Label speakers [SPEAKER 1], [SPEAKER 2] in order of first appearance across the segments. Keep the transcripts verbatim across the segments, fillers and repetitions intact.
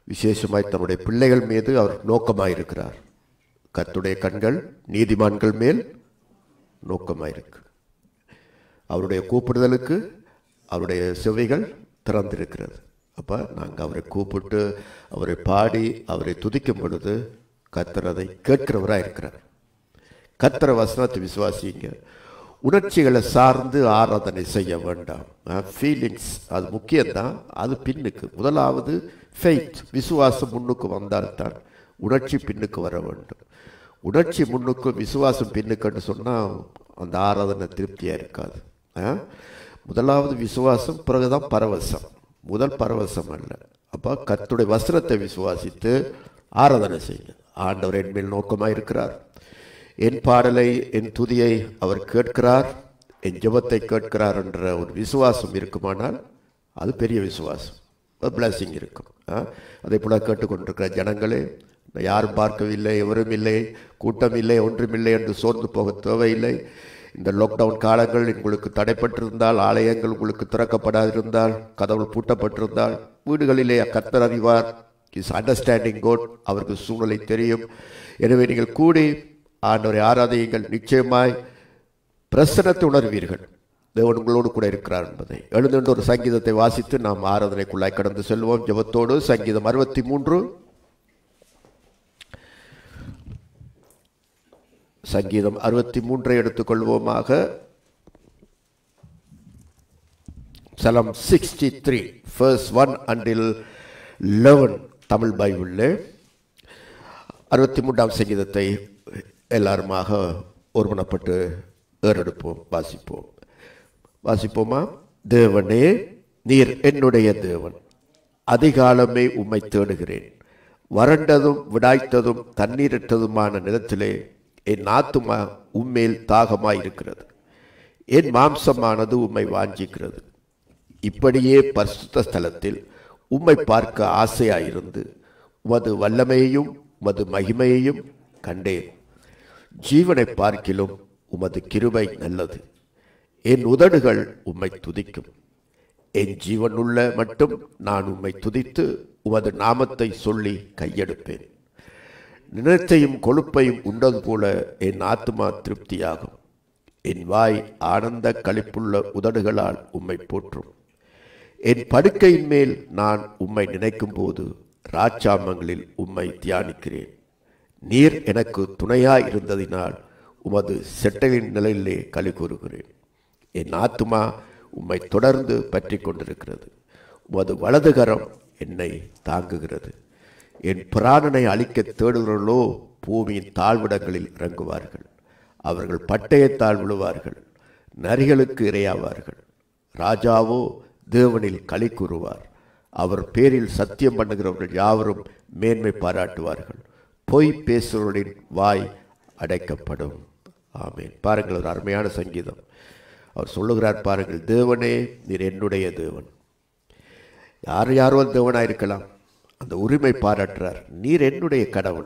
[SPEAKER 1] விசேஷமாய் தன்னுடைய பிள்ளைகள் மீது அவர் நோக்கமாயிருக்கிறார். கர்த்தருடைய கண்கள் நீதிமான்கள் மேல் நோக்கமாயிருக்கு. அவருடைய கூப்பிடுதலுக்கு அவருடைய செவிகள் திறந்திருக்கிறது. அப்போ நாங்கள் அவரை கூப்பிட்டு அவரை பாடி அவரை துதிக்கும் பொழுது கர்த்தர் அதை கேட்கிறவராக இருக்கிறார். கர்த்தர் வசனத்தை விசுவாசிங்க. உணர்ச்சிகளை சார்ந்து ஆராதனை செய்ய வேண்டாம். ஃபீலிங்ஸ் அது முக்கியம்தான், அது பின்னுக்கு. முதலாவது ஃபெய்த், விசுவாசம் முன்னுக்கு வந்தால்தான் உணர்ச்சி பின்னுக்கு வர வேண்டும். உணர்ச்சி முன்னுக்கு விசுவாசம் பின்னுக்குன்னு சொன்னால் அந்த ஆராதனை திருப்தியாக இருக்காது. முதலாவது விசுவாசம், பிறகுதான் பரவசம். முதல் பரவசம் அல்ல. அப்போ கர்த்தருடைய வசனத்தை விசுவாசித்து ஆராதனை செய்யுங்க. ஆண்டவர் என் மேல் நோக்கமாக இருக்கிறார், என் பாடலை என் துதியை அவர் கேட்கிறார், என் ஜெபத்தை கேட்கிறார் என்ற ஒரு விசுவாசம் இருக்குமானால் அது பெரிய விசுவாசம், பிளஸிங் இருக்கும். அதே போல் கேட்டுக்கொண்டிருக்கிற ஜனங்களே, யாரும் பார்க்கவில்லை, எவரும் இல்லை, கூட்டம் இல்லை, ஒன்றுமில்லை என்று சோர்ந்து போக தேவையில்லை. இந்த லாக்டவுன் காலங்கள் உங்களுக்கு தடைப்பட்டிருந்தால், ஆலயங்கள் உங்களுக்கு திறக்கப்படாதிருந்தால், கதவு பூட்டப்பட்டிருந்தால், வீடுகளிலே கர்த்தர் அறிவார். இஸ் அண்டர்ஸ்டாண்டிங் கோட், அவருக்கு சூழ்நிலை தெரியும். எனவே நீங்கள் கூடி ஆண்டவரை ஆராதியுங்கள். நிச்சயமாய் பிரசன்னத்தை உணர்வீர்கள். தேவன் உங்களோடு கூட இருக்கிறார் என்பதை. எழுந்து ஒரு சங்கீதத்தை வாசித்து நாம் ஆராதனைக்குள்ளாய் கடந்து செல்வோம். ஜெபத்தோடு சங்கீதம் அறுபத்தி மூன்று சங்கீதம் அறுபத்தி மூன்றை எடுத்துக்கொள்வோமாக. Psalm sixty three first one until eleven Tamil பைபிளில் அறுபத்தி மூன்றாம் சங்கீதத்தை எல்லாருமாக ஒருமனப்பட்டு ஏறெடுப்போம், வாசிப்போம். வாசிப்போமா? தேவனே, நீர் என்னுடைய தேவன், அதிகாலமே உம்மை தேடுகிறேன். வறண்டதும் விடாய்த்ததும் தண்ணீரற்றதுமான நிலத்திலே என் ஆத்துமா உம்மேல் தாகமாயிருக்கிறது. என் மாம்சமானது உம்மை வாஞ்சிக்கிறது. இப்படியே பரிசுத்த ஸ்தலத்தில் உம்மை பார்க்க ஆசையாயிருந்து உமது வல்லமையையும் உமது மகிமையையும் கண்டேன். ஜீவனை பார்க்கிலும் உமது கிருபை நல்லது. என் உதடுகள் உம்மை துதிக்கும். என் ஜீவனுள்ள மட்டும் நான் உம்மை துதித்து உமது நாமத்தை சொல்லி கையெடுப்பேன். நிலத்தையும் கொழுப்பையும் உண்டது போல என் ஆத்துமா திருப்தியாகும். என் வாய் ஆனந்த களிப்புள்ள உதடுகளால் உம்மை போற்றும். என் படுக்கையின் மேல் நான் உம்மை நினைக்கும் போது ராஜாமங்களில் உம்மை தியானிக்கிறேன். நீர் எனக்கு துணையாய் இருந்ததினால் உமது செட்டையின் நிலையிலே களி கூறுகிறேன். என் ஆத்துமா உம்மை தொடர்ந்து பற்றி கொண்டிருக்கிறது. உமது வலதுகரம் என்னை தாங்குகிறது. என் பிராணனை அழிக்க தேடுகிறவர்களோ பூமியின் தாழ்விடங்களில் இறங்குவார்கள். அவர்கள் பட்டயத்தால் விழுவார்கள், நரிகளுக்கு இரையாவார்கள். ராஜாவோ தேவனில் களி கூறுவார். அவர் பேரில் சத்தியம் பண்ணுகிறவர்கள் யாவரும் மேன்மை பாராட்டுவார்கள். பொய் பேசுகிறவர்களின் வாய் அடைக்கப்படும். ஆமேன். பாருங்கள், ஒரு அருமையான சங்கீதம். அவர் சொல்லுகிறார் பாருங்கள், தேவனே நீர் என்னுடைய தேவன். யார் யாரோ தேவனாயிருக்கலாம், அந்த உரிமை பாராட்டுறார். நீர் என்னுடைய கடவுள்.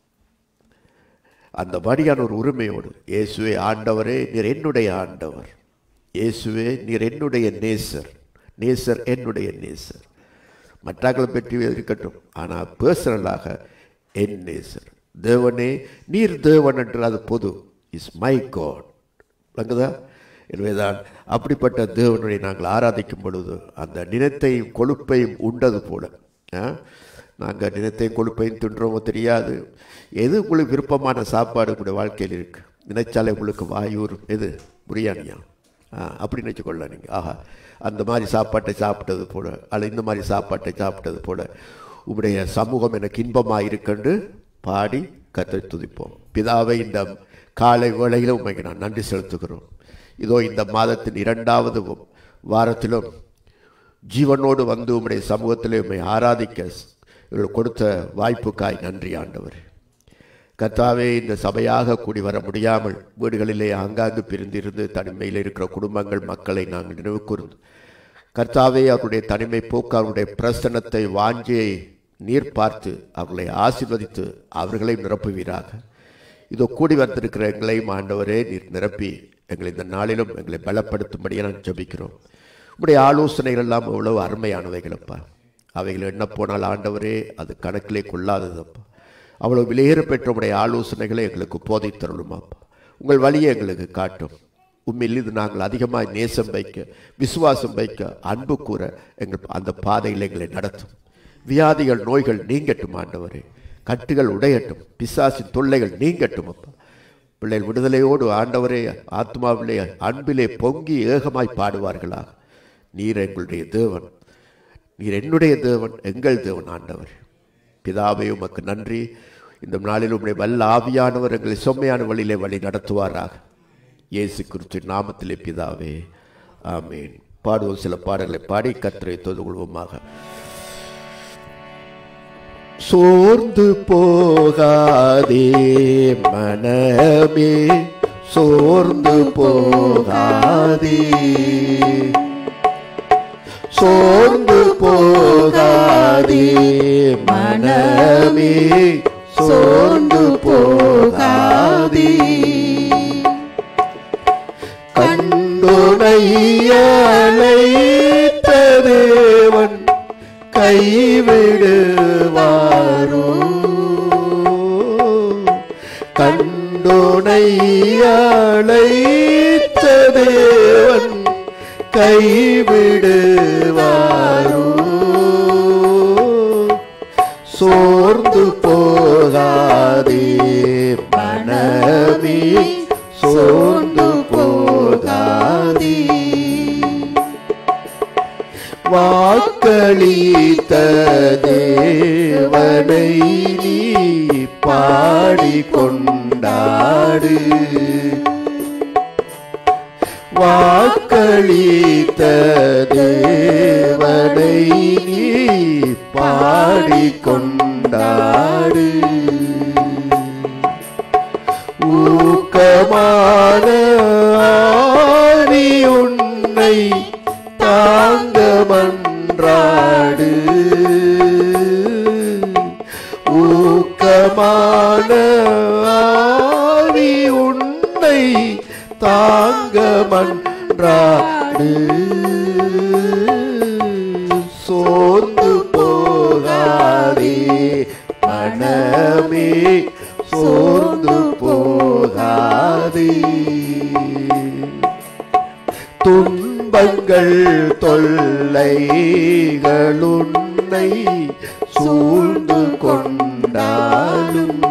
[SPEAKER 1] அந்த படியான ஒரு உரிமையோடு, இயேசுவே ஆண்டவரே நீர் என்னுடைய ஆண்டவர். இயேசுவே நீர் என்னுடைய நேசர். நேசர் என்னுடைய நேசர். மற்றவர்களை பற்றி இருக்கட்டும், ஆனால் பர்சனலாக என் நேசர். தேவனே நீர் தேவன் என்று அது பொது. Is my God. அங்குதான். எனவேதான் அப்படிப்பட்ட தேவனுடைய நாங்கள் ஆராதிக்கும் பொழுது அந்த நிலத்தையும் கொழுப்பையும் உண்டது போல, நாங்கள் நிலத்தையும் கொழுப்பையும் தின்றோமோ தெரியாது. எது உங்களுக்கு விருப்பமான சாப்பாடு கூட வாழ்க்கையில் இருக்குது. நினைச்சாலே உங்களுக்கு வாயூர் எது பிரியாணியா அப்படி நினச்சிக்கொள்ள நீங்கள். ஆஹா, அந்த மாதிரி சாப்பாட்டை சாப்பிட்டது போல, அல்ல இந்த மாதிரி சாப்பாட்டை சாப்பிட்டது போல உங்களுடைய சமூகம் எனக்கு இன்பமாக இருக்குன்னு பாடி கர்த்தரை துதிப்போம். பிதாவை, இந்த காலை வேளையில் உண்மைக்கு நான் நன்றி செலுத்துகிறோம். இதோ இந்த மாதத்தின் இரண்டாவது வாரத்திலும் ஜீவனோடு வந்து உம்முடைய சமூகத்திலே உம்மை ஆராதிக்க இவர்கள் கொடுத்த வாய்ப்புக்காய் நன்றி ஆண்டவர். கர்த்தாவே, இந்த சபையாக கூடி வர முடியாமல் வீடுகளிலே ஆங்காங்கு பிரிந்திருந்து தனிமையில் இருக்கிற குடும்பங்கள், மக்களை நாங்கள் நினைவு கூர்ந்து, கர்த்தாவே அவருடைய தனிமை போக்கு, அவருடைய பிரசன்னத்தை, வாஞ்சியை நீர் பார்த்து அவர்களை ஆசீர்வதித்து அவர்களை நிரப்புவீராக. இதோ கூடி வந்திருக்கிற எங்களையும் ஆண்டவரே நீர் நிரப்பி எங்களை இந்த நாளிலும் எங்களை பலப்படுத்தும்படியே நான் ஜெபிக்கிறோம். உங்களுடைய ஆலோசனைகள் எல்லாம் எவ்வளவு அருமையானவைகளப்பா. அவைகள் எண்ண போனால் ஆண்டவரே அது கணக்கிலே கொள்ளாததப்பா. அவ்வளோ விலையேற பெற்ற உடைய ஆலோசனைகளை எங்களுக்கு போதைத்தருளுமாப்பா. உங்கள் வழியை எங்களுக்கு காட்டும். உண்மையில் இது நாங்கள் அதிகமாக நேசம் வைக்க, விசுவாசம் வைக்க, அன்பு கூற எங்கள் அந்த பாதையில் எங்களை நடத்தும். வியாதிகள் நோய்கள் நீங்கட்டும் ஆண்டவரே. கட்டுகள் உடையட்டும். பிசாசின் தொல்லைகள் நீங்கட்டும் அப்பா. பிள்ளைகள் விடுதலையோடு ஆண்டவரே ஆத்மாவிலே அன்பிலே பொங்கி ஏகமாய் பாடுவார்களாக. நீர் எங்களுடைய தேவன், நீர் என்னுடைய தேவன், எங்கள் தேவன் ஆண்டவர். பிதாவே உமக்கு நன்றி. இந்த நாளில் உம்முடைய வல்ல ஆவியானவர் எங்களை செம்மையான வழியிலே வழி நடத்துவாராக. இயேசு கிறிஸ்துவின் நாமத்திலே பிதாவே, ஆமேன். பாடுவோம் சில பாடல்களை பாடி கர்த்தரை தொழுது கொள்வோமாக. சோர்ந்து போகாதே மனமே, சோர்ந்து போகாதே, சோர்ந்து போகாதே மனமே, சோர்ந்து போகாதே. கண்டுனை அழைத்த தேவன் கைவிடுவாரோ? கண்டுனை அழைத்த தேவன் கைவிடுவாரோ? சோர்ந்து போகாதே மனமே, சோர்ந்து போகாதே. வாக்களித்த தேவனை நீ பாடிக்கொண்டாடு. வாக்களித்த தேவனை நீ பாடிக்கொண்டாடு. ஊக்கமான ஆவி உன்னை தாங்க மன்றாடு. ஊக்கமான ஆவி உன்னை தாங்க மன்றாடு. சோர்ந்து போகாதே மனமே, சோர்ந்து போகாதே. துன்பங்கள் தொல்லைகள் உன்னை சூழ்ந்து கொண்டாலும்,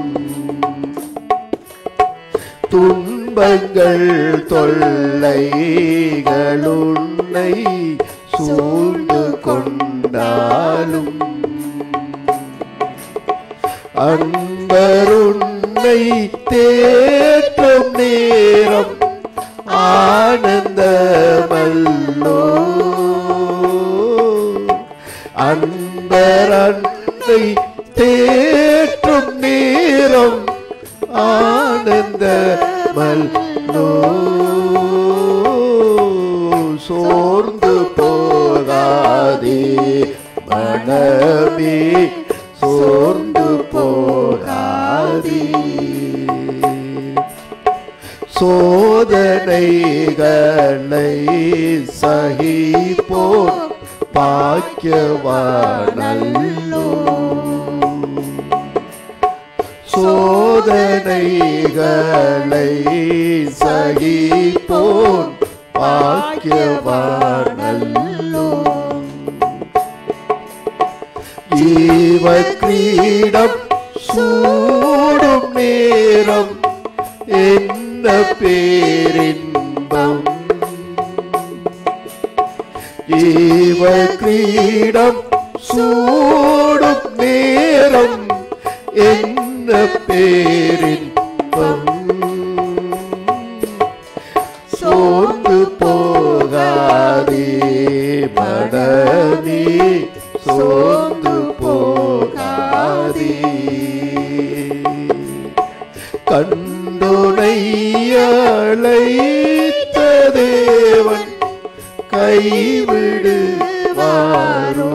[SPEAKER 1] துன்பங்கள் தொல்லைகள் உன்னை சூழ்ந்து கொண்டாலும், அன்பருன்னை தேற்றும் நேரம் ஆனந்தமல்லோ. அன்பரன்னை தேற்றும் நேரம் ஆனந்தமல்லோ. சோர்ந்து போகாதே மனமே, சோர்ந்து போகாதே. சோதனைகளை சகிப்போர் பாக்கியவானல்லோ. சோதனைகளை சகிப்போர் பாக்கியவானல்லோ. ஜீவ கிரீடம் சூடும் நேரம் என்ன பேரின்பம். ஜீவ கிரீடம் சூடும் நேரம் என்ன பேரின்பம். சோர்ந்து போகாதே மனமே, சோர்ந்து போகாதே. கண்டுனை அழைத்த தேவன் கைவிடுவாரோ?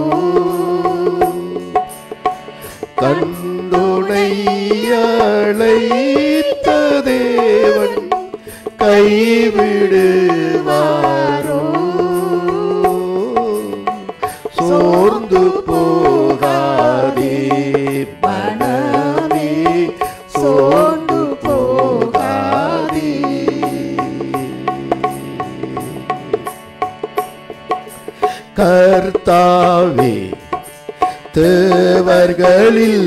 [SPEAKER 1] கண்டுனை அழைத்த தேவன் கைவிடுவாரோ? சோர்ந்து போ கர்த்தாவே தேவர்களில்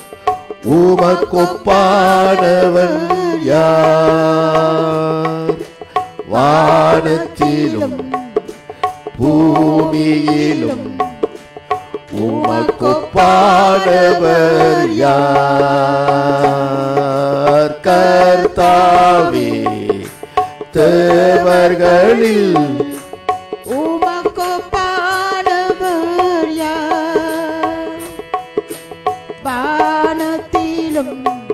[SPEAKER 1] உமக்கொப்பானவன் யார்? வானத்திலும் பூமியிலும் உமக்கொப்பானவர் யார்? கர்த்தாவே தேவர்களில்
[SPEAKER 2] உமக்கொப்பானவர் யார்? வானத்திலும்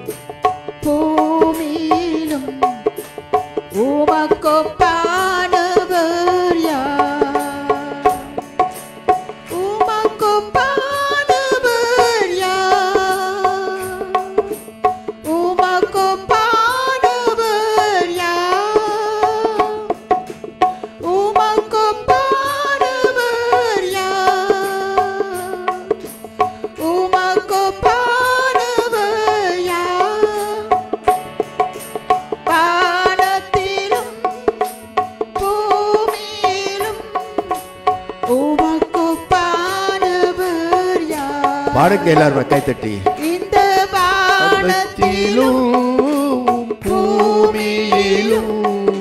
[SPEAKER 2] பூமியிலும் உமக்கொப்பானவர் யார்? உமக்கொப்பானவர் யார்? உமக்கொப்பானவர் யார்? உமக்கொப்பானவர் யார்? உமக்கொப்பானவர் யார்? வானத்திலும் பூமியிலும் உமக்கொப்பானவர் யார்?
[SPEAKER 1] பாடுங்க எல்லாரும் கை தட்டி.
[SPEAKER 2] இந்த வானத்திலும்
[SPEAKER 1] பூமியிலும்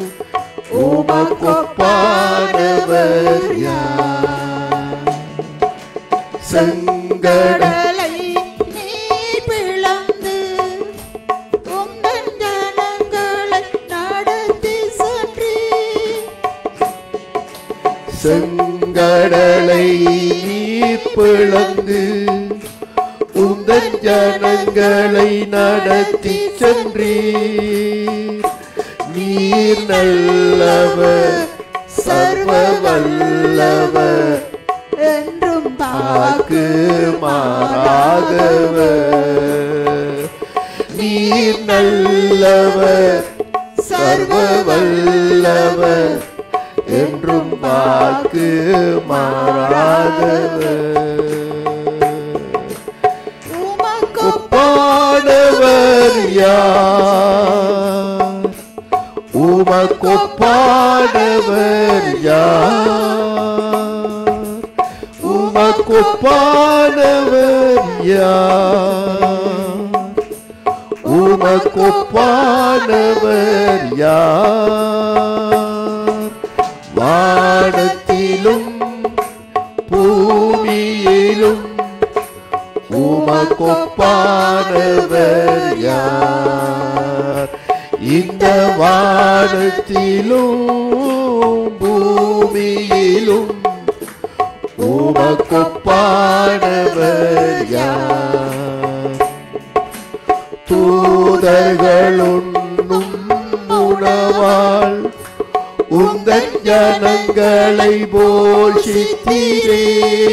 [SPEAKER 1] உமக்கொப்பானவர் யார்? செங்கட
[SPEAKER 2] கடலை நீர் பிளந்து உந்தன் ஜனங்களை நடத்தி சென்றீர்.
[SPEAKER 1] செங்கடலை நீர் பிளந்து உந்தன் ஜனங்களை நடத்தி சென்றீர். நீர் நல்லவர் சர்வ வல்லவர்
[SPEAKER 2] என்றும்
[SPEAKER 1] வாக்கு மாறாதவர். நீர் நல்லவர் சர்வ வல்லவர் என்றும் வாக்கு மாறாதவர். உமக்கொப்பானவர் யார்? உமக்கொப்பானவர் யார்? உமக்கொப்பானவர் யார்? உமக்கொப்பானவர் யார்? வானத்திலும் பூமியிலும் உமக்கொப்பானவர் யார்? இந்த வானத்திலும் பூமியிலும் உமக்கொப்பானவர் யார்? தூதர்களுண்ணும் உணவால் உந்தன் ஜனங்களை போஷித்தீரே.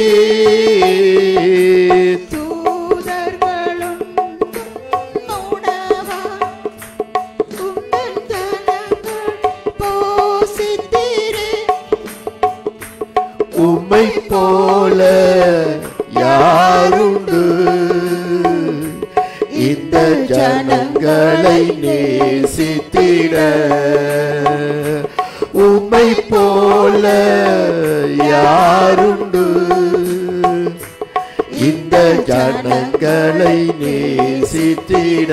[SPEAKER 1] உம்மை போல யாருண்டு இந்த ஜனங்களை நேசித்திட? உம்மை போல யாருண்டு இந்த ஜனங்களை நேசித்திட?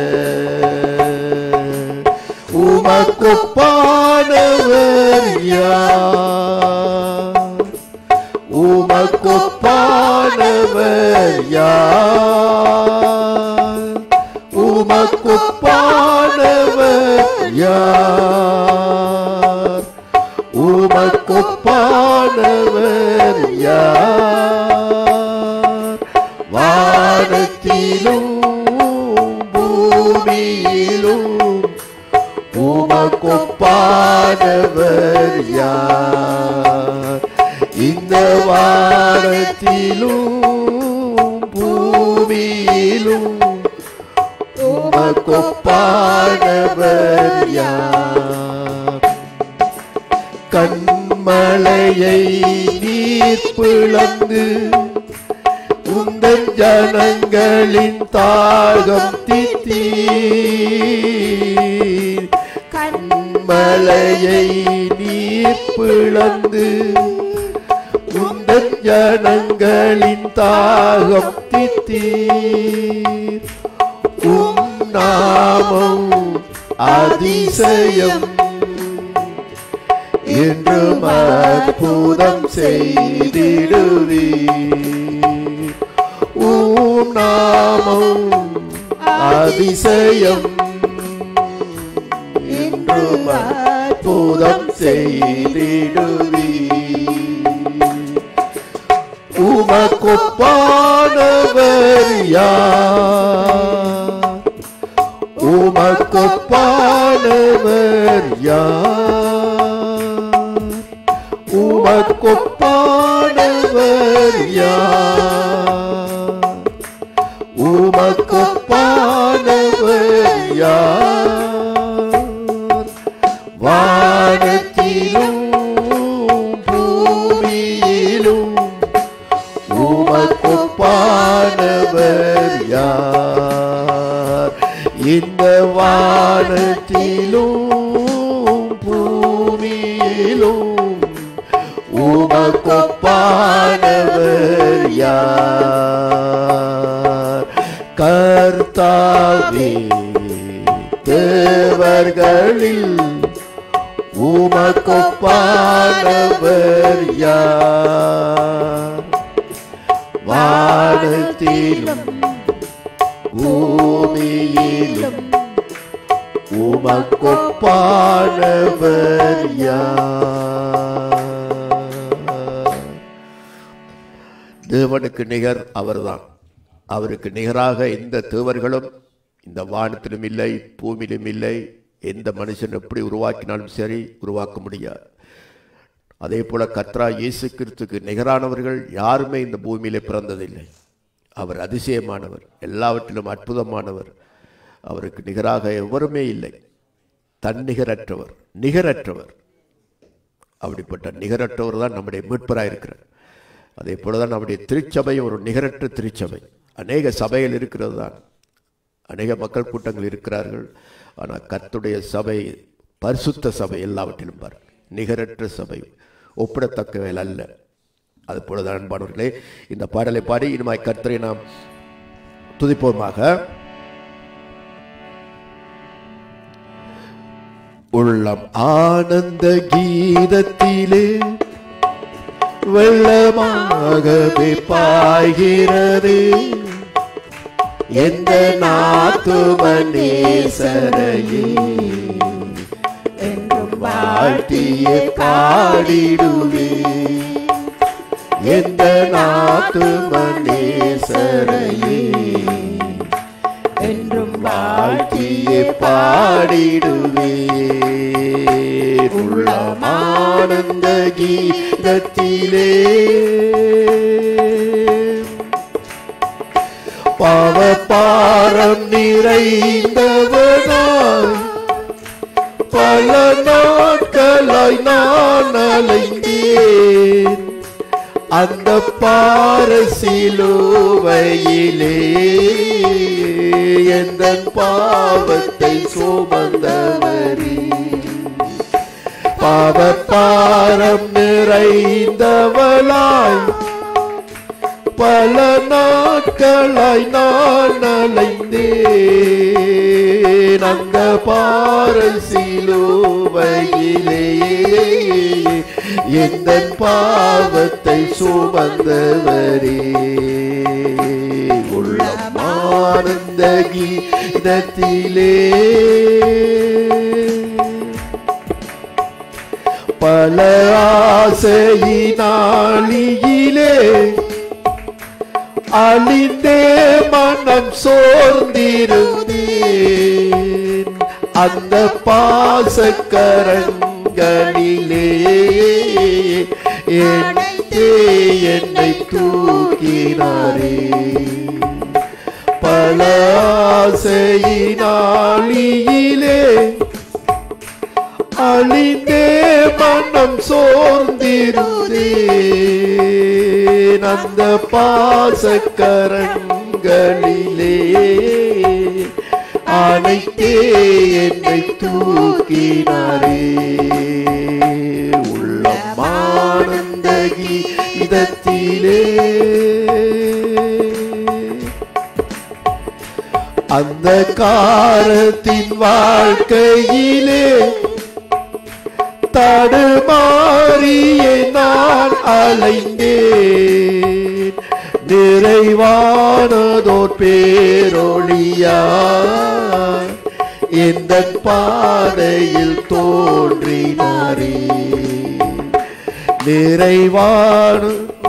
[SPEAKER 1] உமக்கொப்பானவர் யார்? உமக்கொப்பானவர் யார்? உமக்கொப்பானவர் யார்? உமக்கொப்பானவர் யார்? வானத்திலும் பூமியிலும் உமக்கொப்பானவர் யார்? இந்த வானத்திலும் பூமியிலும் உமக்கொப்பானவர் யார்? கண்மலையை நீர் பிளந்து உந்தன் ஜனங்களின் தாகம் தீர்த்தீர். கண்மலையை நீர் பிளந்து என் ஜனங்களின் தாகம் தீர்த்தீர். உம் நாமம் அதிசயம் என்றும் அற்புதம் செய்திடுவீர். உம் நாமம் அதிசயம் என்றும் அற்புதம் செய்திடுவீர். உமக்கொப்பானவர் யார்? உமக்கொப்பானவர் யார்? உமக்கொப்பானவர் யார்? உமக்கொப்பானவர் யார்? வானத்திலும் பூமியிலும் உமக்கொப்பானவர் யார்? இந்த வானத்திலும் பூமியிலும் உமக்கொப்பானவர் யார்? கர்த்தாவே தேவர்களில் உமக்கொப்பானவர் யார்? வானத்திலும் பூமியிலும் உமக்கொப்பானவர் யார்? தேவனுக்கு நிகர் அவர்தான். அவருக்கு நிகராக எந்த தேவர்களும் இந்த வானத்திலும் இல்லை, பூமியிலும் இல்லை. எந்த மனுஷன் எப்படி உருவாக்கினாலும் சரி உருவாக்க முடியாது. அதே போல கர்த்தராகிய இயேசு கிறிஸ்துவுக்கு நிகரானவர்கள் யாருமே இந்த பூமியிலே பிறந்ததில்லை. அவர் அதிசயமானவர், எல்லாவற்றிலும் அற்புதமானவர். அவருக்கு நிகராக எவருமே இல்லை. தன்னிகரற்றவர், நிகரற்றவர். அப்படிப்பட்ட நிகரற்றவர் தான் நம்முடைய மீட்பராக இருக்கிறார். அதே போலதான் நம்முடைய திருச்சபை ஒரு நிகரற்ற திருச்சபை. அநேக சபைகள் இருக்கிறது தான், அநேக மக்கள் கூட்டங்கள் இருக்கிறார்கள். ஆனால் கர்த்தருடைய சபை பரிசுத்த சபை, எல்லாவற்றிலும் பார், நிகரற்ற சபை, ஒப்பிடத்தக்கவைகள் அல்ல. அது போலதான் அன்பானவர்களே, இந்த பாடலை பாடி இனிமாய் கர்த்தரை நாம் துதிப்போமாக. உள்ளம் ஆனந்த கீதத்திலே வெள்ளமாகவே பாய்கிறது. எந்த நாத்துமனேசரையே என்றும் வாழ்த்தியே பாடிடுவே. எந்த நாத்துமனேசரையே என்றும் வாழ்த்தியே பாடிடுவே. உள்ளமானந்த கீதத்திலே பாவபாரம் நிறைந்தவனாய் பல நாட்களாய் நான் அலைந்தேன். அந்த பாரசிலுவையிலே எந்தன் பாவத்தை சுமந்தவரே. பாவபாரம் நிறைந்தவளாய் பல நாட்களாய் நான் அலைந்தேன். அந்த பாரசிலுவையிலே எந்தன் பாவத்தை சுமந்தவரே. உள்ளமானந்த கீதத்திலே பல ஆசையினாலியிலே அழிந்தே மனம் சோர்ந்திருந்தேன். அந்த பாசக்கரங்களிலே என்னை என்னை தூக்கினாரே. பல ஆசையினாலியிலே அழிந்தே மனம் சோர்ந்திருந்தேன். அந்த பாசக்கரங்களிலே அனைத்தே என்னை தூக்கினாரே. உள்ளமானந்த கீதத்திலே அந்தகாரத்தின் வாழ்க்கையிலே தடுமாறியே நான் அலைந்தேன். நிறைவானதோர் பேரொளியாய் எந்த பாதையில் தோன்றினாரே. நிறைவான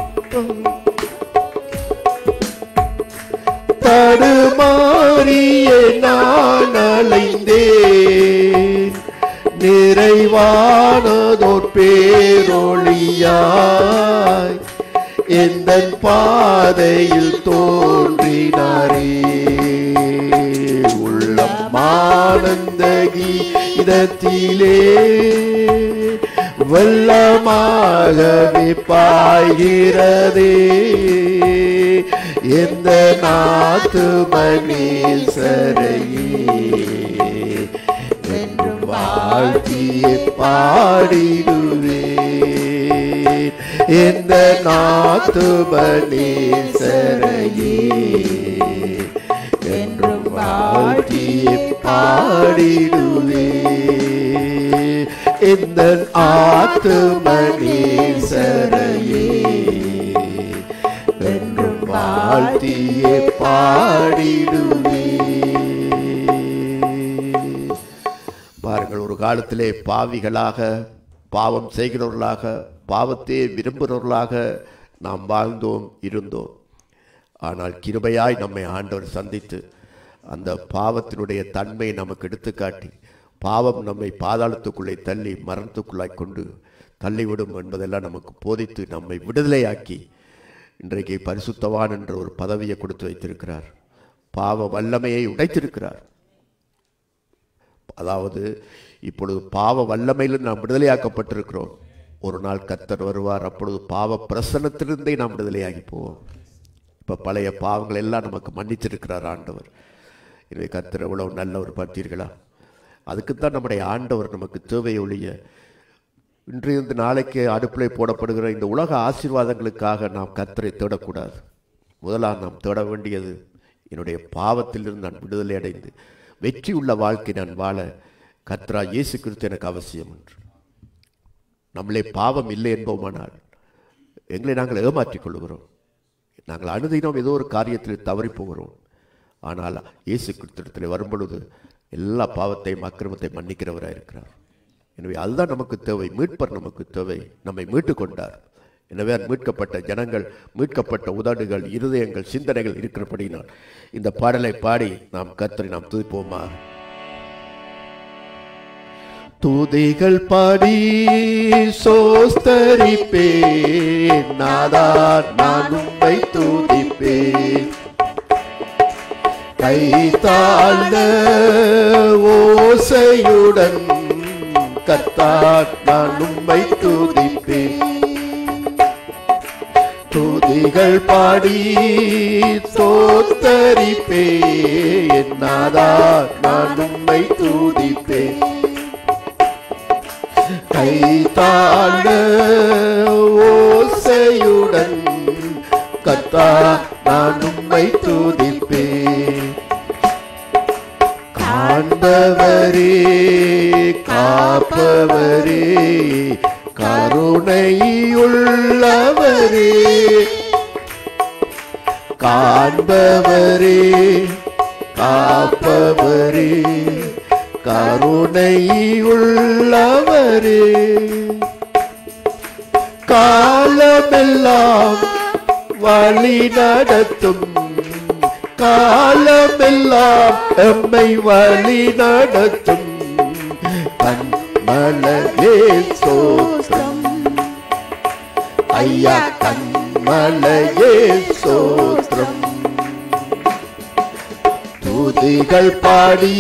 [SPEAKER 1] தடுமாறியே நான் அலைந்தேன். நிறைவானதோர் பேரொளியாய் எந்த பாதையில் தோன்றினாரே. உள்ளம் ஆனந்த கீதத்திலே வெள்ளமாகவே பாய்கிறதே. எந்த நாத்து மணீசரையே என்றும் வாழ்த்தியே பாடிடுவேன். எந்த நாத்து மணீசரையே என்றும் வாழ்த்தியே பாடிடுவேன். எந்த ஆத்தும நேசரையே என்றும் வாழ்த்தியே பாடிடுவேன். பாருங்கள், ஒரு காலத்திலே பாவிகளாக, பாவம் செய்கிறவர்களாக, பாவத்தை விரும்புகிறவர்களாக நாம் வாழ்ந்தோம், இருந்தோம். ஆனால் கிருபையாய் நம்மை ஆண்டவர் சந்தித்து அந்த பாவத்தினுடைய தன்மையை நமக்கு எடுத்துக்காட்டி, பாவம் நம்மை பாதாளத்துக்குள்ளே தள்ளி மரணத்துக்குள்ளாய் கொண்டு தள்ளிவிடும் என்பதெல்லாம் நமக்கு போதித்து நம்மை விடுதலையாக்கி இன்றைக்கு பரிசுத்தவான் என்ற ஒரு பதவியை கொடுத்து வைத்திருக்கிறார். பாவ வல்லமையை உடைத்திருக்கிறார். அதாவது இப்பொழுது பாவ வல்லமையில் நாம் விடுதலையாக்கப்பட்டிருக்கிறோம். ஒரு நாள் கர்த்தர் வருவார், அப்பொழுது பாவ பிரசன்னத்திலிருந்தே நாம் விடுதலையாகி போவோம். இப்போ பழைய பாவங்கள் எல்லாம் நமக்கு மன்னித்திருக்கிறார் ஆண்டவர். எனவே கர்த்தர் எவ்வளவு நல்லவர் பார்த்தீர்களா? அதுக்குத்தான் நம்முடைய ஆண்டவர் நமக்கு தேவை ஒழிய இன்றைய நாளைக்கு அடுப்பில் போடப்படுகிற இந்த உலக ஆசீர்வாதங்களுக்காக நாம் கர்த்தரை தேடக்கூடாது. முதலாக நாம் தேட வேண்டியது, என்னுடைய பாவத்திலிருந்து நான் விடுதலை அடைந்து வெற்றி உள்ள வாழ்க்கை நான் வாழ கர்த்தரா இயேசு கிறிஸ்து எனக்கு அவசியம் என்று. நம்மளே பாவம் இல்லை என்போமானால் எங்களை நாங்கள் ஏமாற்றிக் கொள்கிறோம். நாங்கள் அனுதினம் ஏதோ ஒரு காரியத்தில் தவறி போகிறோம். ஆனால் இயேசு கிறிஸ்துவிடத்தில் வரும்பொழுது எல்லா பாவத்தையும் அக்கிரமத்தை மன்னிக்கிறவராக இருக்கிறார். எனவே அதுதான் நமக்கு தேவை. மீட்பர் நமக்கு தேவை. நம்மை மீட்டு கொண்டார். எனவே மீட்கப்பட்ட ஜனங்கள், மீட்கப்பட்ட உதடுகள், இருதயங்கள், சிந்தனைகள் இருக்கிறபடினால் இந்த பாடலை பாடி நாம் கர்த்தரை நாம் துதிப்போமா? துதிகள் பாடி சோஸ்தரிப்பேன், நாதா நான் உம்மை துதிப்பேன். கை தாழ்ந்த ஓசையுடன் கர்த்தர் நான் உம்மை துதிப்பேன். துதிகள் பாடி சோஸ்தரிப்பேன், நாதா நான் உம்மை துதிப்பேன். கை தாழ்ந்த ஓசையுடன் கர்த்தர் நான் உம்மை துதிப்பேன். காண்பவரே காப்பவரே கருணையுள்ளவரே, காண்பவரே காப்பவரே கருணையுள்ளவரே, காலமெல்லாம் வழி நடத்தும், காலமெல்லாம் எம்மை வழி நடத்தும் கண்மலையே சோஸ்திரம். ஐயா கண்மலையே சோஸ்திரம். துதிகள் பாடி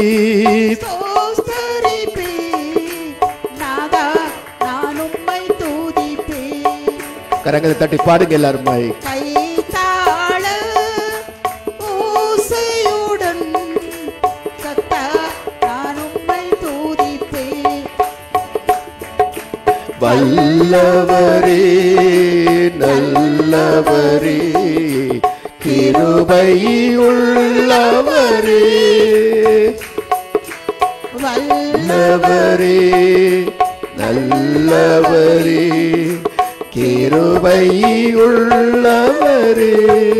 [SPEAKER 1] கரங்களை தட்டி பாடுங்க எல்லாருமாய்.
[SPEAKER 2] கைதாள ஓசையுடன் கர்த்தர் நான் உம்மை துதிப்பேன்.
[SPEAKER 1] வல்லவரே நல்லவரே கிருபை உள்ளவரே வல்லவரே நல்லவரே கிருபை உள்ளவரே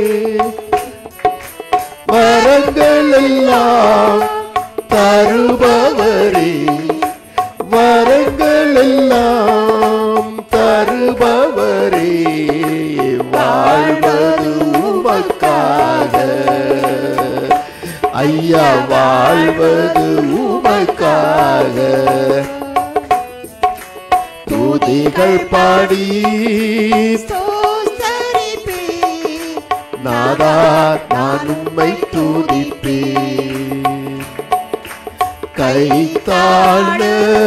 [SPEAKER 1] வரங்கள் எல்லாம் தருபவரே வரங்கள் எல்லாம் தருபவரே வாழ்வது உமக்காக ஐயா வாழ்வது உமக்காக துதிகள் பாடி நாதா நான் உம்மை துதிப்பேன் கைத்தாள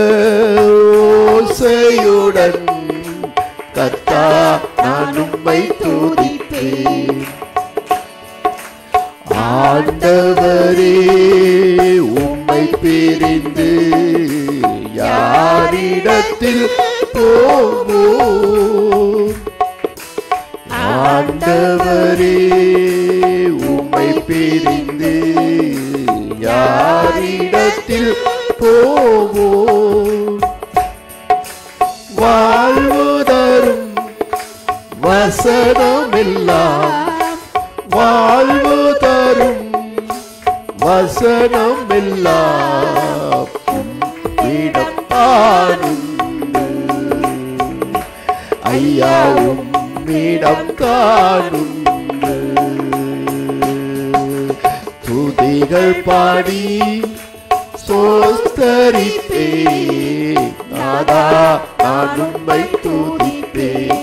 [SPEAKER 1] ஓசையுடன் கர்த்தா நான் உம்மை துதிப்பேன் ஆண்டவரே உம்மை பிரிந்து யாரிடத்தில் போவோம் ஆண்டவரே உம்மை பிரிந்து யாரிடத்தில் போவோம் வாழ்வு தரும் வசனமெல்லாம் வாழ்வு தரும் வசனமெல்லாம் உம்மிடம்தானுண்டு ஐயா உம்மிடம்தானுண்டு துதிகள் பாடி ஸ்தோத்தரிப்பே நாதா நான் உம்மை துதிப்பேன்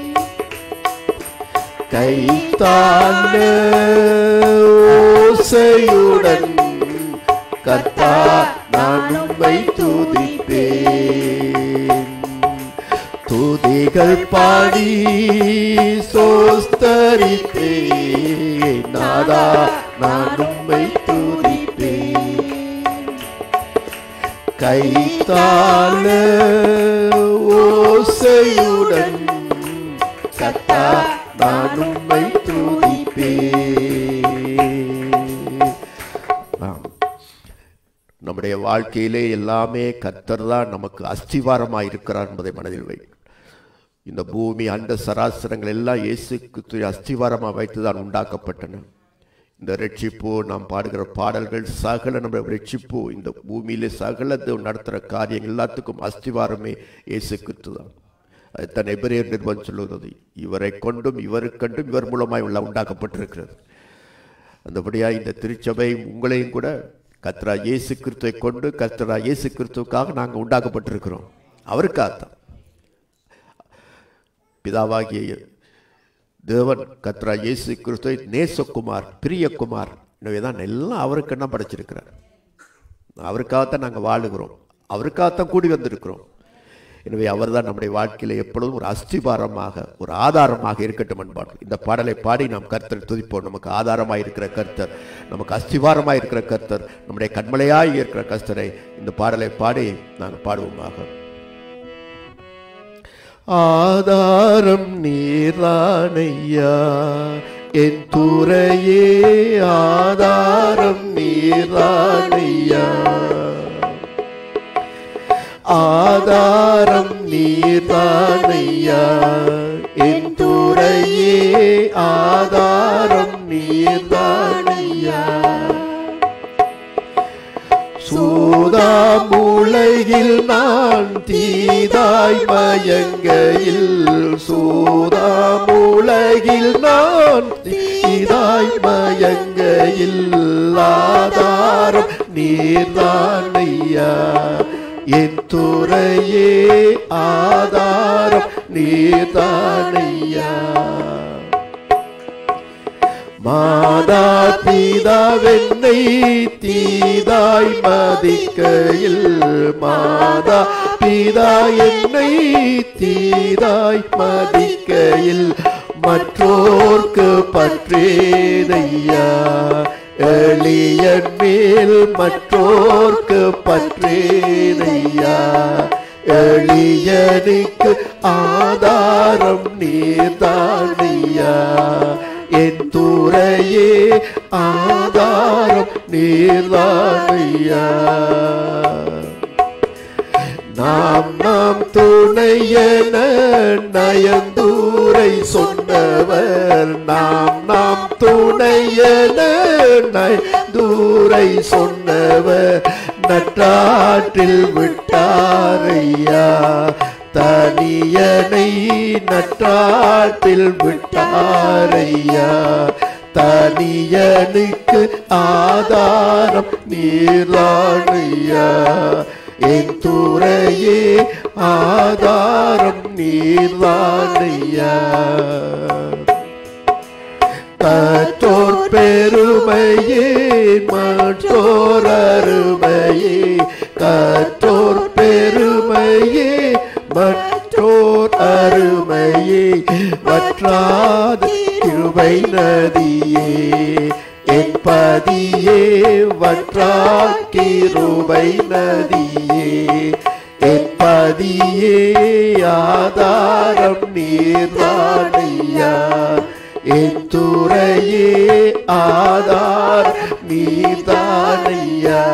[SPEAKER 1] கைத்தாள ஓசையுடன் கர்த்தா நான் உம்மை துதிப்பேன் துதிகள் பாடி ஸ்தோத்தரிப்பே நாதா நான் உம்மை துதிப்பேன் கைத்தாள ஓசையுடன் கர்த்தா நான் உம்மை துதிப்பேன். நம்முடைய வாழ்க்கையிலே எல்லாமே கர்த்தர் தான் நமக்கு அஸ்திவாரமாக இருக்கிறார் என்பதை மனதில் வை. இந்த பூமி அண்ட சராசரங்கள் எல்லாம் இயேசு கிறிஸ்துவை அஸ்திவாரமாக வைத்துதான் உண்டாக்கப்பட்டன. இந்த ரட்சிப்பு நாம் பாடுகிற பாடல்கள் சகல நம்ம ரட்சிப்பு இந்த பூமியிலே சகலத்தை நடத்துகிற காரியங்கள் எல்லாத்துக்கும் அஸ்திவாரமே இயேசு கிறிஸ்து தான். தன் எபிரேயர் நிருபம் சொல்லுவது இவரை கொண்டும் இவருக்கண்டும் இவர் மூலமாய் உள்ள உண்டாக்கப்பட்டிருக்கிறது. அந்தபடியாக இந்த திருச்சபை உங்களையும் கூட கர்த்தரா இயேசு கிறிஸ்துவை கொண்டு கர்த்தரா இயேசு கிறிஸ்துவுக்காக நாங்கள் உண்டாக்கப்பட்டிருக்கிறோம். அவருக்காகத்தான் பிதாவாகிய தேவன் கர்த்தரா இயேசு கிறிஸ்துவை நேசகுமார் பிரியகுமார் எனவே தான் எல்லாம் அவருக்குன்னா படைச்சிருக்கிறார். அவருக்காகத்தான் நாங்கள் வாழுகிறோம், அவருக்காகத்தான் கூடி வந்திருக்கிறோம். எனவே அவர் தான் நம்முடைய வாழ்க்கையில் எப்பொழுதும் ஒரு அஸ்திபாரமாக ஒரு ஆதாரமாக இருக்கட்டும் என்பார்கள். இந்த பாடலை பாடி நாம் கர்த்தர் துதிப்போம். நமக்கு ஆதாரமாக இருக்கிற கர்த்தர், நமக்கு அஸ்திபாரமாக இருக்கிற கர்த்தர், நம்முடைய கண்மலையாய் இருக்கிற கர்த்தரை இந்த பாடலை பாடி நாங்கள் பாடுவோமாக. ஆதாரம் நீரானையா என் துறையே, ஆதாரம் நீரானையா, ஆதாரம் நீர்தானையா என் துறையே, ஆதாரம் நீர்தானையா. சூதாமுலையில் நான் தீதாய் மயங்கையில், சூதாமுலையில் நான் தீதாய் மயங்கையில், ஆதாரம் நீர்தானையா என் துறையே, ஆதாரம் நீர்தானையா. மாதா பிதாவென்னை தீதாய் மதிக்கையில், மாதா பிதா என்னை தீதாய் மதிக்கையில், மற்றோர்க்கு பற்றேதையா எளியன் மேல், மற்றோர்க்கு பற்றேதையா எளியனுக்கு, ஆதாரம் நீர்தானையா என் துறையே ஆதாரம் நீர்தானையா. நாம் நாம் துணையென நயந்தூரை சொன்னவர், நாம் நாம் துணையென நயந்தூரை சொன்னவர் நற்றாற்றில் விட்டாரையா. தனியனை நற்றாற்றில் விட்டாரையா. தனியனுக்கு ஆதாரம் நீர்தானையா. என் துறையே ஆதாரம் நீர்தானையா. கற்றோர் பெருமையே மற்றோர் அருமையே. கற்றோர் பெருமையே மற்றோர் அருமையே. வற்றாத கிருபை நதியே என் பதியே. வற்றாத கிருபை நதியே என் பதியே. ஆதாரம் நீர்தானையா. என் துறையே ஆதார் நீர்தானையா.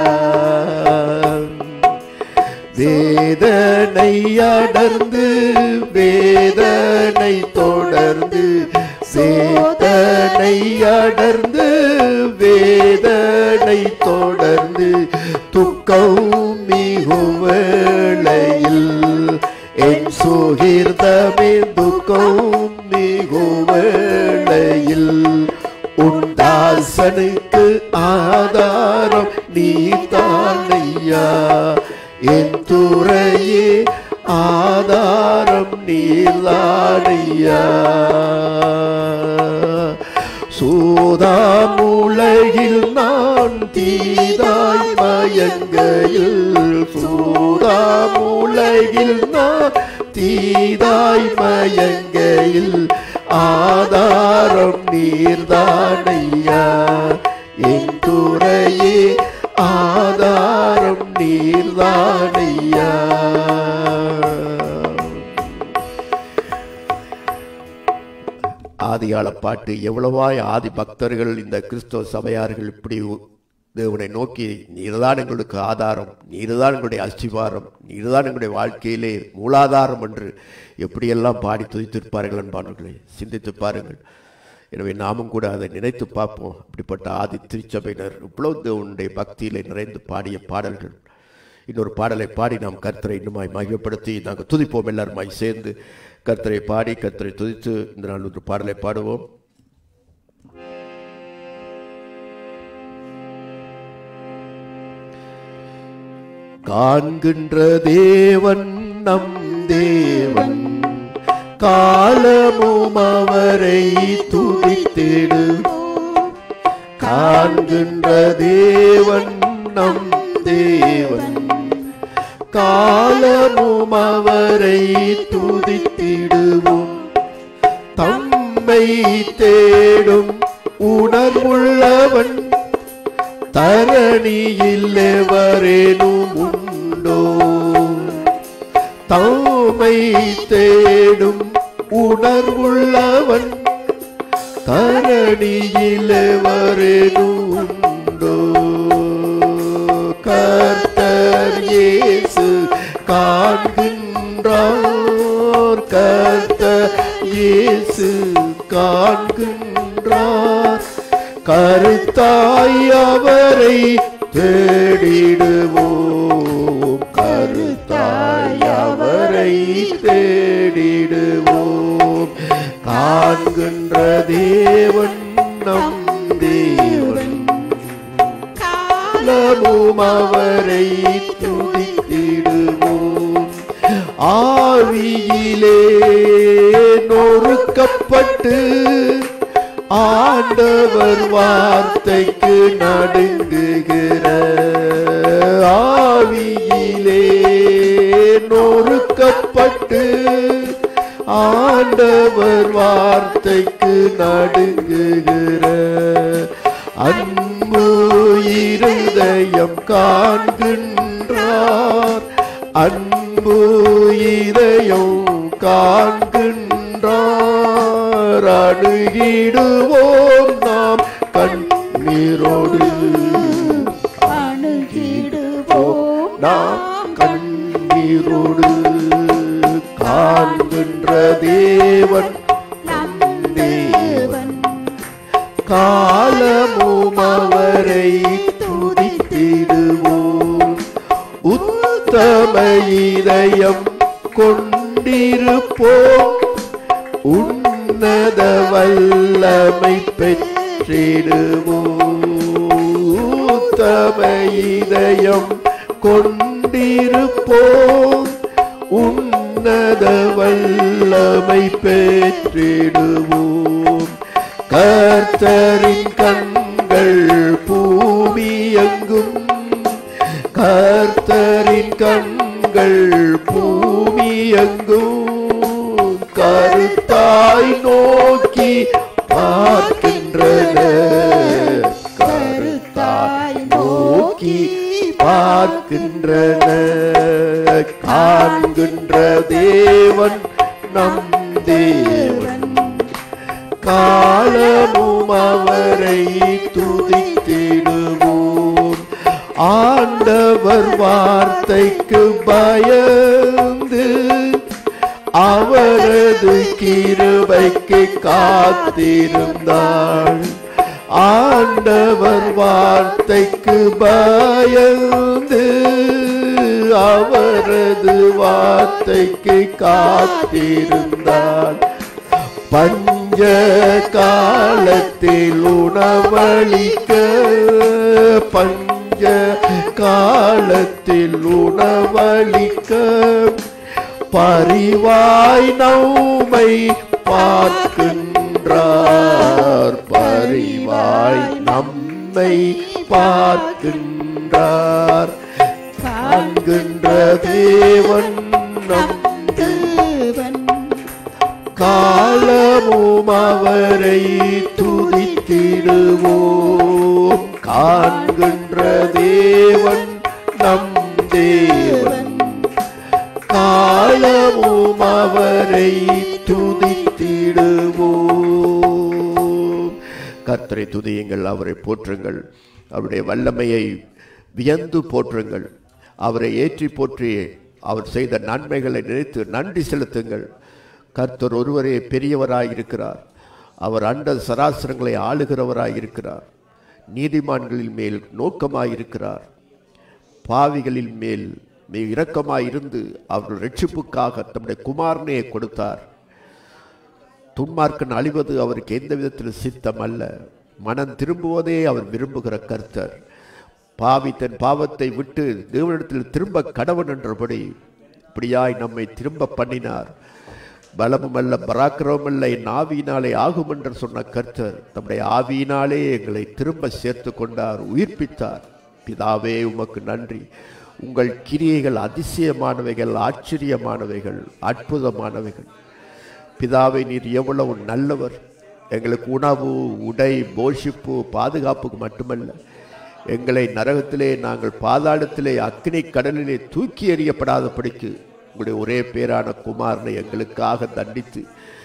[SPEAKER 1] வேதனை அடர்ந்து வேதனை தொடர்ந்து. வேதனை அடர்ந்து வேதனை தொடர்ந்து. துக்கம் மிகும் வேளையில் என் சுகிர்தமே. துக்கம் மிகும் வேளையில் உன் தாசனுக்கு ஆதாரம் நீர்தானையா. என் துறையே ஆதாரம் நீர்தானையா. சூதாமுலகில் நான் தீதாய் மயங்கையில். சூதாமுலகில் நான் தீதாய் மயங்கையில் ஆதாரம் நீர்தானையா. என் துறையே ஆதாரம் நீர்தானையா. ஆதியாள பாட்டு எவ்வளவாய் ஆதி பக்தர்கள் இந்த கிறிஸ்தவ சபையார்கள் இப்படி தேவனை நோக்கி நீர்தான் எங்களுக்கு ஆதாரம், நீர்தான் எங்களுடைய அஸ்திவாரம், நீர்தான் எங்களுடைய வாழ்க்கையிலே மூலாதாரம் என்று எப்படியெல்லாம் பாடி துதித்திருப்பார்கள் என்பார்களே, சிந்தித்து பாருங்கள். எனவே நாமும் கூட அதை நினைத்து பார்ப்போம். அப்படிப்பட்ட ஆதி திருச்சபையினர் இவ்வளவு தேவனுடைய பக்தியிலே நிறைந்து பாடிய பாடல்கள். இன்னொரு பாடலை பாடி நாம் கர்த்தரை இன்னுமாய் மகிமைப்படுத்தி நாங்கள் துதிப்போம். எல்லாருமாய் சேர்ந்து கர்த்தரை பாடி கர்த்தரை துதித்து இந்த நாள் ஒரு பாடலை பாடுவோம். காண்கின்ற தேவன் நம் தேவன், காலமும் அவரை துதித்திடுவோம். காண்கின்ற தேவன் நம் தேவன், காலமும் அவரை துதித்திடுவோம். தம்மை தேடும் உணர்வுள்ளவன் தரணியில் எவரேனும் உண்டோ. தம்மை தேடும் உணர்வுள்ளவன் தரணியில் எவரேனும் உண்டோ. கர்த்தர் இயேசு காண்கின்றார், கர்த்தர் இயேசு காண்கின்றார். கருத்தாய் அவரை தேடிடுவோம், கருத்தாய் அவரை தேடிடுவோம். காண்கின்ற தேவன் நம் தேவன், காலமும் அவரை துதித்திடுவோம். ஆவியிலே நொறுக்கப்பட்டு ஆண்டவர் வார்த்தைக்கு நடுங்குகிற, ஆவியிலே நொறுக்கப்பட்டு ஆண்டவர் வார்த்தைக்கு நடுங்குகிற அன்பு இருதயம் காண்கின்றார், அன்பு இதயம் காண்கின்றார். அணுகிடுவோம் நாம் கண்ணீரோடு
[SPEAKER 2] அணுகிடுவோம்
[SPEAKER 1] நாம் கண்ணீரோடு காண்கின்ற தேவன்
[SPEAKER 2] நம் தேவன்
[SPEAKER 1] காலமும் அவரை துதித்திடுவோம் உத்தம இதயம் கொண்டிருப்போம் உன்னத வல்லமை பெற்றிடுவோம் உத்தம இதயம் கொண்டிருப்போம் உன்னத வல்லமை பெற்றிடுவோம் கர்த்தரின் கண்கள் பூமியெங்கும் கர்த்தரின் கண்கள் பூமியெங்கும் கருத்தாய் நோக்கி பார்க்கின்றன கருத்தாய் நோக்கி பார்க்கின்றன காண்கின்ற தேவன் நம் தேவன் காலமும் அவரை துதித்திடுவோம் ஆண்டவர் வார்த்தைக்கு பயந்து அவரது கிருபைக்கு காத்திருந்தாள் ஆண்டவர் வார்த்தைக்கு பயந்து அவரது வார்த்தைக்கு காத்திருந்தாள் பஞ்ச காலத்தில் உணவளிக்க பஞ்ச காலத்தில் உணவளிக்க பரிவாய் நம்மை பார்க்கின்றார் பரிவாய் நம்மை பார்க்கின்றார் காண்கின்ற தேவன் நம்
[SPEAKER 2] தேவன்
[SPEAKER 1] காலமும் அவரை துதித்திடுவோம் காண்கின்ற தேவன் நம் தேவன் காலமும் அவரை துதித்திடுவோம் கர்த்தரை துதியுங்கள் அவரை போற்றுங்கள் அவருடைய வல்லமையை வியந்து போற்றுங்கள் அவரை ஏற்றி போற்றி அவர் செய்த நன்மைகளை நினைத்து நன்றி செலுத்துங்கள் கர்த்தர் ஒருவரே பெரியவராயிருக்கிறார் அவர் அண்ட சராசரங்களை ஆளுகிறவராயிருக்கிறார் நீதிமான்களின் மேல் நோக்கமாயிருக்கிறார் பாவிகளின் மேல் மிக இரக்கமாயிருந்து அவர்கள் ரட்சிப்புக்காக தம்முடைய குமாரனையை கொடுத்தார் துன்மார்க்கன் அழிவது அவருக்கு எந்த விதத்தில் சித்தம் அல்ல மனம் திரும்புவதே அவர் விரும்புகிற கர்த்தர் பாவி தன் பாவத்தை விட்டு தேவனிடத்தில் திரும்ப கடவன் என்றபடி இப்படியாய் நம்மை திரும்ப பண்ணினார் பலமும் அல்ல பராக்கிரமும் அல்ல என் ஆவியினாலே ஆகும் என்று சொன்ன கர்த்தர் நம்முடைய ஆவியினாலே எங்களை திரும்ப சேர்த்து கொண்டார் உயிர்ப்பித்தார் பிதாவே உமக்கு நன்றி உங்கள் கிரியைகள் அதிசயமானவைகள் ஆச்சரியமானவைகள் அற்புதமானவைகள் பிதாவை நீர் எவ்வளவு நல்லவர் எங்களுக்கு உணவு உடை போஷிப்பு பாதுகாப்புக்கு மட்டுமல்ல எங்களை நரகத்திலே நாங்கள் பாதாளத்திலே அக்னி கடலிலே தூக்கி எறியப்படாதபடிக்கு உங்களுடைய ஒரே பேரான குமாரனை எங்களுக்காக தண்டித்து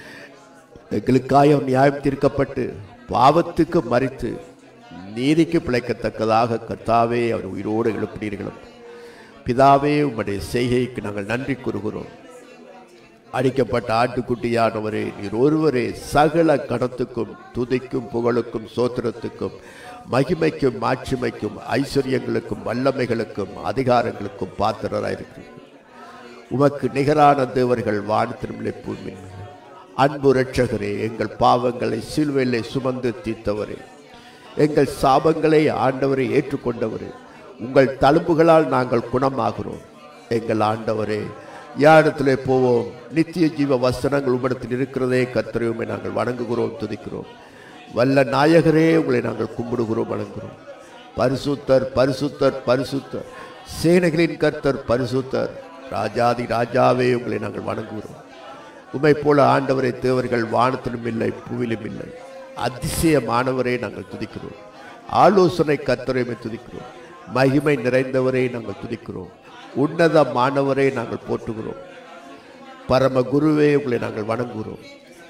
[SPEAKER 1] எங்களுக்காக நியாயம் தீர்க்கப்பட்டு பாவத்துக்கு மறித்து நீதிக்கு பிழைக்கத்தக்கதாக கர்த்தாவே அவர் உயிரோடு எழுப்பினீர்களும் பிதாவே உம்முடைய செய்கைக்கு நாங்கள் நன்றி கூறுகிறோம் அடிக்கப்பட்ட ஆட்டுக்குட்டியானவரே நீர் ஒருவரே சகல கணத்துக்கும் துதிக்கும் புகழுக்கும் சோத்திரத்துக்கும் மகிமைக்கும் மாட்சிமைக்கும் ஐஸ்வர்யங்களுக்கும் வல்லமைகளுக்கும் அதிகாரங்களுக்கும் பாத்திரராயிருக்கிறீர்கள் உமக்கு நிகரான தேவர்கள் வானத்திருமலை பூமியின் அன்பு இரட்சகரே எங்கள் பாவங்களை சிலுவையிலே சுமந்து தீர்த்தவரே எங்கள் சாபங்களை ஆண்டவரை ஏற்றுக்கொண்டவரே உங்கள் தழும்புகளால் நாங்கள் குணமாகிறோம் எங்கள் ஆண்டவரே யாரிடத்திலே போவோம் நித்திய ஜீவ வசனங்கள் உம்மிடத்தில் இருக்கிறதே கர்த்தரையுமே நாங்கள் வணங்குகிறோம் துதிக்கிறோம் வல்ல நாயகரே உங்களை நாங்கள் கும்பிடுகிறோம் வணங்குகிறோம் பரிசுத்தர் பரிசுத்தர் பரிசுத்தர் சேனைகளின் கர்த்தர் பரிசுத்தர் ராஜாதி ராஜாவே உங்களை நாங்கள் வணங்குகிறோம் உம்மை போல ஆண்டவரை தேவர்கள் வானத்திலும் இல்லை பூவிலும் இல்லை அதிசயமானவரை நாங்கள் துதிக்கிறோம் ஆலோசனை கர்த்தரையுமே துதிக்கிறோம் மகிமை நிறைந்தவரை நாங்கள் துதிக்கிறோம் உன்னதமானவரை நாங்கள் போற்றுகிறோம் பரம குருவே உங்களை நாங்கள் வணங்குகிறோம்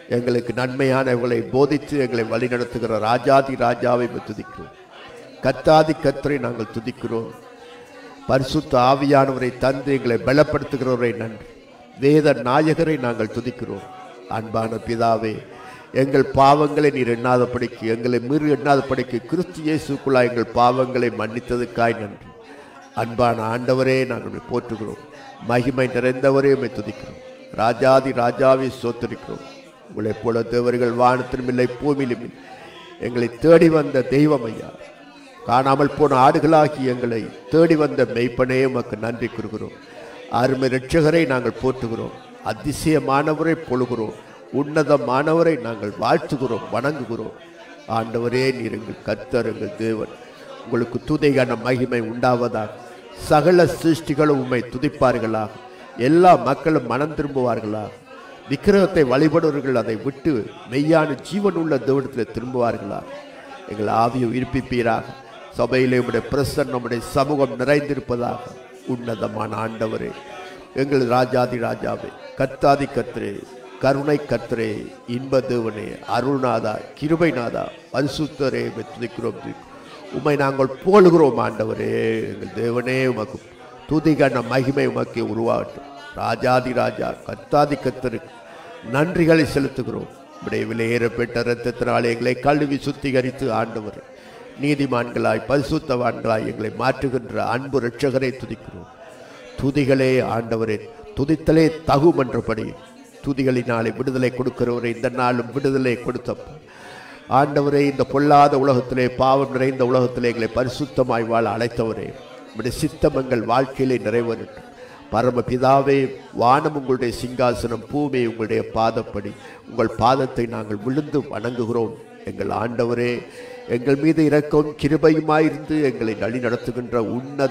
[SPEAKER 1] எங்களுக்கு நன்மையானவர்களை போதித்து எங்களை வழிநடத்துகிற ராஜாதி ராஜாவை துதிக்கிறோம். கத்தாதி கத்தரை நாங்கள் துதிக்கிறோம். பரிசுத்த ஆவியானவரை தந்து எங்களை பலப்படுத்துகிறவரை நன்றி. வேத நாயகரை நாங்கள் துதிக்கிறோம். அன்பான பிதாவே, எங்கள் பாவங்களை நீர் எண்ணாதபடிக்கு, எங்களை மீறி எண்ணாதபடிக்கு கிறிஸ்து இயேசுக்குள்ளாய் எங்கள் பாவங்களை மன்னித்ததுக்காய் நன்றி. அன்பான ஆண்டவரே, நாங்கள் போற்றுகிறோம். மகிமை நிறைந்தவரே உம்மை துதிக்கிறோம். ராஜாதி ராஜாவை சோத்தரிக்கிறோம். உங்களைப் போல தேவர்கள் வானத்திலும் இல்லை, பூமியிலும் இல்லை. எங்களை தேடி வந்த தெய்வம் ஐயா, காணாமல் போன ஆடுகளாகி எங்களை தேடி வந்த மெய்ப்பனே உமக்கு நன்றி கூறுகிறோம். அருமை இரட்சகரை நாங்கள் போற்றுகிறோம். அதிசயமானவரை பொழுகிறோம். உன்னதமானவரை நாங்கள் வாழ்த்துகிறோம், வணங்குகிறோம். ஆண்டவரே, நீர் எங்கள் கர்த்தர், எங்கள் தேவன். உங்களுக்கு துதிக்கான மகிமை உண்டாவதாக. சகல சிருஷ்டிகளும் உம்மை துதிப்பார்களாக. எல்லா மக்களும் மனம் திரும்புவார்களாக. விக்கிரகத்தை வழிபடுவர்கள் அதை விட்டு மெய்யான ஜீவன் உள்ள தேவனத்தில் திரும்புவார்களாக. எங்கள் ஆவியை உயிர்ப்பிப்பீராக. சபையிலே உடைய பிரசன்னம், நம்முடைய சமூகம் நிறைந்திருப்பதாக. உன்னதமான ஆண்டவரே, எங்கள் ராஜாதி ராஜாவே, கர்த்தாதி கர்த்தரே, கருணை கர்த்தரே, இன்ப தேவனே, அருள்நாதா, கிருபைநாதா, பரிசுத்தரே, துதிக்கிறோம். உம்மை நாங்கள் போலுகிறோம். ஆண்டவரே, எங்கள் தேவனே, உமக்கு துதிகான மகிமை உமக்கு உருவாகட்டும். ராஜாதி ராஜா, கர்த்தாதி கர்த்தருக்கு நன்றிகளை செலுத்துகிறோம். உடைய விலையேறப்பட்ட இரத்தத்தினாலே எங்களை கழுவி சுத்திகரித்து ஆண்டவர் நீதிமான்களாய் பரிசுத்தவான்களாய் எங்களை மாற்றுகின்ற அன்பு இரட்சகரை துதிக்கிறோம். துதிகளே ஆண்டவரே, துதித்தலே தகும் என்றபடி துதிகளினாலே விடுதலை கொடுக்கிறவரை இந்த நாளும் விடுதலை கொடுத்த ஆண்டவரே, இந்த பொல்லாத உலகத்திலே, பாவம் நிறைந்த உலகத்திலே எங்களை பரிசுத்தமாய் வாழ அழைத்தவரே, உடைய சித்தம் எங்கள் வாழ்க்கையிலே நிறைவேறட்டும். பரம பிதாவே, வானம் உங்களுடைய சிங்காசனம், பூமி உங்களுடைய பாதப்படி. உங்கள் பாதத்தை நாங்கள் விழுந்து வணங்குகிறோம். எங்கள் ஆண்டவரே, எங்கள் மீது இரக்கம் கிருபையுமாயிருந்து எங்களை வழி நடத்துகின்ற உன்னத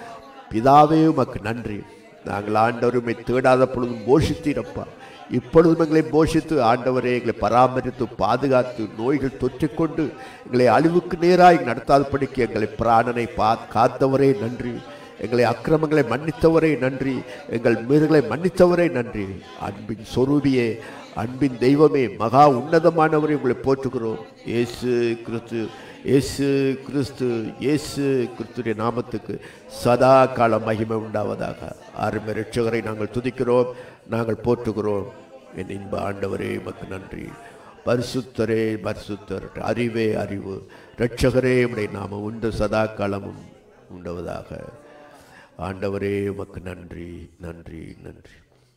[SPEAKER 1] பிதாவே, உமக்கு நன்றி. நாங்கள் ஆண்டவருமை தேடாத பொழுதும் போஷித்தீரப்பா. இப்பொழுதும் எங்களை போஷித்து ஆண்டவரே, எங்களை பராமரித்து பாதுகாத்து நோய்கள் தொற்றிக்கொண்டு எங்களை அழிவுக்கு நேராக நடத்தாதபடிக்கு எங்களை பிராணனை பா காத்தவரே நன்றி. எங்களை அக்கிரமங்களை மன்னித்தவரே நன்றி. எங்கள் மீறுகளை மன்னித்தவரே நன்றி. அன்பின் சொரூபியே, அன்பின் தெய்வமே, மகா உன்னதமானவரை உங்களை போற்றுகிறோம். இயேசு கிறிஸ்து, இயேசு கிறிஸ்து, இயேசு கிறிஸ்துடைய நாமத்துக்கு சதா கால மகிமை உண்டாவதாக. அருமை இரட்சகரை நாங்கள் துதிக்கிறோம், நாங்கள் போற்றுகிறோம். என் இன்ப ஆண்டவரே, உமக்கு நன்றி. பரிசுத்தரே, பரிசுத்தர், அறிவே அறிவு, இரட்சகரே, உடைய நாம உண்டு சதா காலமும் உண்டவதாக. ஆண்டவரே, உமக்கு நன்றி, நன்றி, நன்றி.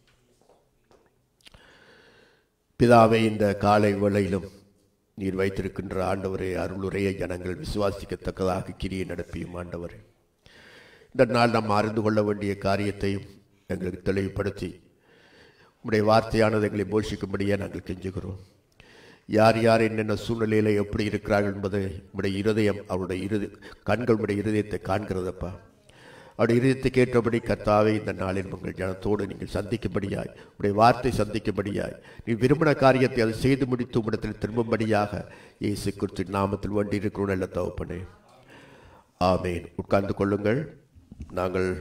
[SPEAKER 1] பிதாவை, இந்த காலை வேளையிலும் நீர் வைத்திருக்கின்ற ஆண்டவரே அருளுரையை ஜனங்கள் விசுவாசிக்கத்தக்கதாக கிரியை நடப்பியும் ஆண்டவரே, இந்த நாள் நாம் அறிந்து கொள்ள வேண்டிய காரியத்தையும் எங்களுக்கு தெளிவுபடுத்தி உம்முடைய வார்த்தையானது எங்களை போஷிக்கும்படியே நாங்கள் கெஞ்சுகிறோம். யார் யார் என்னென்ன சூழ்நிலையில் எப்படி இருக்கிறார்கள் என்பதை உம்முடைய இருதயம், அவருடைய இறுதி கண்கள் உடைய இருதயத்தை காண்கிறதப்பா. அவருடைய இருதயத்தை ஏற்றபடி கர்த்தாவே, இந்த நாளில் உங்கள் ஜனத்தோடு நீங்கள் சந்திக்கும்படியாய், உடைய வார்த்தை சந்திக்கும்படியாய், நீ விரும்பின காரியத்தை அதை செய்து முடித்து உம்மிடத்தில் திரும்பும்படியாக இயேசு கிறிஸ்துவின் நாமத்தில் வேண்டி இருக்கிறோம் நல்ல தகப்பனே. ஆமேன். உட்கார்ந்து கொள்ளுங்கள். நாங்கள்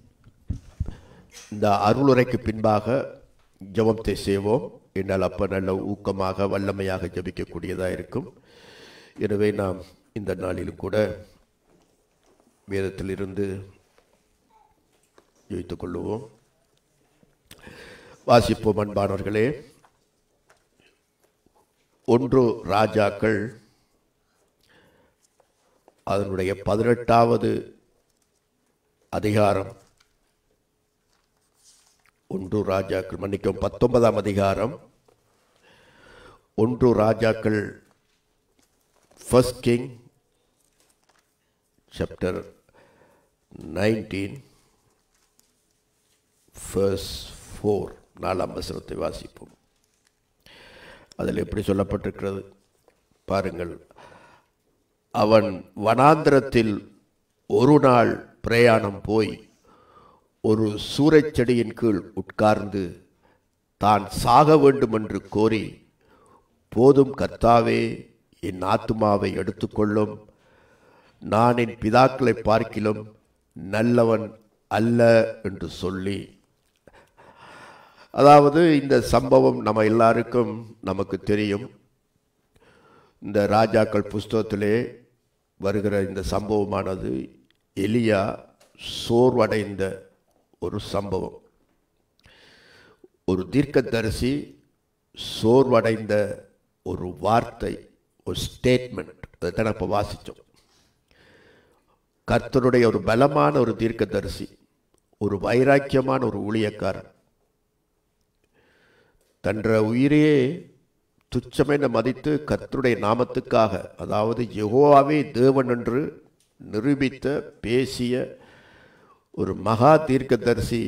[SPEAKER 1] இந்த அருளுரைக்கு பின்பாக ஜெபத்தை செய்வோம். என்னால் அப்போ நல்ல ஊக்கமாக வல்லமையாக ஜபிக்கக்கூடியதாக இருக்கும். எனவே நாம் இந்த நாளிலும் கூட வேதத்திலிருந்து ஜெயித்துக் கொள்ளுவோம். வாசிப்போம் அன்பானவர்களே. ஒன்று ராஜாக்கள் அதனுடைய பதினெட்டாவது அதிகாரம். ஒன்று ராஜாக்கள் மன்னிக்கும் பத்தொன்பதாம் அதிகாரம். ஒன்று ராஜாக்கள், first king chapter nineteen verse four, நாலாம் வசனத்தை வாசிப்போம். அதில் எப்படி சொல்லப்பட்டிருக்கிறது பாருங்கள். அவன் வனாந்திரத்தில் ஒரு நாள் பிரயாணம் போய் ஒரு சூரைச் செடியின் கீழ் உட்கார்ந்து தான் சாக வேண்டும் என்று கோரி, போதும் கர்த்தாவே, என் ஆத்துமாவை எடுத்துக்கொள்ளும், நான் என் பிதாக்களை பார்க்கிலும் நல்லவன் அல்ல என்று சொல்லி அதாவது இந்த சம்பவம் நம்ம எல்லாருக்கும் நமக்கு தெரியும். இந்த ராஜாக்கள் புஸ்தகத்திலே வருகிற இந்த சம்பவமானது எலியா சோர்வடைந்த ஒரு சம்பவம். ஒரு தீர்க்கதரிசி சோர்வடைந்த ஒரு வார்த்தை, ஒரு ஸ்டேட்மெண்ட், அதைத்தான் இப்போ வாசித்தோம். கர்த்தருடைய ஒரு பலமான ஒரு தீர்க்கதரிசி, ஒரு வைராக்கியமான ஒரு ஊழியக்காரன், தன்ற உயிரையே துச்சமென மதித்து கர்த்தருடைய நாமத்துக்காக, அதாவது யெகோவாவே தேவன் என்று நிரூபித்த பேசிய ஒரு மகா தீர்க்கதரிசி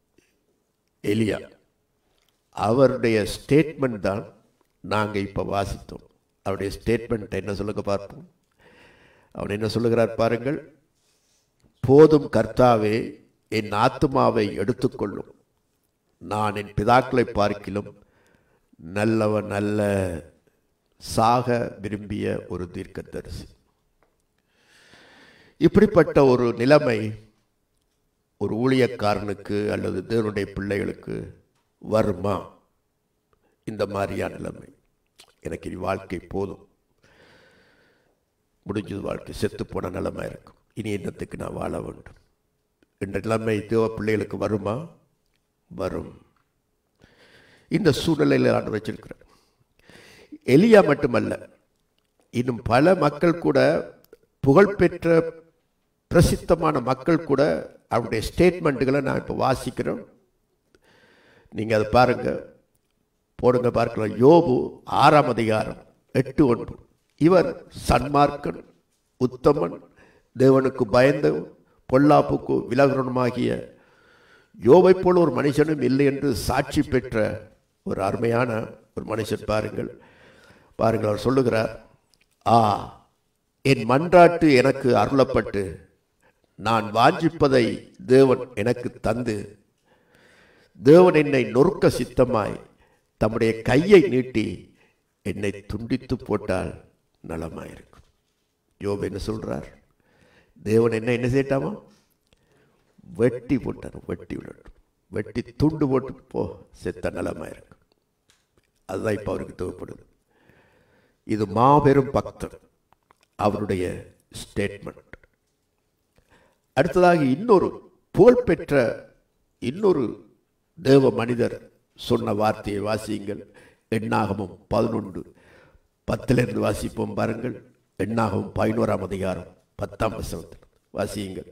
[SPEAKER 1] எலியா. அவருடைய ஸ்டேட்மெண்ட் தான் நாங்கள் இப்போ வாசித்தோம். அவருடைய ஸ்டேட்மெண்ட் என்ன சொல்லுங்க பார்ப்போம். அவன் என்ன சொல்லுகிறார் பாருங்கள். போதும் கர்த்தாவே, என் ஆத்துமாவை எடுத்துக்கொள்ளும். நான் என் பிதாக்களை பார்க்கிலும் நல்லவன் நல்ல சாக விரும்பிய ஒரு தீர்க்கதரிசி. இப்படிப்பட்ட ஒரு நிலைமை ஒரு ஊழியக்காரனுக்கு அல்லது தேவனுடைய பிள்ளைகளுக்கு வருமா? இந்த மாதிரியான நிலைமை, எனக்கு இனி வாழ்க்கை போதும், முடிஞ்சது, வாழ்க்கை செத்து போன நிலைமை இருக்கும், இனி என்னத்துக்கு நான் வாழ வேண்டும் என்ற நிலைமை தேவ பிள்ளைகளுக்கு வருமா? வரும். இந்த சூழ்நிலையில் நான் வச்சிருக்கிறேன். எலியா மட்டுமல்ல, இன்னும் பல மக்கள் கூட, புகழ்பெற்ற பிரசித்தமான மக்கள் கூட அவருடைய ஸ்டேட்மெண்ட்டுகளை நான் இப்போ வாசிக்கிறேன். நீங்கள் அதை பாருங்க, போடுங்க, பார்க்கலாம். யோபு ஆறாம் அதிகாரம் எட்டு ஒன்று. இவர் சன்மார்க்கன், உத்தமன், தேவனுக்கு பயந்த, பொல்லாப்புக்கு விலகுறனுமாகிய யோபை போல் ஒரு மனுஷனும் இல்லை என்று சாட்சி பெற்ற ஒரு அருமையான ஒரு மனுஷன். பாருங்கள் பாருங்கள் அவர் சொல்லுகிறார், ஆ என் மன்றாட்டு எனக்கு அருளப்பட்டு நான் வாஞ்சிப்பதை தேவன் எனக்கு தந்து, தேவன் என்னை நொறுக்க சித்தமாய் தம்முடைய கையை நீட்டி என்னை துண்டித்து போட்டால் நலமாயிருக்கும். யோபு என்ன சொல்றார்? தேவன் என்ன என்ன செய்யட்டாமா? வெட்டி போட்டார், வெட்டி விடட்டும், வெட்டி துண்டு போட்டு போ, செத்த நலமாயிருக்கும். அதுதான் இப்போ அவருக்கு தேவைப்படுது. இது மாபெரும் பக்தர், அவருடைய ஸ்டேட்மெண்ட். அடுத்ததாக இன்னொரு புகழ்பெற்ற இன்னொரு தேவ மனிதர் சொன்ன வார்த்தையை வாசியுங்கள். எண்ணாகமும் பதினொன்று பத்திலிருந்து வாசிப்போம் பாருங்கள். எண்ணாகமும் பதினோராம் அதிகாரம் பத்தாம் வசனத்தில் வாசியுங்கள்.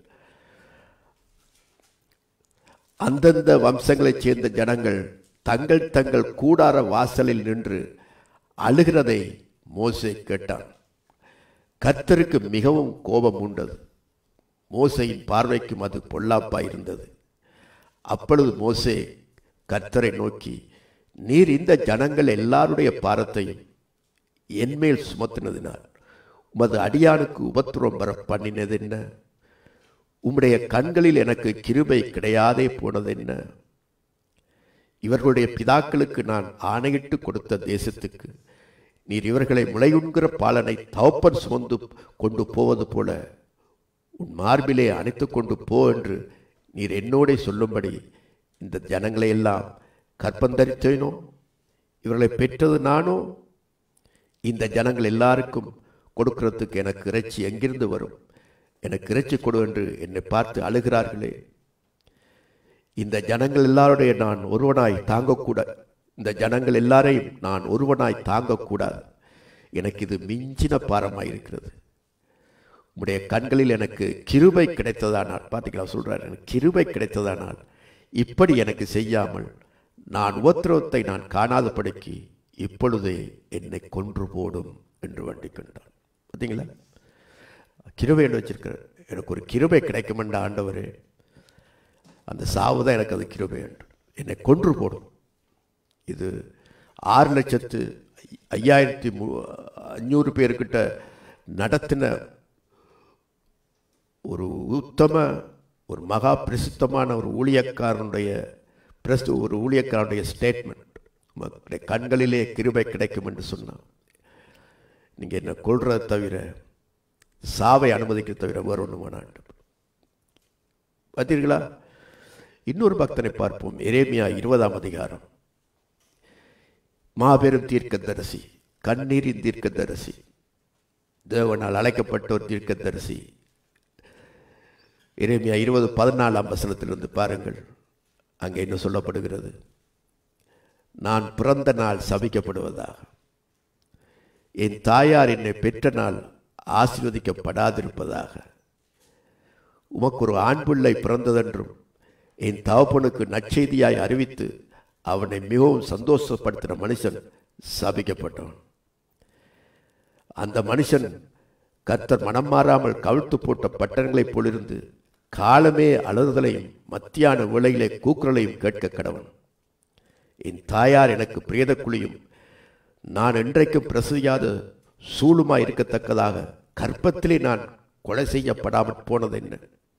[SPEAKER 1] அந்தந்த வம்சங்களைச் சேர்ந்த ஜனங்கள் தங்கள் தங்கள் கூடார வாசலில் நின்று அழுகிறதை மோசே கேட்டான். கர்த்தருக்கு மிகவும் கோபம் உண்டது. மோசேயின் பார்வைக்கும் அது பொல்லாப்பாய் இருந்தது. அப்பொழுது மோசே கர்த்தரை நோக்கி, நீர் இந்த ஜனங்கள் எல்லாருடைய பாரத்தையும் என்மேல் சுமத்தினதினால் உமது அடியானுக்கு உபத்திரம் வர பண்ணினது என்ன? உம்முடைய கண்களில் எனக்கு கிருபை கிடையாதே போனது என்ன? இவர்களுடைய பிதாக்களுக்கு நான் ஆணையிட்டு கொடுத்த தேசத்துக்கு நீர் இவர்களை முளையுண்கிற பாலனை தவப்பன் சுமந்து கொண்டு போவது போல உன் மார்பிலே அணைத்து கொண்டு போ என்று நீர் என்னோட சொல்லும்படி இந்த ஜனங்களை எல்லாம் கற்பந்தரித்தேனோ? இவர்களை பெற்றது நானோ? இந்த ஜனங்கள் எல்லாருக்கும் கொடுக்கிறதுக்கு எனக்கு இறைச்சி எங்கிருந்து வரும்? எனக்கு இறைச்சி கொடு என்று என்னை பார்த்து அழுகிறார்களே. இந்த ஜனங்கள் எல்லாருடைய நான் ஒருவனாய் தாங்கக்கூடாது. இந்த ஜனங்கள் எல்லாரையும் நான் ஒருவனாய் தாங்கக்கூடாது. எனக்கு இது மிஞ்சின பாரமாயிருக்கிறது. உம்முடைய கண்களில் எனக்கு கிருபை கிடைத்ததானால், பார்த்தீங்களா சொல்றார், எனக்கு கிருபை கிடைத்ததானால் இப்படி எனக்கு செய்யாமல் நான் உபத்திரவத்தை நான் காணாதபடிக்கு இப்பொழுதே என்னை கொன்று போடும் என்று வேண்டிக் கொண்டான். பார்த்தீங்களா, கிருபை என்று வச்சிருக்கிறார். எனக்கு ஒரு கிருபை கிடைக்கும் என்ற ஆண்டவரே, அந்த சாவு தான் எனக்கு அது கிருபை என்று, என்னை கொன்று போடும். இது ஆறு லட்சத்து ஐயாயிரத்தி மு அஞ்சூறு பேர்கிட்ட நடத்தின ஒரு உத்தம, ஒரு மகா பிரசித்தமான ஒரு ஊழியக்காரனுடைய பிரஸ் ஒரு ஊழியக்காரனுடைய ஸ்டேட்மெண்ட். கண்களிலே கிருபை கிடைக்கும் என்று சொன்னான். நீங்கள் என்ன கொள்றதை தவிர, சாவை அனுமதிக்க தவிர வேறு ஒன்று வேணாம். பார்த்தீர்களா? இன்னொரு பக்தனை பார்ப்போம். எரேமியா இருபதாம் அதிகாரம். மாபெரும் தீர்க்கதரிசி, கண்ணீரின் தீர்க்கதரிசி, தேவனால் அழைக்கப்பட்ட ஒரு தீர்க்கதரிசி. எரேமியா இருபது பதினாலாம் வசனத்திலிருந்து பாருங்கள். அங்கே என்ன சொல்லப்படுகிறது? நான் பிறந்த நாள் சபிக்கப்படுவதாக, என் தாயார் என்னை பெற்ற நாள் ஆசீர்வதிக்கப்படாதிருப்பதாக, உமக்கு ஒரு ஆண் பிள்ளை பிறந்ததென்றும் என் தகப்பனுக்கு நற்செய்தியாய் அறிவித்து அவனை மிகவும் சந்தோஷப்படுத்தின மனுஷன் சபிக்கப்பட்டவன். அந்த மனுஷன் கர்த்தர் மனம் மாறாமல் கவிழ்த்து போட்ட பட்டணங்களைப் போலிருந்து காலமே அழுதலையும் மத்தியான வேளையிலே கூக்குரலையும் கேட்க கடவன். என் தாயார் எனக்கு பிரேதக்குழியும் நான் என்றைக்கும் பிரசியாத சூளுமாய் இருக்கத்தக்கதாக கற்பத்திலே நான் கொலை செய்யப்படாமல் போனது என்ன?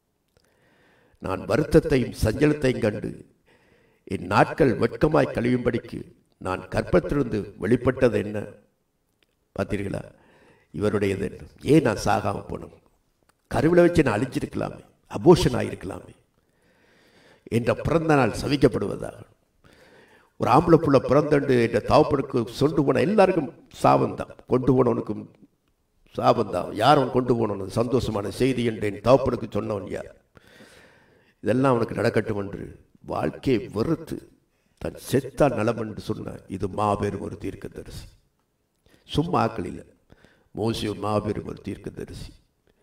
[SPEAKER 1] நான் வருத்தத்தையும் சஞ்சலத்தையும் கண்டு என் நாட்கள் வெட்கமாய் கழியும்படிக்கு நான் கற்பத்திலிருந்து வெளிப்பட்டது என்ன? பார்த்தீர்களா? இவருடையது என்ன? ஏன் நான் சாகாமல் போனோம்? கருவில வச்சு நான் அழிஞ்சிருக்கலாமே, அபோஷன் ஆகியிருக்கலாமே என்ற பிறந்த நாள் சவிக்கப்படுவதாக. ஒரு ஆம்பளை புள்ள பிறந்தண்டு என்ற தகப்பனுக்கு சொண்டு போன எல்லாருக்கும் சாபந்தான், கொண்டு போனவனுக்கும் சாபந்தான். யார் அவன் கொண்டு போனவன் சந்தோஷமான செய்தி என்று என் தகப்பனுக்கு சொன்னவன் யார்? இதெல்லாம் அவனுக்கு நடக்கட்டும் என்று வாழ்க்கையை வெறுத்து தன் செத்தால் நலம் என்று சொன்னார். இது மாபெரும் ஒரு தீர்க்கதரிசி. சும்மா ஆக்கள் இல்லை. மோசே மாபெரும் ஒரு தீர்க்கதரிசி,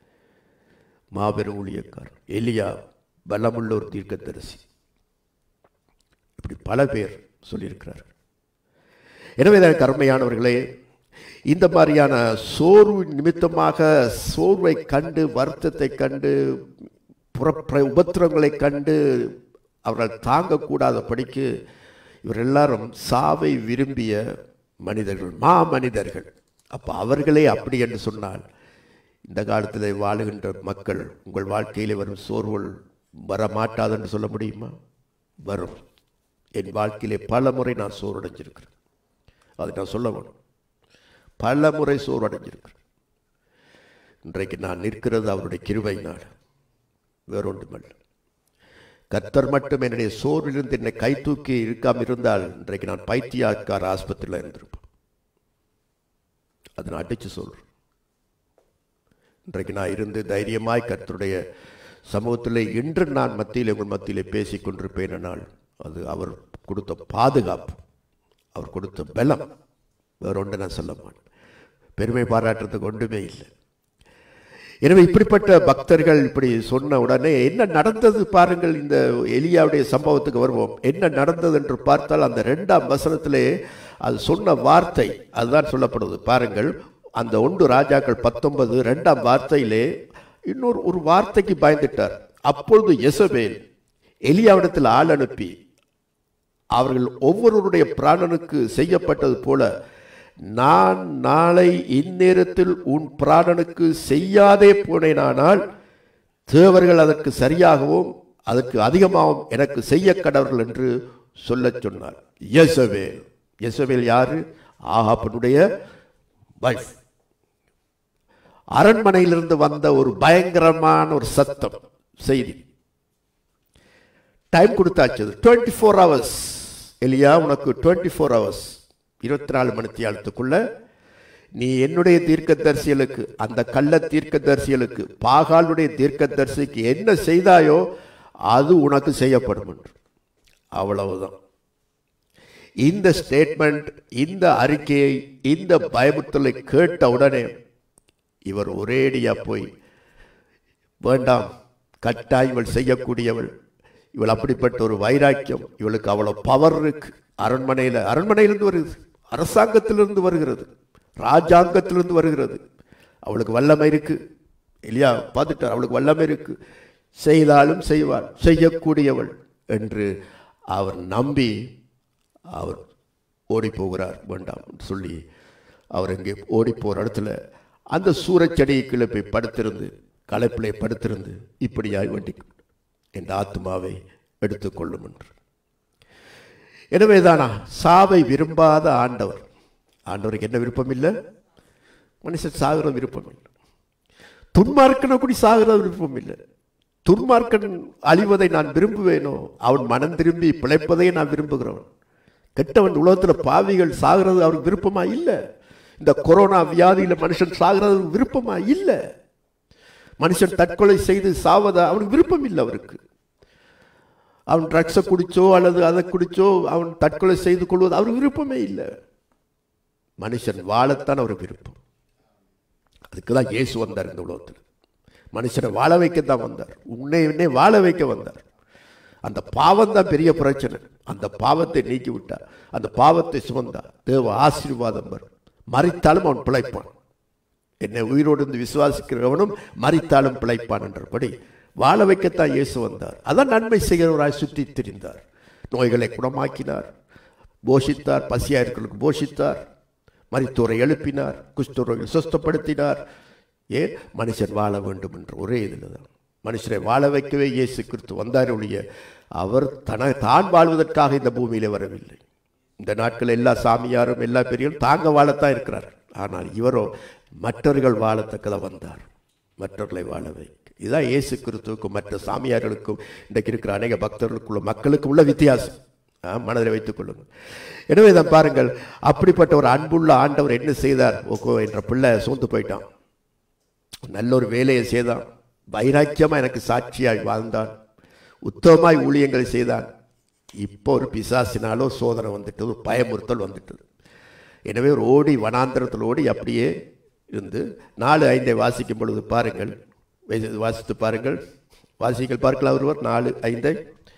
[SPEAKER 1] மாபெரும் ஊழியக்காரர். எலியா பலமுள்ள ஒரு தீர்க்கதரிசி. இப்படி பல பேர் சொல்லியிருக்கிறார்கள். எனவே தான் கருமையானவர்களே, இந்த மாதிரியான சோர்வு நிமித்தமாக சோர்வை கண்டு, வருத்தத்தை கண்டு, புற உபத்திரங்களை கண்டு அவர்கள் தாங்கக்கூடாத படிக்கு இவர் எல்லாரும் சாவை விரும்பிய மனிதர்கள், மா மனிதர்கள். அப்போ அவர்களே அப்படி என்று சொன்னால், இந்த காலத்தில் வாழுகின்ற மக்கள் உங்கள் வாழ்க்கையிலே வரும் சோர்வுகள் வரமாட்டாது என்று சொல்ல முடியுமா? வரும். என் வாழ்க்கையிலே பல முறை நான் சோர்வடைஞ்சிருக்கிறேன். அதை நான் சொல்ல வேணும். பல முறை சோர்வடைஞ்சிருக்கிறேன். இன்றைக்கு நான் நிற்கிறது அவருடைய கிருபையினால், வேறொன்றுமல்ல. கர்த்தர் மட்டும் என்னுடைய சோர்விலிருந்து என்னை கை தூக்கி இருக்காமல் இருந்தால் இன்றைக்கு நான் பைத்தியக்கார ஆஸ்பத்திரியில் இருந்திருப்பேன். அதை நான் அடித்து சொல்றேன். இன்றைக்கு நான் இருந்து தைரியமாய் கர்த்தருடைய சமூகத்திலே இன்று நான் மத்தியில் உங்கள் மத்தியிலே பேசிக் கொண்டிருப்பேன் என்னால் அது அவர் கொடுத்த பாதுகாப்பு, அவர் கொடுத்த பலம். வேற ஒன்று நான் சொல்ல மாட்டேன். பெருமை பாராட்டுறதுக்கு ஒன்றுமே இல்லை. எனவே இப்படிப்பட்ட பக்தர்கள் இப்படி சொன்ன உடனே என்ன நடந்தது பாருங்கள். இந்த எலியாவுடைய சம்பவத்துக்கு வருவோம். என்ன நடந்தது என்று பார்த்தால் அந்த இரண்டாம் வசனத்திலே அது சொன்ன வார்த்தை அதுதான் சொல்லப்படுவது. பாருங்கள், அந்த ஒன்று ராஜாக்கள் பத்தொன்பது இரண்டாம் வார்த்தையிலே இன்னொரு ஒரு வார்த்தைக்கு பயந்துட்டார். அப்பொழுது யெசபேல் எலியாவிடத்தில் ஆள் அனுப்பி அவர்கள் ஒவ்வொருவருடைய பிராணனுக்கு செய்யப்பட்டது போல நான் நாளை இந்நேரத்தில் உன் பிராணனுக்கு செய்யாதே போனேனானால் தேவர்கள் அதற்கு சரியாகவும் அதற்கு அதிகமாகவும் எனக்கு செய்ய கடவர்கள் என்று சொல்ல சொன்னார். யெசபேல். யெசபேல் யாரு? ஆகாபனுடைய வைஃப். அரண்மனையிலிருந்து வந்த ஒரு பயங்கரமான ஒரு சத்தம் செய்தி. டைம் கொடுத்தாச்சு. டுவெண்ட்டி ஃபோர் ஹவர்ஸ் எலியா, உனக்கு டுவெண்ட்டி ஃபோர் ஹவர்ஸ் இருபத்தி நாலு மணி தியாலத்துக்குள்ள நீ என்னுடைய தீர்க்கதரிசிகளுக்கு, அந்த கள்ள தீர்க்கதரிசிகளுக்கு, பாகாலுடைய தீர்க்கதரிசிக்கு என்ன செய்தாயோ அது உனக்கு செய்யப்படும் என்று. அவ்வளவுதான். இந்த ஸ்டேட்மெண்ட், இந்த அறிக்கையை, இந்த பயமுறுத்தலை கேட்ட உடனே இவர் ஒரேடியா போய், வேண்டாம், கட்டாய் இவள் செய்யக்கூடியவள், இவள் அப்படிப்பட்ட ஒரு வைராக்கியம், இவளுக்கு அவ்வளவு பவர் இருக்கு. அரண்மனையில் அரண்மனையிலிருந்து வருகிறது, அரசாங்கத்திலிருந்து வருகிறது, ராஜாங்கத்திலிருந்து வருகிறது. அவளுக்கு வல்லமை இருக்கு. இல்லையா? பார்த்துட்டார், அவளுக்கு வல்லமை இருக்கு, செய்தாலும் செய்வாள், செய்யக்கூடியவள் என்று அவர் நம்பி அவர் ஓடி போகிறார். வேண்டாம் சொல்லி அவர் இங்கே ஓடி போகிற இடத்துல அந்த சூரச்செடியை கீழே போய் படுத்திருந்து, களைப்பிலே படுத்திருந்து, இப்படியாய் வேண்டி என் ஆத்மாவை எடுத்துக்கொள்ளும் என்று. எனவேதானா சாவை விரும்பாத ஆண்டவர். ஆண்டவருக்கு என்ன விருப்பம் இல்லை? மனுஷன் சாகிற விருப்பம் இல்லை. துன்மார்க்கன கூடி சாகிற விருப்பம் இல்லை. துன்மார்க்கன் அழிவதை நான் விரும்புவேனோ? அவன் மனம் திரும்பி பிழைப்பதை நான் விரும்புகிறவன். கெட்டவன் உலகத்தில் பாவிகள் சாகிறது அவருக்கு விருப்பமா இல்லை. இந்த கொரோனா வியாதியில மனுஷன் சாகிறது விருப்பமா இல்லை. மனுஷன் தற்கொலை செய்து சாவதா அவனுக்கு விருப்பம் இல்லை. அவருக்கு அவன் ட்ரக்ஸை குடிச்சோ அல்லது அதை குடிச்சோ அவன் தற்கொலை செய்து கொள்வது அவருக்கு விருப்பமே இல்லை. மனுஷன் வாழத்தான் அவருக்கு விருப்பம். அதுக்கு தான் இயேசு வந்தார் இந்த உலகத்தில். மனுஷனை வாழ வைக்கத்தான் வந்தார். உன்னை உன்னை வாழ வைக்க வந்தார். அந்த பாவம் தான் பெரிய பிரச்சனை. அந்த பாவத்தை நீக்கி விட்டார். அந்த பாவத்தை சுமந்தார். தேவ ஆசீர்வாதம் வரும். மரித்தாலும் அவன் பிழைப்பான். என்னை உயிரோடு இருந்து விசுவாசிக்கிறவனும் மரித்தாலும் பிழைப்பான் என்றபடி வாழ வைக்கத்தான் இயேசு வந்தார். அதான் நன்மை செய்கிறவராய் சுற்றி திரிந்தார். நோய்களை குணமாக்கினார், போஷித்தார், பசியா இருக்கிறவர்களுக்கு போஷித்தார், மரித்தோரை எழுப்பினார், குஷ்டரோகிகளை சுஸ்தப்படுத்தினார். ஏன்? மனுஷன் வாழ வேண்டும் என்ற ஒரே இதில் தான். மனுஷனை வாழ வைக்கவே இயேசு கிறிஸ்து வந்தார் ஒழிய அவர் தன தான் வாழ்வதற்காக இந்த பூமியிலே வரவில்லை. இந்த நாட்கள் எல்லா சாமியாரும் எல்லா பெரியரும் தாங்க வாழத்தான் இருக்கிறார். ஆனால் இவரோ மற்றவர்கள் வாழத்தக்கதாக வந்தார், மற்றவர்களை வாழ வைக்க. இதுதான் இயேசு கிறிஸ்துவுக்கும் மற்ற சாமியார்களுக்கும் இன்றைக்கு இருக்கிற அநேக பக்தர்களுக்குள்ள மக்களுக்கு உள்ள வித்தியாசம். மனதில் வைத்துக் கொள்ளுங்கள். எனவே தான் பாருங்கள், அப்படிப்பட்ட ஒரு அன்புள்ள ஆண்டவர் என்ன செய்தார்? ஓகோ என்ற பிள்ளை சோர்ந்து போயிட்டான். நல்ல ஒரு வேலையை செய்தான், வைராக்கியமாக எனக்கு சாட்சியாய் வாழ்ந்தான், உத்தமமாய் ஊழியங்களை செய்தான். இப்போ ஒரு பிசாசினாலோ சோதனை வந்துட்டது, பயமுறுத்தல் வந்துட்டது. எனவே ஒரு ஓடி வனாந்திரத்தில் ஓடி அப்படியே இருந்து நாலு ஐந்தை வாசிக்கும் பொழுது பாருங்கள், வாசித்து பாருங்கள், வாசிகள் பார்க்கலாம் ஒருவர் நாலு ஐந்தை.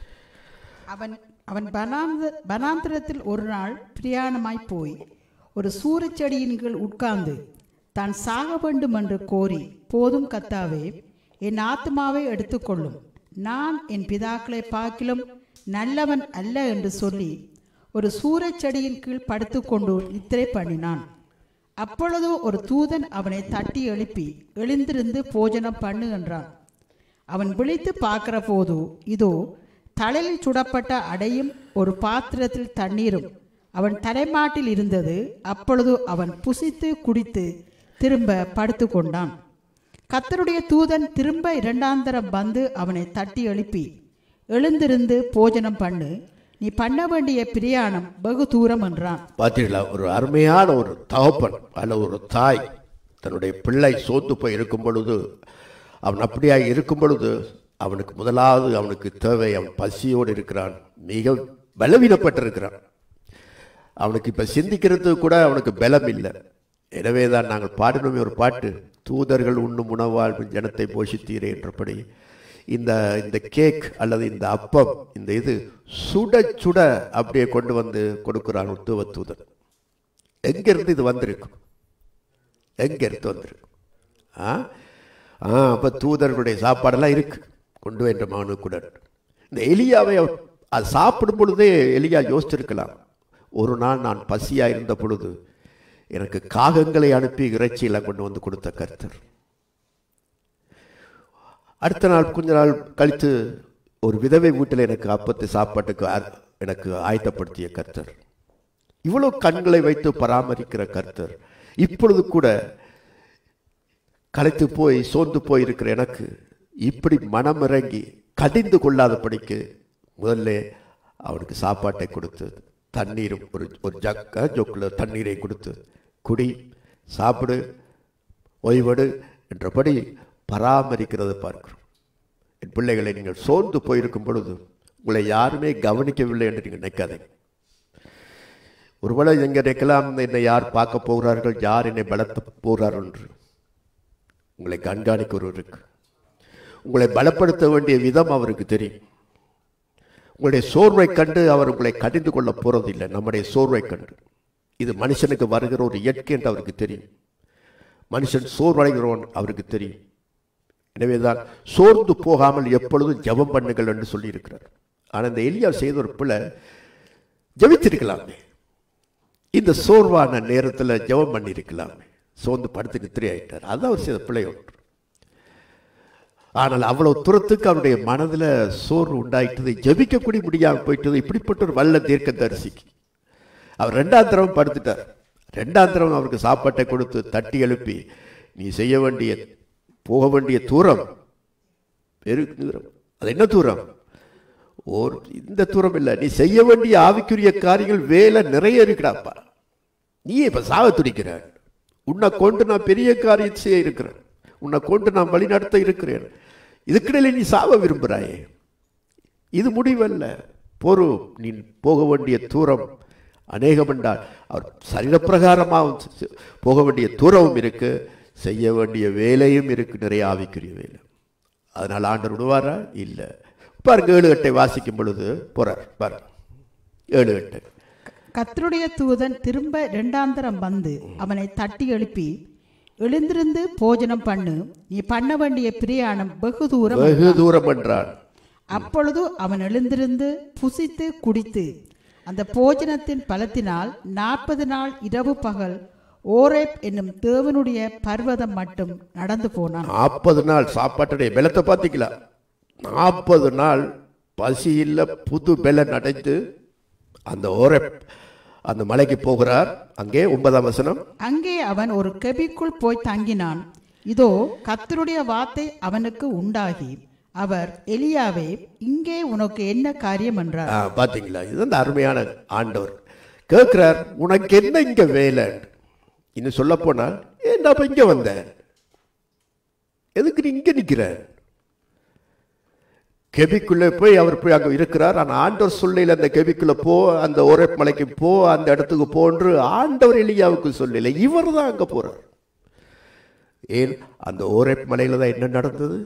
[SPEAKER 2] அவன் அவன் வனாந்திரத்தில் ஒரு நாள் பிரயாணமாய் போய் ஒரு சூரச்செடியின் கீழ் உட்கார்ந்து தான் சாக வேண்டும் என்று கோரி, போதும் கர்த்தாவே, என் ஆத்மாவை எடுத்துக்கொள்ளும், நான் என் பிதாக்களை பார்க்கிலும் நல்லவன் அல்ல என்று சொல்லி ஒரு சூரச்செடியின் கீழ் படுத்துக்கொண்டு நித்திரை பண்ணினான். அப்பொழுது ஒரு தூதன் அவனை தட்டி எழுப்பி, எழுந்திருந்து போஜனம் பண்ணு என்றான். அவன் விழித்து பார்க்கிற போது இதோ தலையில் சுடப்பட்ட அடையும் ஒரு பாத்திரத்தில் தண்ணீரும் அவன் தலைமாட்டில் இருந்தது. அப்பொழுது அவன் புசித்து குடித்து திரும்ப படுத்து கொண்டான். கர்த்தருடைய தூதன் திரும்ப இரண்டாந்தரம் வந்து அவனை தட்டி எழுப்பி, எழுந்திருந்து போஜனம் பண்ணு, நீ பண்ண வேண்டிய பிரயாணம் வெகு தூரம் என்றான்.
[SPEAKER 1] பார்த்தீங்களா? ஒரு அருமையான ஒரு தகப்பன் அல்ல ஒரு தாய் தன்னுடைய பிள்ளை சோர்ந்து போய் இருக்கும் பொழுது, அவன் அப்படியாக இருக்கும் பொழுது அவனுக்கு முதலாவது அவனுக்கு தேவை, அவன் பசியோடு இருக்கிறான், மிக பலவீனப்பட்டிருக்கிறான். அவனுக்கு இப்போ சிந்திக்கிறது கூட அவனுக்கு பலம் இல்லை. எனவே தான் நாங்கள் பாடினோமே ஒரு பாட்டு, தூதர்கள் உண்ணும் உணவால் ஜனத்தை போஷித்தீரே என்றபடி இந்த இந்த கேக் அல்லது இந்த அப்பம் இந்த இது சுட சுட அப்படியே கொண்டு வந்து கொடுக்குறான் உத்துவ தூதன். எங்கிருந்து இது வந்திருக்கும்? எங்கிருந்து வந்திருக்கும்? ஆ ஆ அப்போ தூதர்களுடைய சாப்பாடெல்லாம் இருக்கு, கொண்டு வேண்ட மகனுக்குடன். இந்த எலியாவை அது சாப்பிடும் பொழுதே எலியா யோசிச்சிருக்கலாம், ஒரு நாள் நான் பசியாக இருந்த பொழுது எனக்கு காகங்களை அனுப்பி இறைச்சியெல்லாம் கொண்டு வந்து கொடுத்த கர்த்தர். அடுத்த நாள் கொஞ்ச நாள் கழித்து ஒரு விதவை வீட்டில் எனக்கு அப்பத்தை சாப்பாட்டுக்கு எனக்கு ஆயத்தப்படுத்திய கர்த்தர். இவ்வளோ கண்களை வைத்து பராமரிக்கிற கர்த்தர் இப்பொழுது கூட களைத்து போய் சோர்ந்து போயிருக்கிற எனக்கு இப்படி மனம் இறங்கி கடிந்து கொள்ளாதபடிக்கு முதல்ல அவனுக்கு சாப்பாட்டை கொடுத்து தண்ணீரும் ஒரு ஒரு ஜக்க ஜொக்கில் தண்ணீரை கொடுத்து குடி, சாப்பிடு, ஓய்வடு என்றபடி பராமரிக்கிறதை பார்க்கிறோம். என் பிள்ளைகளை, நீங்கள் சோர்ந்து போயிருக்கும் பொழுது உங்களை யாருமே கவனிக்கவில்லை என்று நீங்கள் நினைக்காதீங்க. ஒருவேளை எங்கே நினைக்கலாம், என்னை யார் பார்க்க போகிறார்கள், யார் என்னை பலத்த போகிறார்கள் என்று. உங்களை கண்காணிக்க ஒருவர் இருக்கு. உங்களை பலப்படுத்த வேண்டிய விதம் அவருக்கு தெரியும். உங்களுடைய சோர்வை கண்டு அவர் உங்களை கடிந்து கொள்ள போறதில்லை. நம்முடைய சோர்வை கண்டு, இது மனுஷனுக்கு வருகிற ஒரு இயற்கை என்று அவருக்கு தெரியும். மனுஷன் சோர்வடைகிறவன் அவருக்கு தெரியும். எனவேதான் சோர்ந்து போகாமல் எப்பொழுதும் ஜெபம் பண்ணுங்கள் என்று சொல்லி இருக்கிறார். ஆனால் இந்த எலியா செய்த ஒரு பிள்ளை ஜெபித்திருக்கலாமே, இந்த சோர்வான நேரத்தில் ஜெபம் பண்ணியிருக்கலாமே, சோர்ந்து படுத்து நித்திரை ஆயிட்டார். அதுதான் அவர் செய்த பிள்ளை ஒன்று. ஆனால் அவ்வளவு தூரத்துக்கு அவருடைய மனதில் சோர்வு உண்டாயிட்டது, ஜெபிக்கக்கூட முடியாமல் போயிட்டது. இப்படிப்பட்ட ஒரு வல்ல தீர்க்க தரிசிக்கு அவர் ரெண்டாம் தரம் படுத்துட்டார். ரெண்டாம் தரம் அவருக்கு சாப்பாட்டை கொடுத்து தட்டி எழுப்பி, நீ செய்ய வேண்டிய போக வேண்டிய தூரம் பெரு தூரம். அது என்ன தூரம்? ஒரு இந்த தூரம் இல்லை, நீ செய்ய வேண்டிய ஆவிக்குரிய காரியங்கள் வேலை நிறைய இருக்குடாப்பா. நீ இப்ப சாவ துடிக்கிற. உன்னை கொண்டு நான் பெரிய காரியம் செய்ய இருக்கிறேன், உன்னை கொண்டு நான் வழி நடத்த இருக்கிறேன். இதுக்கிடையில நீ சாவ விரும்புகிறாயே, இது முடிவல்ல. பொறு, நீ போக வேண்டிய தூரம் அநேகம் என்றால் அவர் சரீரப்பிரகாரமாக போக வேண்டிய தூரமும் இருக்கு, செய்ய வேண்டிய வேலையும் இருக்கு, நிறைய ஆவிக்குரிய வேலை. அதனால் ஆண்டவர் விடுவாரா? இல்லை. பாருங்க, ஏழு எட்டை வாசிக்கும் பொழுது போறார் பாருங்க. ஏழு எட்டு.
[SPEAKER 2] கர்த்தருடைய தூதன் திரும்ப இரண்டாந்தரம் வந்து அவனை தட்டி எழுப்பி, எழுந்திருந்து போஜனம் பண்ணு, நீ பண்ண வேண்டிய பிரயாணம் வெகு தூரம்
[SPEAKER 1] வெகு தூரம் என்றான்.
[SPEAKER 2] அப்பொழுது அவன் எழுந்திருந்து புசித்து குடித்து அந்த போஜனத்தின் பலத்தினால் நாற்பது நாள் இரவு பகல் ஓரேப் என்னும் தேவனுடைய பர்வதம் மட்டும் நடந்து போனான்.
[SPEAKER 1] நாற்பது நாள் சாப்பாட்டுடைய பலத்தை பார்த்திக்கலாம். நாற்பது நாள் பசியில் புது பலன் அடைந்து அந்த ஓரேப் அந்த மலைக்கு போகிறார். அங்கே ஒன்பதாம் வசனம்.
[SPEAKER 2] அங்கே அவன் ஒரு கெபிக்குள் போய் தங்கினான். இதோ கர்த்தருடைய வார்த்தை அவனுக்கு உண்டாகி, அவர், எலியாவே, இங்கே உனக்கு என்ன காரியம் என்றார்.
[SPEAKER 1] பாத்தீங்களா? இது அந்த அருமையான ஆண்டவர் கேட்கிறார், உனக்கு என்ன இங்க வேலை? இன்னும் சொல்ல போனால், ஏன்டா இங்க வந்த, எதுக்கு நீ இங்க நிக்கிற? கெபிக்குள்ளே போய் அவர் போய் அங்க இருக்கிறார். ஆனா ஆண்டவர் சொல்லல அந்த கெபிக்குள்ள போ, அந்த ஓரேப் மலைக்கு போ, அந்த இடத்துக்கு போன்று ஆண்டவர் எலியாவுக்கு சொல்லல, இவர் தான் அங்க போறார். ஏன்? அந்த ஓரேப் மலையில தான் என்ன நடந்தது?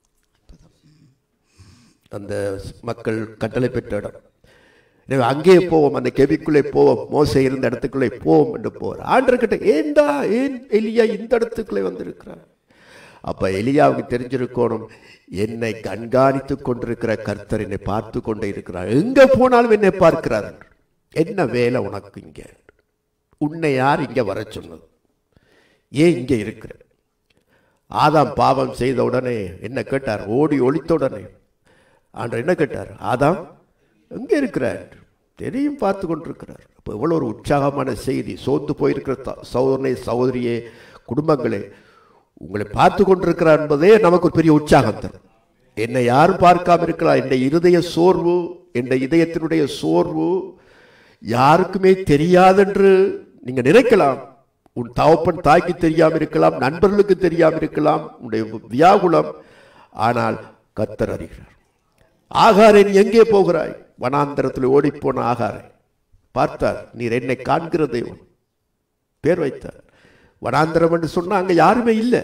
[SPEAKER 1] அந்த மக்கள் கட்டளை பெற்ற இடம். எனவே அங்கே போவோம், அந்த கெபிக்குள்ளே போவோம், மோசே இருந்த இடத்துக்குள்ளே போவோம் என்று போற ஆண்டவர் கிட்ட, ஏண்டா ஏன் எலியா இந்த இடத்துக்குள்ளே வந்திருக்கிறார்? அப்ப எலியாவுக்கு தெரிஞ்சிருக்கணும், என்னை கண்காணித்து கொண்டிருக்கிற கர்த்தர் என்னை பார்த்து கொண்டே இருக்கிறார், எங்க போனாலும் என்னை பார்க்கிறார். என்ன வேலை உனக்கு இங்க? உன்னை யார் இங்க வர சொன்னது? ஏன் இங்க இருக்கிற? ஆதாம் பாவம் செய்த உடனே என்ன கேட்டார்? ஓடி ஒளித்த உடனே ஆண்டவர் என்ன கேட்டார்? ஆதாம் எங்கே இருக்கிறார்? தெரியும், பார்த்து கொண்டிருக்கிறார். அப்போ எவ்வளோ ஒரு உற்சாகமான செய்தி. சோர்ந்து போயிருக்கிற சகோதரனே, சகோதரியே, குடும்பங்களே, உங்களை பார்த்து கொண்டிருக்கிறார் என்பதே நமக்கு ஒரு பெரிய உற்சாகம் தரும். என்னை யாரும் பார்க்காம இருக்கலாம். என்னுடைய இருதய சோர்வு, என்னுடைய இதயத்தினுடைய சோர்வு யாருக்குமே தெரியாதென்று நீங்க நினைக்கலாம். உன் தகப்பன் தாய்க்கு தெரியாமல் இருக்கலாம், நண்பர்களுக்கு தெரியாமல் இருக்கலாம், உன்னுடைய வியாகுலம். ஆனால் கர்த்தர் அறிகிறார். ஆகாரே, நீ எங்கே போகிறாய்? வனாந்தரத்தில் ஓடிப்போன ஆகாரை பார்த்தார். நீர் என்னை காண்கிற தேவன் பேர் வைத்தார். வனாந்தரம் என்று சொன்னா அங்க யாருமே இல்லை,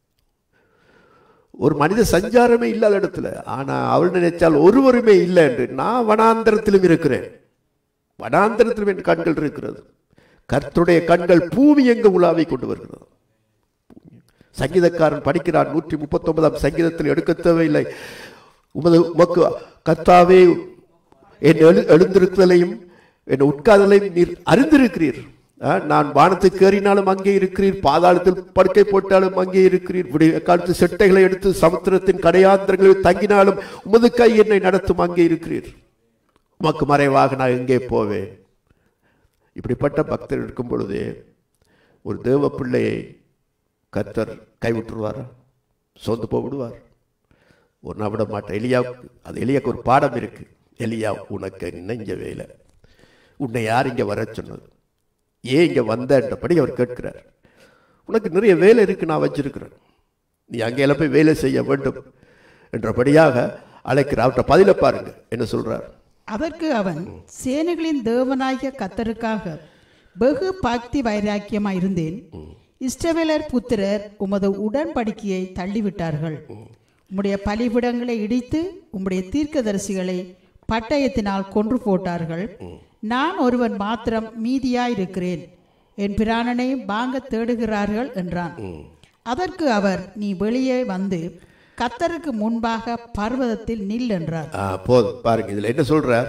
[SPEAKER 1] ஒரு மனித சஞ்சாரமே இல்லாத இடத்துல. ஆனா அவள் நினைச்சால் ஒருவருமே இல்லை என்று. நான் வனாந்தரத்திலும் இருக்கிறேன், வனாந்தரத்திலும் என் கண்கள் இருக்கிறது. கர்த்தருடைய கண்கள் பூமி எங்க உலாவை கொண்டு வருகிறது. சங்கீதக்காரன் படிக்கிறான், நூற்றி முப்பத்தி ஒன்பதாம் சங்கீதத்தில் எடுக்க தேவையில்லை, உமது உமக்கு கர்த்தாவே என் எழு எழுந்திருத்தலையும் என் உட்காதலையும் நீர் அறிந்திருக்கிறீர். நான் வானத்துக்கு ஏறினாலும் அங்கே இருக்கிறீர், பாதாளத்தில் படுக்கை போட்டாலும் அங்கே இருக்கிறீர். விடிய காலத்து செட்டைகளை எடுத்து சமுத்திரத்தின் கடையாந்திரங்களில் தங்கினாலும் உமது கை என்னை நடத்தும், அங்கே இருக்கிறீர். உமக்கு மறைவாக நான் எங்கே போவேன்? இப்படிப்பட்ட பக்தர் இருக்கும் பொழுதே ஒரு தேவ பிள்ளையை கர்த்தர் கைவிட்டுருவாரா? சோர்ந்து போய்விடுவார்? ஒரு நாள் விட மாட்டேன். எலியாவுக்கு அது எலியாவுக்கு ஒரு பாடம் இருக்கு. எலியா, உனக்கு என்ன இங்க வேலை? உன்னை யார் இங்க வர சொன்னது? ஏன் இங்க வந்தபடி அவர் கேட்கிறார். உனக்கு நிறைய வேலை இருக்கு, நான் வச்சிருக்கிறேன், நீ அங்கெல்லாம் போய் வேலை செய்ய வேண்டும் என்றபடியாக அழைக்கிறார். அவர்கிட்ட பதில பாருங்க என்ன சொல்றார்.
[SPEAKER 2] அதற்கு அவன், சேனைகளின் தேவனாகிய கர்த்தருக்காக வெகு பக்தி வைராக்கியமாய் இருந்தேன். இஸ்ரவேலர் புத்திரர் உமது உடன்படிக்கையை தள்ளிவிட்டார்கள். உம்முடைய பலிபிடங்களை இடித்து உம்முடைய தீர்க்கதரிசிகளை பட்டயத்தினால் கொன்று போட்டார்கள். நான் ஒருவன் மாத்திரம் மீதியாயிருக்கிறேன், என் பிராணனை வாங்க தேடுகிறார்கள் என்றான். அதற்கு அவர், நீ வெளியே வந்து கர்த்தருக்கு முன்பாக பர்வதத்தில் நில் என்றார்.
[SPEAKER 1] போதும் பாருங்க, இதுல என்ன சொல்றார்?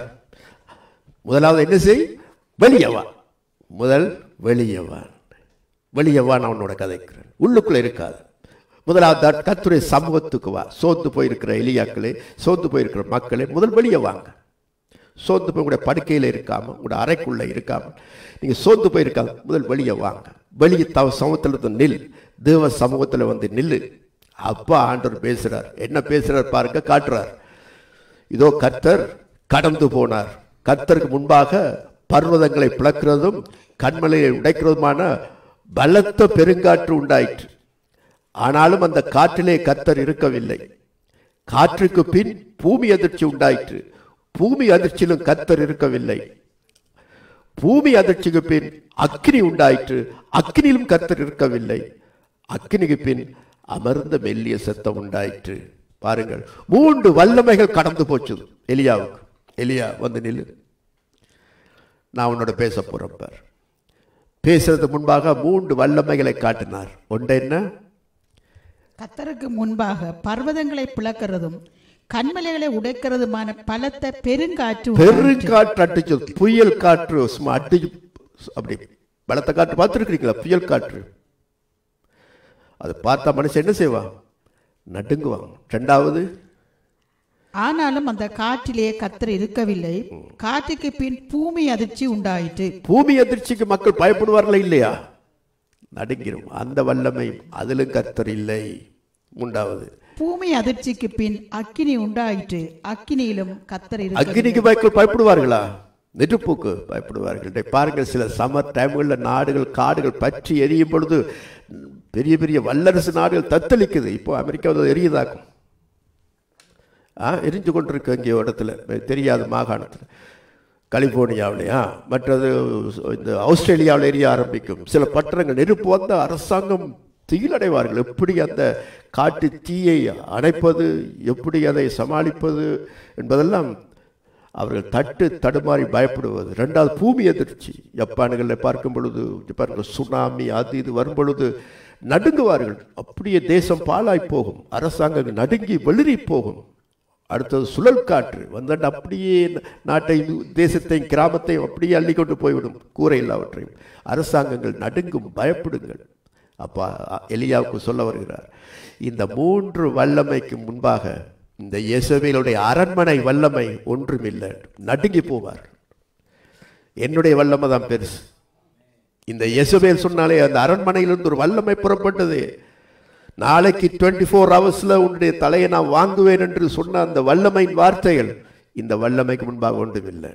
[SPEAKER 1] முதலாவது என்ன செய்? வெளியவா. முதல் வெளியவா, வெளியவா. நான் உன்னோட கதைக்கிறேன், உள்ளுக்குள்ள இருக்காது. முதலாவது கர்த்தருடைய சமூகத்துக்கு வா. சோர்ந்து போயிருக்கிற எலியாக்களே, சோர்ந்து போயிருக்கிற மக்களே, முதல் வெளியே வாங்க. சோர்ந்து போய் உங்களுடைய படுக்கையில் இருக்காம, உங்களுடைய அறைக்குள்ள இருக்காம, நீங்க சோர்ந்து போயிருக்காங்க, முதல் வெளியே வாங்க. வெளியே தவ சமூகத்தில் நில், தேவ சமூகத்தில் வந்து நில்லு. அப்பா ஆண்டவர் பேசுறார். என்ன பேசுறார் பாருங்க, காட்டுறார். இதோ கர்த்தர் கடந்து போனார். கர்த்தருக்கு முன்பாக பர்வதங்களை பிளக்கிறதும் கண்மலையை உடைக்கிறதுமான பலத்த பெருங்காற்று உண்டாயிற்று. ஆனாலும் அந்த காற்றிலே கர்த்தர் இருக்கவில்லை. காற்றுக்கு பின் பூமி அதிர்ச்சி உண்டாயிற்று. பூமி அதிர்ச்சியிலும் கர்த்தர் இருக்கவில்லை. பூமி அதிர்ச்சிக்கு பின் அக்கினி உண்டாயிற்று. அக்கினியிலும் கர்த்தர் இருக்கவில்லை. அக்கினிக்கு பின் அமர்ந்த மெல்லிய சத்தம் உண்டாயிற்று. பாருங்கள், மூன்று வல்லமைகள் கடந்து போச்சு எலியாவுக்கு. எலியா வந்து நில்லு, நான் உன்னோட பேச போறேன் பார். பேசுறது முன்பாக மூன்று வல்லமைகளை காட்டினார். ஒன்று என்ன?
[SPEAKER 2] கர்த்தருக்கு முன்பாக பர்வதங்களை பிளக்கிறதும் கண்மலைகளை உடைக்கிறதுமான பலத்த பெருங்காற்று
[SPEAKER 1] பெருங்காற்று அடிச்சு, புயல் காற்று சும்மா அடிச்சு, அப்படி பலத்த காற்று பார்த்துருக்கிறீங்களா? புயல் காற்று. அதை பார்த்தா மனுஷன் என்ன செய்வான்? நடுங்குவான். ரெண்டாவது,
[SPEAKER 2] ஆனாலும் அந்த காற்றிலே கர்த்தர் இருக்கவில்லை. காற்றுக்கு பின் பூமி அதிர்ச்சி உண்டாயிற்று.
[SPEAKER 1] பூமி அதிர்ச்சிக்கு மக்கள் பயப்படுவார்களா இல்லையா? நடுங்கிரும். அந்த வல்லமை அதிலும் கர்த்தர் இல்லை. மூன்றாவது,
[SPEAKER 2] பூமி அதிர்ச்சிக்கு பின் அக்கினி உண்டாயிற்று. அக்கினியிலும் கர்த்தர் இருக்கவில்லை.
[SPEAKER 1] அக்கினிக்கு மக்கள் பயப்படுவார்களா? நெருப்புக்கு பயப்படுவார்கள். பாருங்கள், சில சம்மர் டைம்களில் நாடுகள் காடுகள் பற்றி எரியும் பொழுது பெரிய பெரிய வல்லரசு நாடுகள் தத்தளிக்குது. இப்போ அமெரிக்காவில் எரியுதாக்கும், ஆ எரிஞ்சு கொண்டிருக்கு. இங்கே இடத்துல தெரியாத மாகாணத்தில், கலிபோர்னியாவிலையா, மற்றது இந்த ஆஸ்திரேலியாவில் எரிய ஆரம்பிக்கும். சில பட்டணங்கள் நெருப்பு வந்த அரசாங்கம் தீயிலடைவார்கள். எப்படி அந்த காட்டு தீயை அணைப்பது, எப்படி அதை சமாளிப்பது என்பதெல்லாம் அவர்கள் தட்டு தடுமாறி பயப்படுவது. ரெண்டாவது, பூமி அதிர்ச்சி. ஜப்பான்களில் பார்க்கும் பொழுது பாருங்கள், சுனாமி அது இது வரும் பொழுது நடுங்குவார்கள். அப்படியே தேசம் பாழாய் போகும், அரசாங்கம் நடுங்கி வெளிரி போகும். அடுத்தது சுழல் காற்று வந்தாண்டு அப்படியே நாட்டை தேசத்தையும் கிராமத்தையும் அப்படியே அள்ளி கொண்டு போய்விடும், கூரை எல்லாவற்றையும். அரசாங்கங்கள் நடுங்கும், பயப்படுங்கள். அப்பா எலியாவுக்கு சொல்ல வருகிறார், இந்த மூன்று வல்லமைக்கு முன்பாக இந்த இயேசுவேலுடைய அரண்மனை வல்லமை ஒன்றுமில்லை, நடுங்கி போவார். என்னுடைய வல்லமை தான் பெருசு. இந்த இயேசுவேல் சொன்னாலே அந்த அரண்மனையிலிருந்து ஒரு வல்லமை புறப்பட்டது. நாளைக்கு டுவெண்ட்டி ஃபோர் ஹவர்ஸ்ல உன்னுடைய தலையை நான் வாங்குவேன் என்று சொன்ன அந்த வல்லமையின் வார்த்தைகள் இந்த வல்லமைக்கு முன்பாக ஒன்றுமில்லை.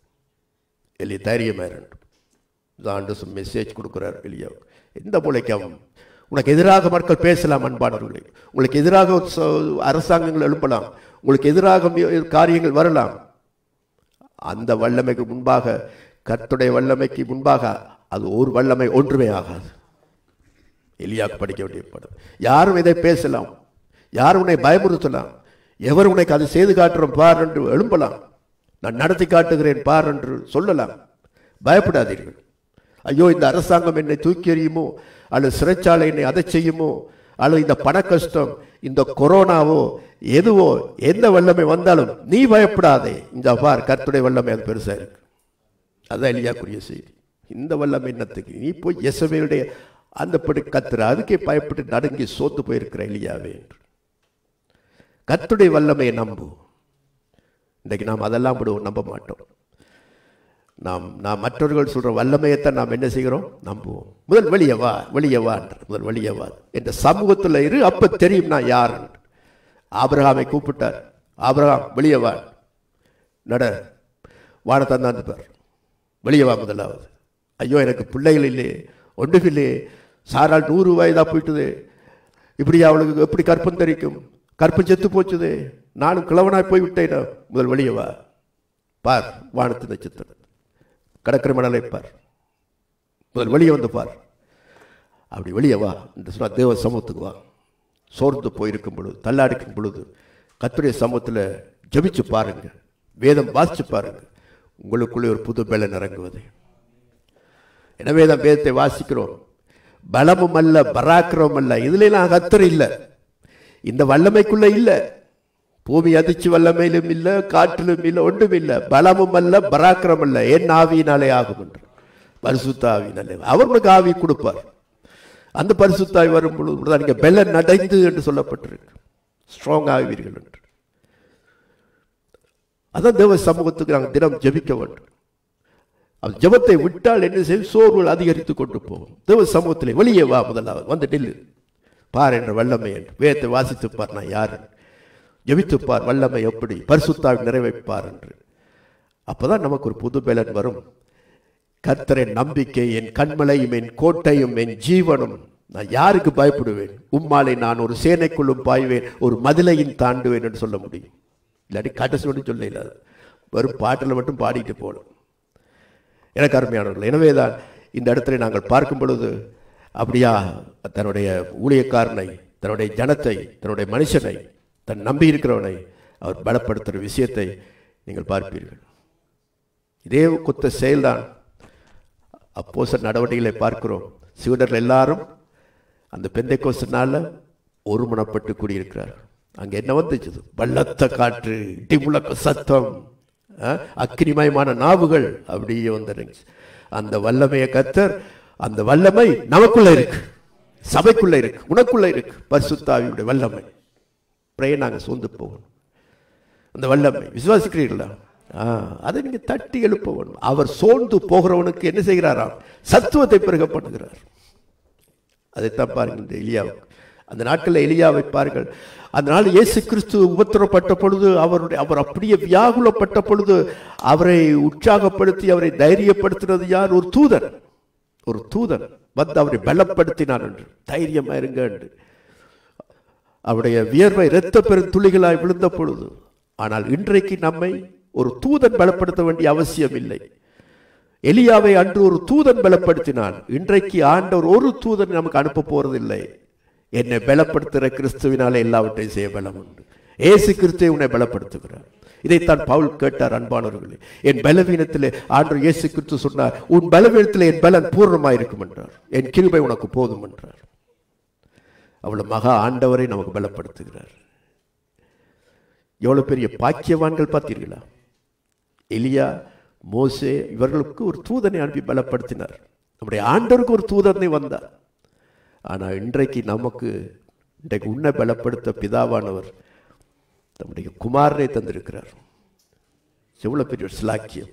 [SPEAKER 1] எலி தைரியமாக வேண்டும். ஆண்டு மெசேஜ் கொடுக்கிறார் எலியாவுக்கு. எந்த மூளைக்காவும் உனக்கு எதிராக மக்கள் பேசலாம் அன்பானவர்களே, உங்களுக்கு எதிராக அரசாங்கங்கள் எழுப்பலாம், உங்களுக்கு எதிராக காரியங்கள் வரலாம். அந்த வல்லமைக்கு முன்பாக, கர்த்தருடைய வல்லமைக்கு முன்பாக அது ஒரு வல்லமை ஒன்றுமே ஆகாது. எலியாவுக்கு படிக்க வேண்டிய படம். யாரும் இதை பேசலாம், யாரும் உன்னை பயமுறுத்தலாம், எவர் உனக்கு அதை செய்து காட்டுறோம் பார் என்று எழும்பலாம், நான் நடத்தி காட்டுகிறேன் பார் என்று சொல்லலாம். பயப்படாதீர்கள். ஐயோ இந்த அரசாங்கம் என்னை தூக்கி எறியுமோ, அல்லது சிறைச்சாலை என்னை அதை செய்யுமோ, அல்லது இந்த பண கஷ்டம், இந்த கொரோனாவோ, எதுவோ, எந்த வல்லமை வந்தாலும் நீ பயப்படாதே. இந்த பார் கர்த்தருடைய வல்லமை அது பெருசா இருக்கு. அதான் எலியாக்குரிய செய்தி. இந்த வல்லமை என்னத்துக்கு? நீ போய் இயேசுவேலுடைய அந்த படி கத்துற, அதுக்கே பயப்பட்டு நடுங்கி சோத்து போயிருக்கிற எலியாவே என்று. கர்த்தருடைய வல்லமையை நம்பு. இன்றைக்கு நாம் அதெல்லாம் விடுவோம், நம்ப மாட்டோம். நாம் நாம் மற்றவர்கள் சொல்ற வல்லமையைத்தான் நாம் என்ன செய்கிறோம்? நம்புவோம். முதல் வெளியே வா, வெளியே வா, முதல் வெளியே வா, என்ற சமூகத்தில் இரு, அப்ப தெரியும் நான் யார். ஆபிரகாமை கூப்பிட்டார். ஆபிரகாம் வெளியே வா, நட, வாட தந்தாந்து பார், வெளியே வா முதலாவது. ஐயோ எனக்கு பிள்ளைகள் இல்லையே, ஒன்றும் இல்லையே, சாரால் நூறு வயதா போயிட்டுது, இப்படி அவளுக்கு எப்படி கற்பம் தரிக்கும், கற்பம் செத்து போச்சுது, நானும் கிழவனாய் போய் விட்டேன். முதல் வெளியே வா, பார் வானத்து நட்சத்திரம், கடற்கரை மணலை பார், முதல் வெளியே வந்து பார். அப்படி வெளியே வா என்று சொன்னால் தேவ சமூகத்துக்கு வா. சோர்ந்து போயிருக்கும் பொழுது, தள்ளாடிக்கும் பொழுது கர்த்தருடைய சமூகத்தில் ஜெபிச்சு பாருங்க, வேதம் வாசிச்சு பாருங்க, உங்களுக்குள்ளே ஒரு புது பலன் இறங்குவது. எனவே தான் வேதத்தை வாசிக்கிறோம். பலமும் அல்ல, பராக்கிரமும் அல்ல, இதுல நான் கர்த்தர் இல்லை, இந்த வல்லமைக்குள்ள இல்லை, பூமி அதிர்ச்சி வல்லமையிலும் இல்லை, காற்றிலும் இல்லை, ஒன்றும் இல்லை. பலமும் அல்ல, பராக்கிரம் அல்ல, என் ஆவியினாலே ஆகும் என்று. பரிசுத்த ஆவியினாலே அவர்களுக்கு ஆவி கொடுப்பார். அந்த பரிசுத்தாய் வரும் பொழுது நீங்க பெலன் நடைந்து என்று சொல்லப்பட்டிருக்கு, ஸ்ட்ராங் ஆவீர்கள் என்று. அதான் தேவ சமூகத்துக்கு நாங்கள் தினம் ஜெபிக்க வேண்டும். அந்த ஜெபத்தை விட்டால் என்ன செய்யும்? சோர்வுகள் அதிகரித்து கொண்டு போகும். தேவ சமூகத்திலே வெளியே வா, முதலாவது வந்து நில்லு, பார் என்ற வல்லமை என்று வேதத்தை வாசித்துப்பார். நான் யாரு ஜெபித்துப்பார், வல்லமை எப்படி பரிசுத்தாவின் நிறைவேற்பார் என்று. அப்போதான் நமக்கு ஒரு புது பலன் வரும். கர்த்தரின் நம்பிக்கை என் கண்மலையும் என் கோட்டையும் என் ஜீவனும். நான் யாருக்கு பயப்படுவேன்? உம்மாலை நான் ஒரு சேனைக்குள்ளும் பாய்வேன், ஒரு மதிலையும் தாண்டுவேன் என்று சொல்ல முடியும். இல்லாட்டி கடைசி மட்டும் சொல்ல இல்லாது வெறும் பாட்டில் மட்டும் பாடிட்டு போகணும். எனக்கு அருமையானவர்கள், எனவேதான் இந்த இடத்துல நாங்கள் பார்க்கும் பொழுது அப்படியா தன்னுடைய ஊழியக்காரனை, தன்னுடைய ஜனத்தை, தன்னுடைய மனுஷனை, தன் நம்பி இருக்கிறவனை அவர் பலப்படுத்துகிற விஷயத்தை நீங்கள் பார்ப்பீர்கள். இதே கொத்த செயல்தான் அப்போஸ்தலர் நடவடிக்கைகளை பார்க்கிறோம். சீடர்கள் எல்லாரும் அந்த பெந்தைக்கோஸ்து நாளில் ஒருமனப்பட்டு கூடியிருக்கிறார்கள். அங்கே என்ன வந்துச்சு? பலத்த காற்று, இடி முழக்க சத்தம், அக்கினிமயமான நாவுகள் அப்படியே வந்துருந்துச்சு. அந்த வல்லமையை கர்த்தர், அந்த வல்லமை நமக்குள்ள இருக்கு, சபைக்குள்ள இருக்கு, உனக்குள்ள இருக்கு. பரிசுத்த ஆவியுடைய வல்லமை பிரே நாங்கள் சோர்ந்து போகணும். அந்த வல்லமை விசுவாசிக்கிறீர்களா? அதை நீங்க தட்டி எழுப்ப வேணும். அவர் சோர்ந்து போகிறவனுக்கு என்ன செய்கிறாராம்? சத்துவத்தை பெருக பண்ணுகிறார். அதைத்தான் பாருங்கள் எலியாவுக்கு. அந்த நாட்களில் எலியாவை பாருங்கள். அதனால் இயேசு கிறிஸ்து உபத்திரப்பட்ட பொழுது அவருடைய அவர் அப்படியே வியாகுலப்பட்ட பொழுது அவரை உற்சாகப்படுத்தி அவரை தைரியப்படுத்தினது யார்? ஒரு தூதன். ஒரு தூதன் வந்து அவரை பலப்படுத்தினான் என்று, தைரியமா இருங்க என்று. அவருடைய வியர்வை இரத்த பெரும் துளிகளாய் விழுந்த பொழுது. ஆனால் இன்றைக்கு நம்மை ஒரு தூதன் பலப்படுத்த வேண்டிய அவசியம் இல்லை. எலியாவை அன்று ஒரு தூதன் பலப்படுத்தினான். இன்றைக்கு ஆண்டவர் ஒரு தூதன் நமக்கு அனுப்ப போறதில்லை. என்னை பலப்படுத்துகிற கிறிஸ்துவினாலே எல்லாவற்றையும் செய்ய பலம் உண்டு. ஏசு கிறிஸ்துவை உன்னை பலப்படுத்துகிறார். இதைத்தான் பவுல் கேட்டார். அன்பானவர்களே, என் பலவீனத்திலே ஆண்டவர் இயேசு கிறிஸ்து சொன்னார், உன் பலவீனத்திலே என் பலன் பூர்ணமாயிருக்கும் என்றார். என் கிருபை உனக்கு போதும் என்றார். அவ்வளவு மகா ஆண்டவரை நமக்கு பலப்படுத்துகிறார். எவ்வளவு பெரிய பாக்கியவான்கள் பார்த்தீர்களா? எலியா, மோசே இவர்களுக்கு ஒரு தூதனை அனுப்பி பலப்படுத்தினார். நம்முடைய ஆண்டவருக்கு ஒரு தூதனை வந்தார். ஆனால் இன்றைக்கு நமக்கு இன்றைக்கு உன்னை பலப்படுத்த பிதாவானவர் நம்முடைய குமாரனை தந்திருக்கிறார். எவ்வளவு பெரிய ஒரு சிலாக்கியம்.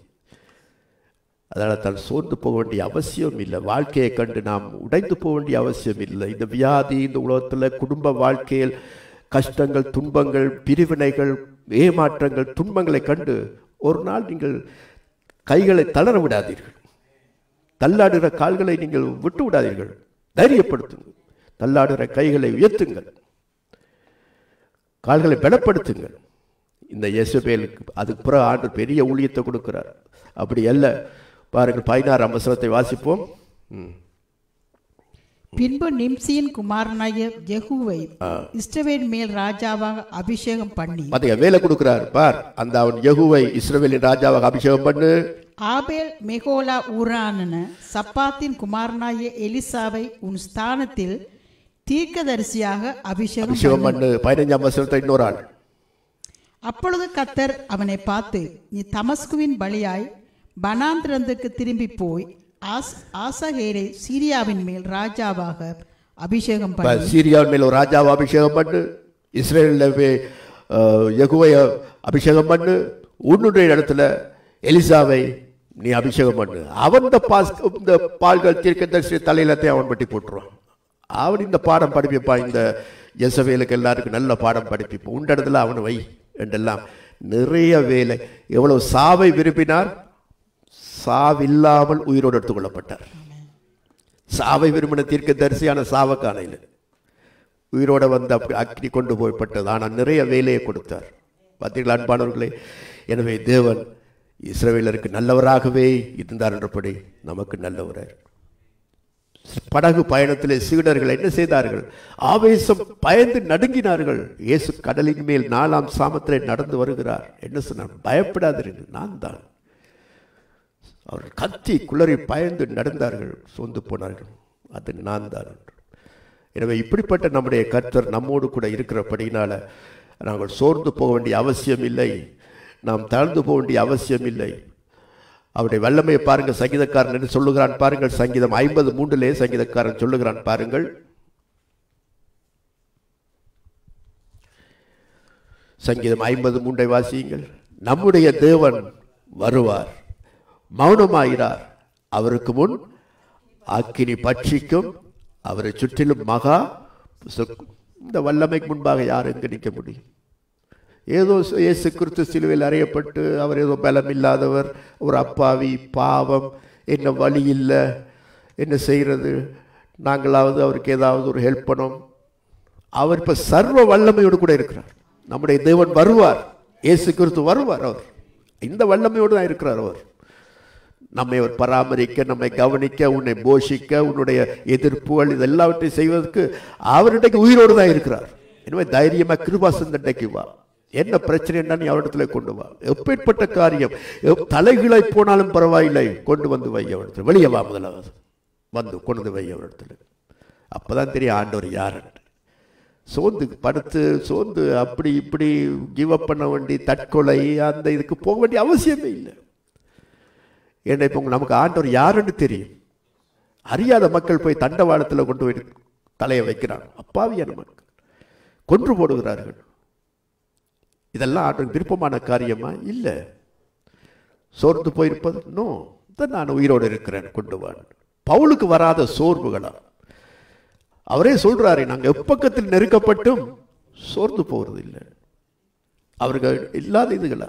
[SPEAKER 1] அதனால் தான் சோர்ந்து போக வேண்டிய அவசியம் இல்லை. வாழ்க்கையை கண்டு நாம் உடைந்து போக வேண்டிய அவசியம் இல்லை. இந்த வியாதி, இந்த உலகத்தில் குடும்ப வாழ்க்கையில் கஷ்டங்கள், துன்பங்கள், பிரிவினைகள், ஏமாற்றங்கள், துன்பங்களை கண்டு ஒரு நாள் நீங்கள் கைகளை தளர விடாதீர்கள். தள்ளாடுகிற கால்களை நீங்கள் விட்டு விடாதீர்கள். தைரியப்படுத்துங்கள். தள்ளாடுகிற கைகளை உயர்த்துங்கள். கால்களை பலப்படுத்துங்கள். இந்த இயேசுபேலுக்கு அதுக்கு பிறகு ஆண்டு பெரிய ஊழியத்தை கொடுக்கிறார். அப்படி அல்ல. பாருங்கள், பதினாறாம் வசனத்தை வாசிப்போம்.
[SPEAKER 2] பின்பு நிம்சியின் குமாரனாகிய யெகூவை இஸ்ரவேல் மேல் ராஜாவாக அபிஷேகம் பண்ணி,
[SPEAKER 1] பாத்தீங்க, வேலை கொடுக்கிறார். பார், அந்த அவன் யெகூவை இஸ்ரவேலின் ராஜாவாக அபிஷேகம் பண்ணு.
[SPEAKER 2] ஆபேல் மெகோலா ஊரான சப்பாத்தின் குமாரனாகிய எலிசாவை உன் ஸ்தானத்தில் தீர்க்கதரிசியாக அபிஷேகம் பண்ணு.
[SPEAKER 1] பதினைஞ்சாம் வசனத்தை இன்னொரு ஆள்.
[SPEAKER 2] அப்பொழுது கர்த்தர் அவனை பார்த்து, நீ தமஸ்குவின் வழியாய் வனாந்திரத்துக்கு திரும்பி போய் ஆசகேலை சீரியாவின் மேல் ராஜாவாக அபிஷேகம் பண்ணு.
[SPEAKER 1] சீரியாவின் மேல் ஒரு ராஜாவை அபிஷேகம் பண்ணு. இஸ்ரேலில் யெகூவை அபிஷேகம் பண்ணு. உன்னுடைய இடத்துல எலிசாவை நீ அபிஷேகம் பண்ணு. அவன் இந்த பால்கள் தீர்க்கதரிசி தலையிலத்தையும் அவன் பட்டி போட்டுருவான். அவன் இந்த பாடம் படிப்பிப்பான். இந்த யெசபேலுக்கு எல்லாருக்கும் நல்ல பாடம் படிப்பிப்பான். உண்ட இடத்துல அவனை வை என்றெல்லாம் நிறைய வேலை. எவ்வளவு சாவை விரும்பினார், சாவில்லாமல் உயிரோடு எடுத்துக் கொள்ளப்பட்டார். சாவை விரும்பின தீர்க்க தரிசியான சாவக்கானையில் உயிரோட வந்து அப்படி அக்னி கொண்டு போய்பட்டது. ஆனால் நிறைய வேலையை கொடுத்தார். பார்த்தீங்களா அன்பானவர்களே? எனவே தேவன் இஸ்ரவேலருக்கு நல்லவராகவே இருந்தார் என்றபடி நமக்கு நல்லவரார். படகு பயணத்திலே சீடர்கள் என்ன செய்தார்கள்? ஆவேசம் பயந்து நடுங்கினார்கள். இயேசு கடலின் மேல் நாலாம் சாமத்திலே நடந்து வருகிறார். என்ன சொன்னார்? பயப்படாதீர்கள், நான் தான். அவர்கள் கத்தி குளறி பயந்து நடந்தார்கள், சோர்ந்து போனார்கள். அது நான் தான். எனவே இப்படிப்பட்ட நம்முடைய கர்த்தர் நம்மோடு கூட இருக்கிறபடினால நாங்கள் சோர்ந்து போக வேண்டிய அவசியம் இல்லை. நாம் தாழ்ந்து போக வேண்டிய அவசியம் இல்லை. அவருடைய வல்லமையை பாருங்கள். சங்கீதக்காரன் என்ன சொல்லுகிறான் பாருங்கள். சங்கீதம் ஐம்பது மூன்றிலே சங்கீதக்காரன் சொல்லுகிறான் பாருங்கள். சங்கீதம் ஐம்பது மூன்றை வாசியுங்கள். நம்முடைய தேவன் வருவார், மௌனமாகிறார், அவருக்கு முன் அக்கினி பட்சிக்கும், அவரை சுற்றிலும் மகா இந்த வல்லமைக்கு முன்பாக யார் எங்கே நிற்க முடியும்? ஏதோ இயேசு கிறிஸ்து சிலுவையில் அறையப்பட்டு அவர் ஏதோ பலம் இல்லாதவர், ஒரு அப்பாவி, பாவம், என்ன வழி இல்லை, என்ன செய்கிறது, நாங்களாவது அவருக்கு ஏதாவது ஒரு ஹெல்ப் பண்ணோம். அவர் இப்போ சர்வ வல்லமையோடு கூட இருக்கிறார். நம்முடைய தேவன் வருவார், இயேசு கிறிஸ்து வருவார். அவர் இந்த வல்லமையோடு தான் இருக்கிறார். அவர் நம்மை அவர் பராமரிக்க, நம்மை கவனிக்க, உன்னை போஷிக்க, உன்னுடைய எதிர்ப்புகள் இதெல்லாவற்றையும் செய்வதற்கு அவர் இன்றைக்கு உயிரோடு தான் இருக்கிறார். எனவே தைரியமாக கிருபாசந்தண்டைக்கு வா. என்ன பிரச்சனை என்ன நீ அவரிடத்துல கொண்டு வா. எப்பேற்பட்ட காரியம் தலைகளை போனாலும் பரவாயில்லை, கொண்டு வந்து வை அவரிடத்துல. வெளியே வா, முதலாவது வந்து கொண்டு வந்து வை அவரிடத்துல. அப்போதான் தெரியும் ஆண்டவர் யாருன்னு. சோர்ந்து படுத்து சோர்ந்து அப்படி இப்படி கிவ் அப் பண்ண வேண்டி தற்கொலை அந்த இதுக்கு போக வேண்டிய அவசியமே இல்லை. ஏன்னா இப்போ நமக்கு ஆண்டவர் யாருன்னு தெரியும். அறியாத மக்கள் போய் தண்டவாளத்தில் கொண்டு போய் தலையை வைக்கிறாங்க. அப்பாவியான மக்கள் கொன்று போடுகிறார்கள். இதெல்லாம் ஆண்டவருக்கு விருப்பமான காரியமா? இல்லை. சோர்ந்து போயிருப்பது நோ, தான் நான் உயிரோடு இருக்கிறேன், கொண்டு வான். பவுலுக்கு வராத சோர்வுகளா? அவரே சொல்றாரு, நாங்கள் எப்பக்கத்தில் நெருக்கப்பட்டும் சோர்ந்து போகிறது இல்லை. அவர்கள் இல்லாத இதுகளா?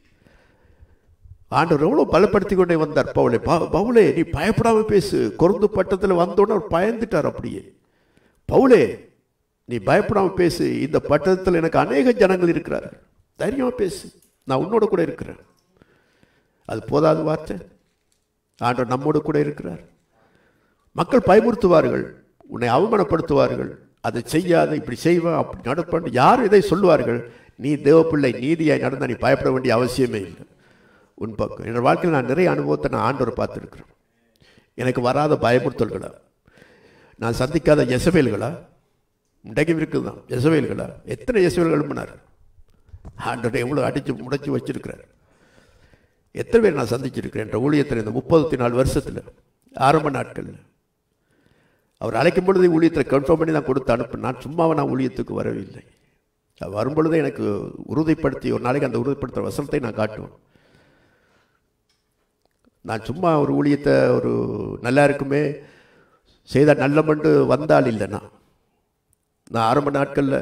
[SPEAKER 1] ஆண்டவர் எவ்வளோ பலப்படுத்தி கொண்டே வந்தார் பவுலே. பவுலே நீ பயப்படாம பேசு. கொருந்து பட்டத்தில் வந்தோன்னு அவர் பயந்துட்டார். அப்படியே பவுலே நீ பயப்படாம பேசு, இந்த பட்டணத்தில் எனக்கு அநேக ஜனங்கள் இருக்கிறார்கள், தைரியமா பேசு, நான் உன்னோட கூட இருக்கிறேன். அது போதாத வார்த்தை? ஆண்டவர் நம்மோடு கூட இருக்கிறார். மக்கள் பயமுறுத்துவார்கள், உன்னை அவமானப்படுத்துவார்கள், அதை செய்யாத, இப்படி செய்வான், அப்படி நடப்பான், யார் இதை சொல்லுவார்கள். நீ தேவ பிள்ளை, நீதியாய் நடந்தால் நீ பயப்பட வேண்டிய அவசியமே இல்லை. உன் பக்கம் என்னோட வாழ்க்கையில் நான் நிறைய அனுபவத்தை நான் ஆண்டவரை பார்த்துருக்கிறேன். எனக்கு வராத பயமுறுத்தல்களா, நான் சந்திக்காத எசவேல்களா, இன்றைக்கும் இருக்குது தான் எசவேல்களா. எத்தனை எசவேல்கள் பண்ணார் ஆண்டவரை, எவ்வளோ அடித்து முடைச்சி வச்சிருக்கிறார். எத்தனை பேர் நான் சந்திச்சிருக்கிறேன் என்ற ஊழியத்தில். இந்த முப்பத்தி நாலு வருஷத்தில் ஆரம்ப நாட்களில் அவர் அழைக்கும் பொழுது ஊழியத்தை கன்ஃபார்ம் பண்ணி தான் கொடுத்து அனுப்பு. நான் சும்மாவை நான் ஊழியத்துக்கு வரவில்லை. வரும்பொழுதே எனக்கு உறுதிப்படுத்தி ஒரு நாளைக்கு அந்த உறுதிப்படுத்துகிற வசனத்தை நான் காட்டுவேன். நான் சும்மா ஒரு ஊழியத்தை ஒரு நல்லா இருக்குமே செய்தால் நல்ல மண்டு வந்தால் இல்லைண்ணா. நான் ஆரம்ப நாட்களில்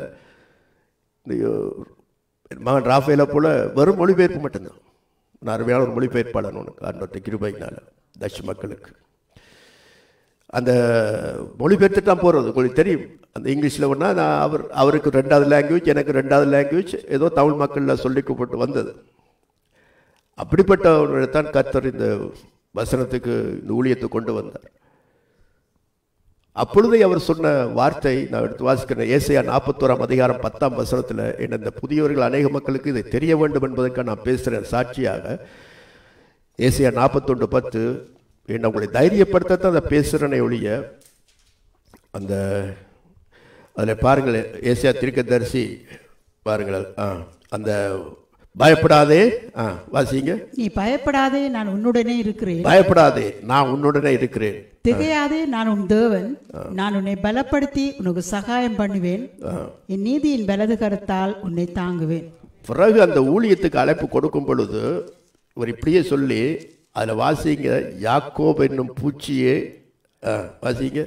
[SPEAKER 1] என் மகன் ராஃபேலை போல் வெறும் மொழிபெயர்ப்பு மட்டும்தான். நான் அருமையான ஒரு மொழிபெயர்ப்பாளன் உனக்கு அன்னொரு கிருபையினால் தட்ச மக்களுக்கு அந்த மொழிபெயர்த்து தான் போகிறது. உங்களுக்கு தெரியும், அந்த இங்கிலீஷில் ஒன்றா நான் அவர் அவருக்கு ரெண்டாவது லாங்குவேஜ், எனக்கு ரெண்டாவது லாங்குவேஜ், ஏதோ தமிழ் மக்களில் சொல்லிக்கப்பட்டு வந்தது. அப்படிப்பட்டவர்களைத்தான் கர்த்தர் இந்த வசனத்துக்கு, இந்த ஊழியத்தை கொண்டு வந்தார். அப்பொழுதே அவர் சொன்ன வார்த்தை நான் எடுத்து வாசிக்கிறேன். ஏசாயா நாற்பத்தோராம் அதிகாரம் பத்தாம் வசனத்தில், என்ன இந்த புதியவர்கள் அநேக மக்களுக்கு இதை தெரிய வேண்டும் என்பதற்காக நான் பேசுகிறேன் சாட்சியாக. ஏசாயா நாற்பத்தொன்று பத்து, என்ன உங்களை தைரியப்படுத்தத்தான் அதை பேசுகிறேனே ஒழிய, அந்த அதில் பாருங்கள், ஏசாயா தீர்க்கதரிசி பாருங்கள், அந்த பயப்படாதே, ஆ வாசிங்க.
[SPEAKER 2] நீ பயப்படாதே, நான் உன்னுடனே இருக்கிறேன்.
[SPEAKER 1] பயப்படாதே, நான் உன்னுடனே இருக்கிறேன்.
[SPEAKER 2] திகையாதே, நான் உன் தேவன். நான் உன்னை பலப்படுத்தி உனக்கு சகாயம் பண்ணுவேன். என் நீதியின் வலது கரத்தால் உன்னை தாங்குவேன்.
[SPEAKER 1] பிறகு அந்த ஊழியத்துக்கு அழைப்பு கொடுக்கும் பொழுது ஒரு இப்படியே சொல்லி அதில் வாசிங்க, யாக்கோப் என்னும் பூச்சியே, வாசிங்க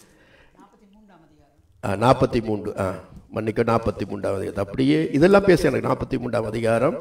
[SPEAKER 1] நாற்பத்தி மூன்று ஆ மன்னிக்க நாற்பத்தி மூன்றாம் அதிகாரம். அப்படியே இதெல்லாம் பேச எனக்கு நாற்பத்தி மூன்றாம் அதிகாரம்.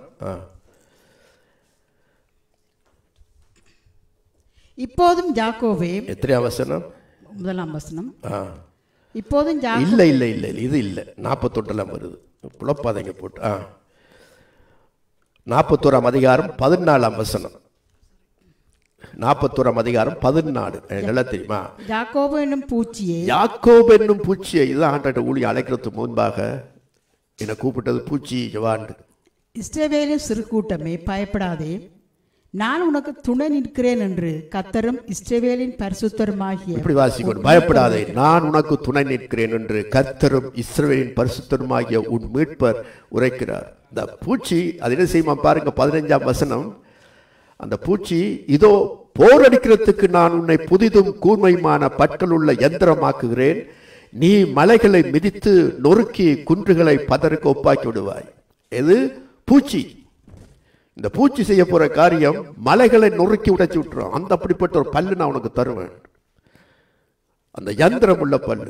[SPEAKER 2] இப்போதும் யாக்கோபே,
[SPEAKER 1] எத்தனையாம் வசனம்?
[SPEAKER 2] முதலாம் வசனம். இப்போதும்
[SPEAKER 1] இல்லை இல்லை இல்லை இது இல்லை, நாற்பத்தொன்றுலாம் வருது, குழப்பாதைங்க போட்டு. ஆ நாற்பத்தோராம் அதிகாரம் பதினாலாம் வசனம். நாற்பத்தோராம் அதிகாரம் பதினாலு. நல்லா தெரியுமா?
[SPEAKER 2] யாக்கோபு என்னும் பூச்சியை,
[SPEAKER 1] யாக்கோபு என்னும் பூச்சியை, இதுதான் ஆண்டாட்ட ஊழிய அழைக்கிறதுக்கு முன்பாக என்னை கூப்பிட்டது பூச்சி ஜவாண்டு.
[SPEAKER 2] இஸ்ரவேலின் சிறு கூட்டமே பயப்படாதே, நான் உனக்கு துணை நிற்கிறேன் என்று கர்த்தரும் இஸ்ரவேலின் பரிசுத்தருமாகிய.
[SPEAKER 1] இப்படி வாசிக்கணும், பயப்படாதே, நான் உனக்கு துணை நிற்கிறேன் என்று கர்த்தரும் இஸ்ரவேலின் பரிசுத்தருமாகிய உன் மீட்பர் உரைக்கிறார். இந்த பூச்சி அது என்ன செய்யுமா பாருங்க, பதினைஞ்சாம் வசனம். அந்த பூச்சி, இதோ போர் அடிக்கிறதுக்கு நான் உன்னை புதிதும் கூர்மையுமான பற்கள் உள்ள யந்திரமாக்குகிறேன். நீ மலைகளை மிதித்து நொறுக்கி குன்றுகளை பதருக்கு ஒப்பாக்கி விடுவாய். எது? பூச்சி. இந்த பூச்சி செய்ய போற காரியம் மலைகளை நொறுக்கி உடைச்சி விட்டுரும். அந்த அப்படிப்பட்ட ஒரு பல்லு நான் உனக்கு தருவேன், அந்த யந்திரம் உள்ள பல்லு.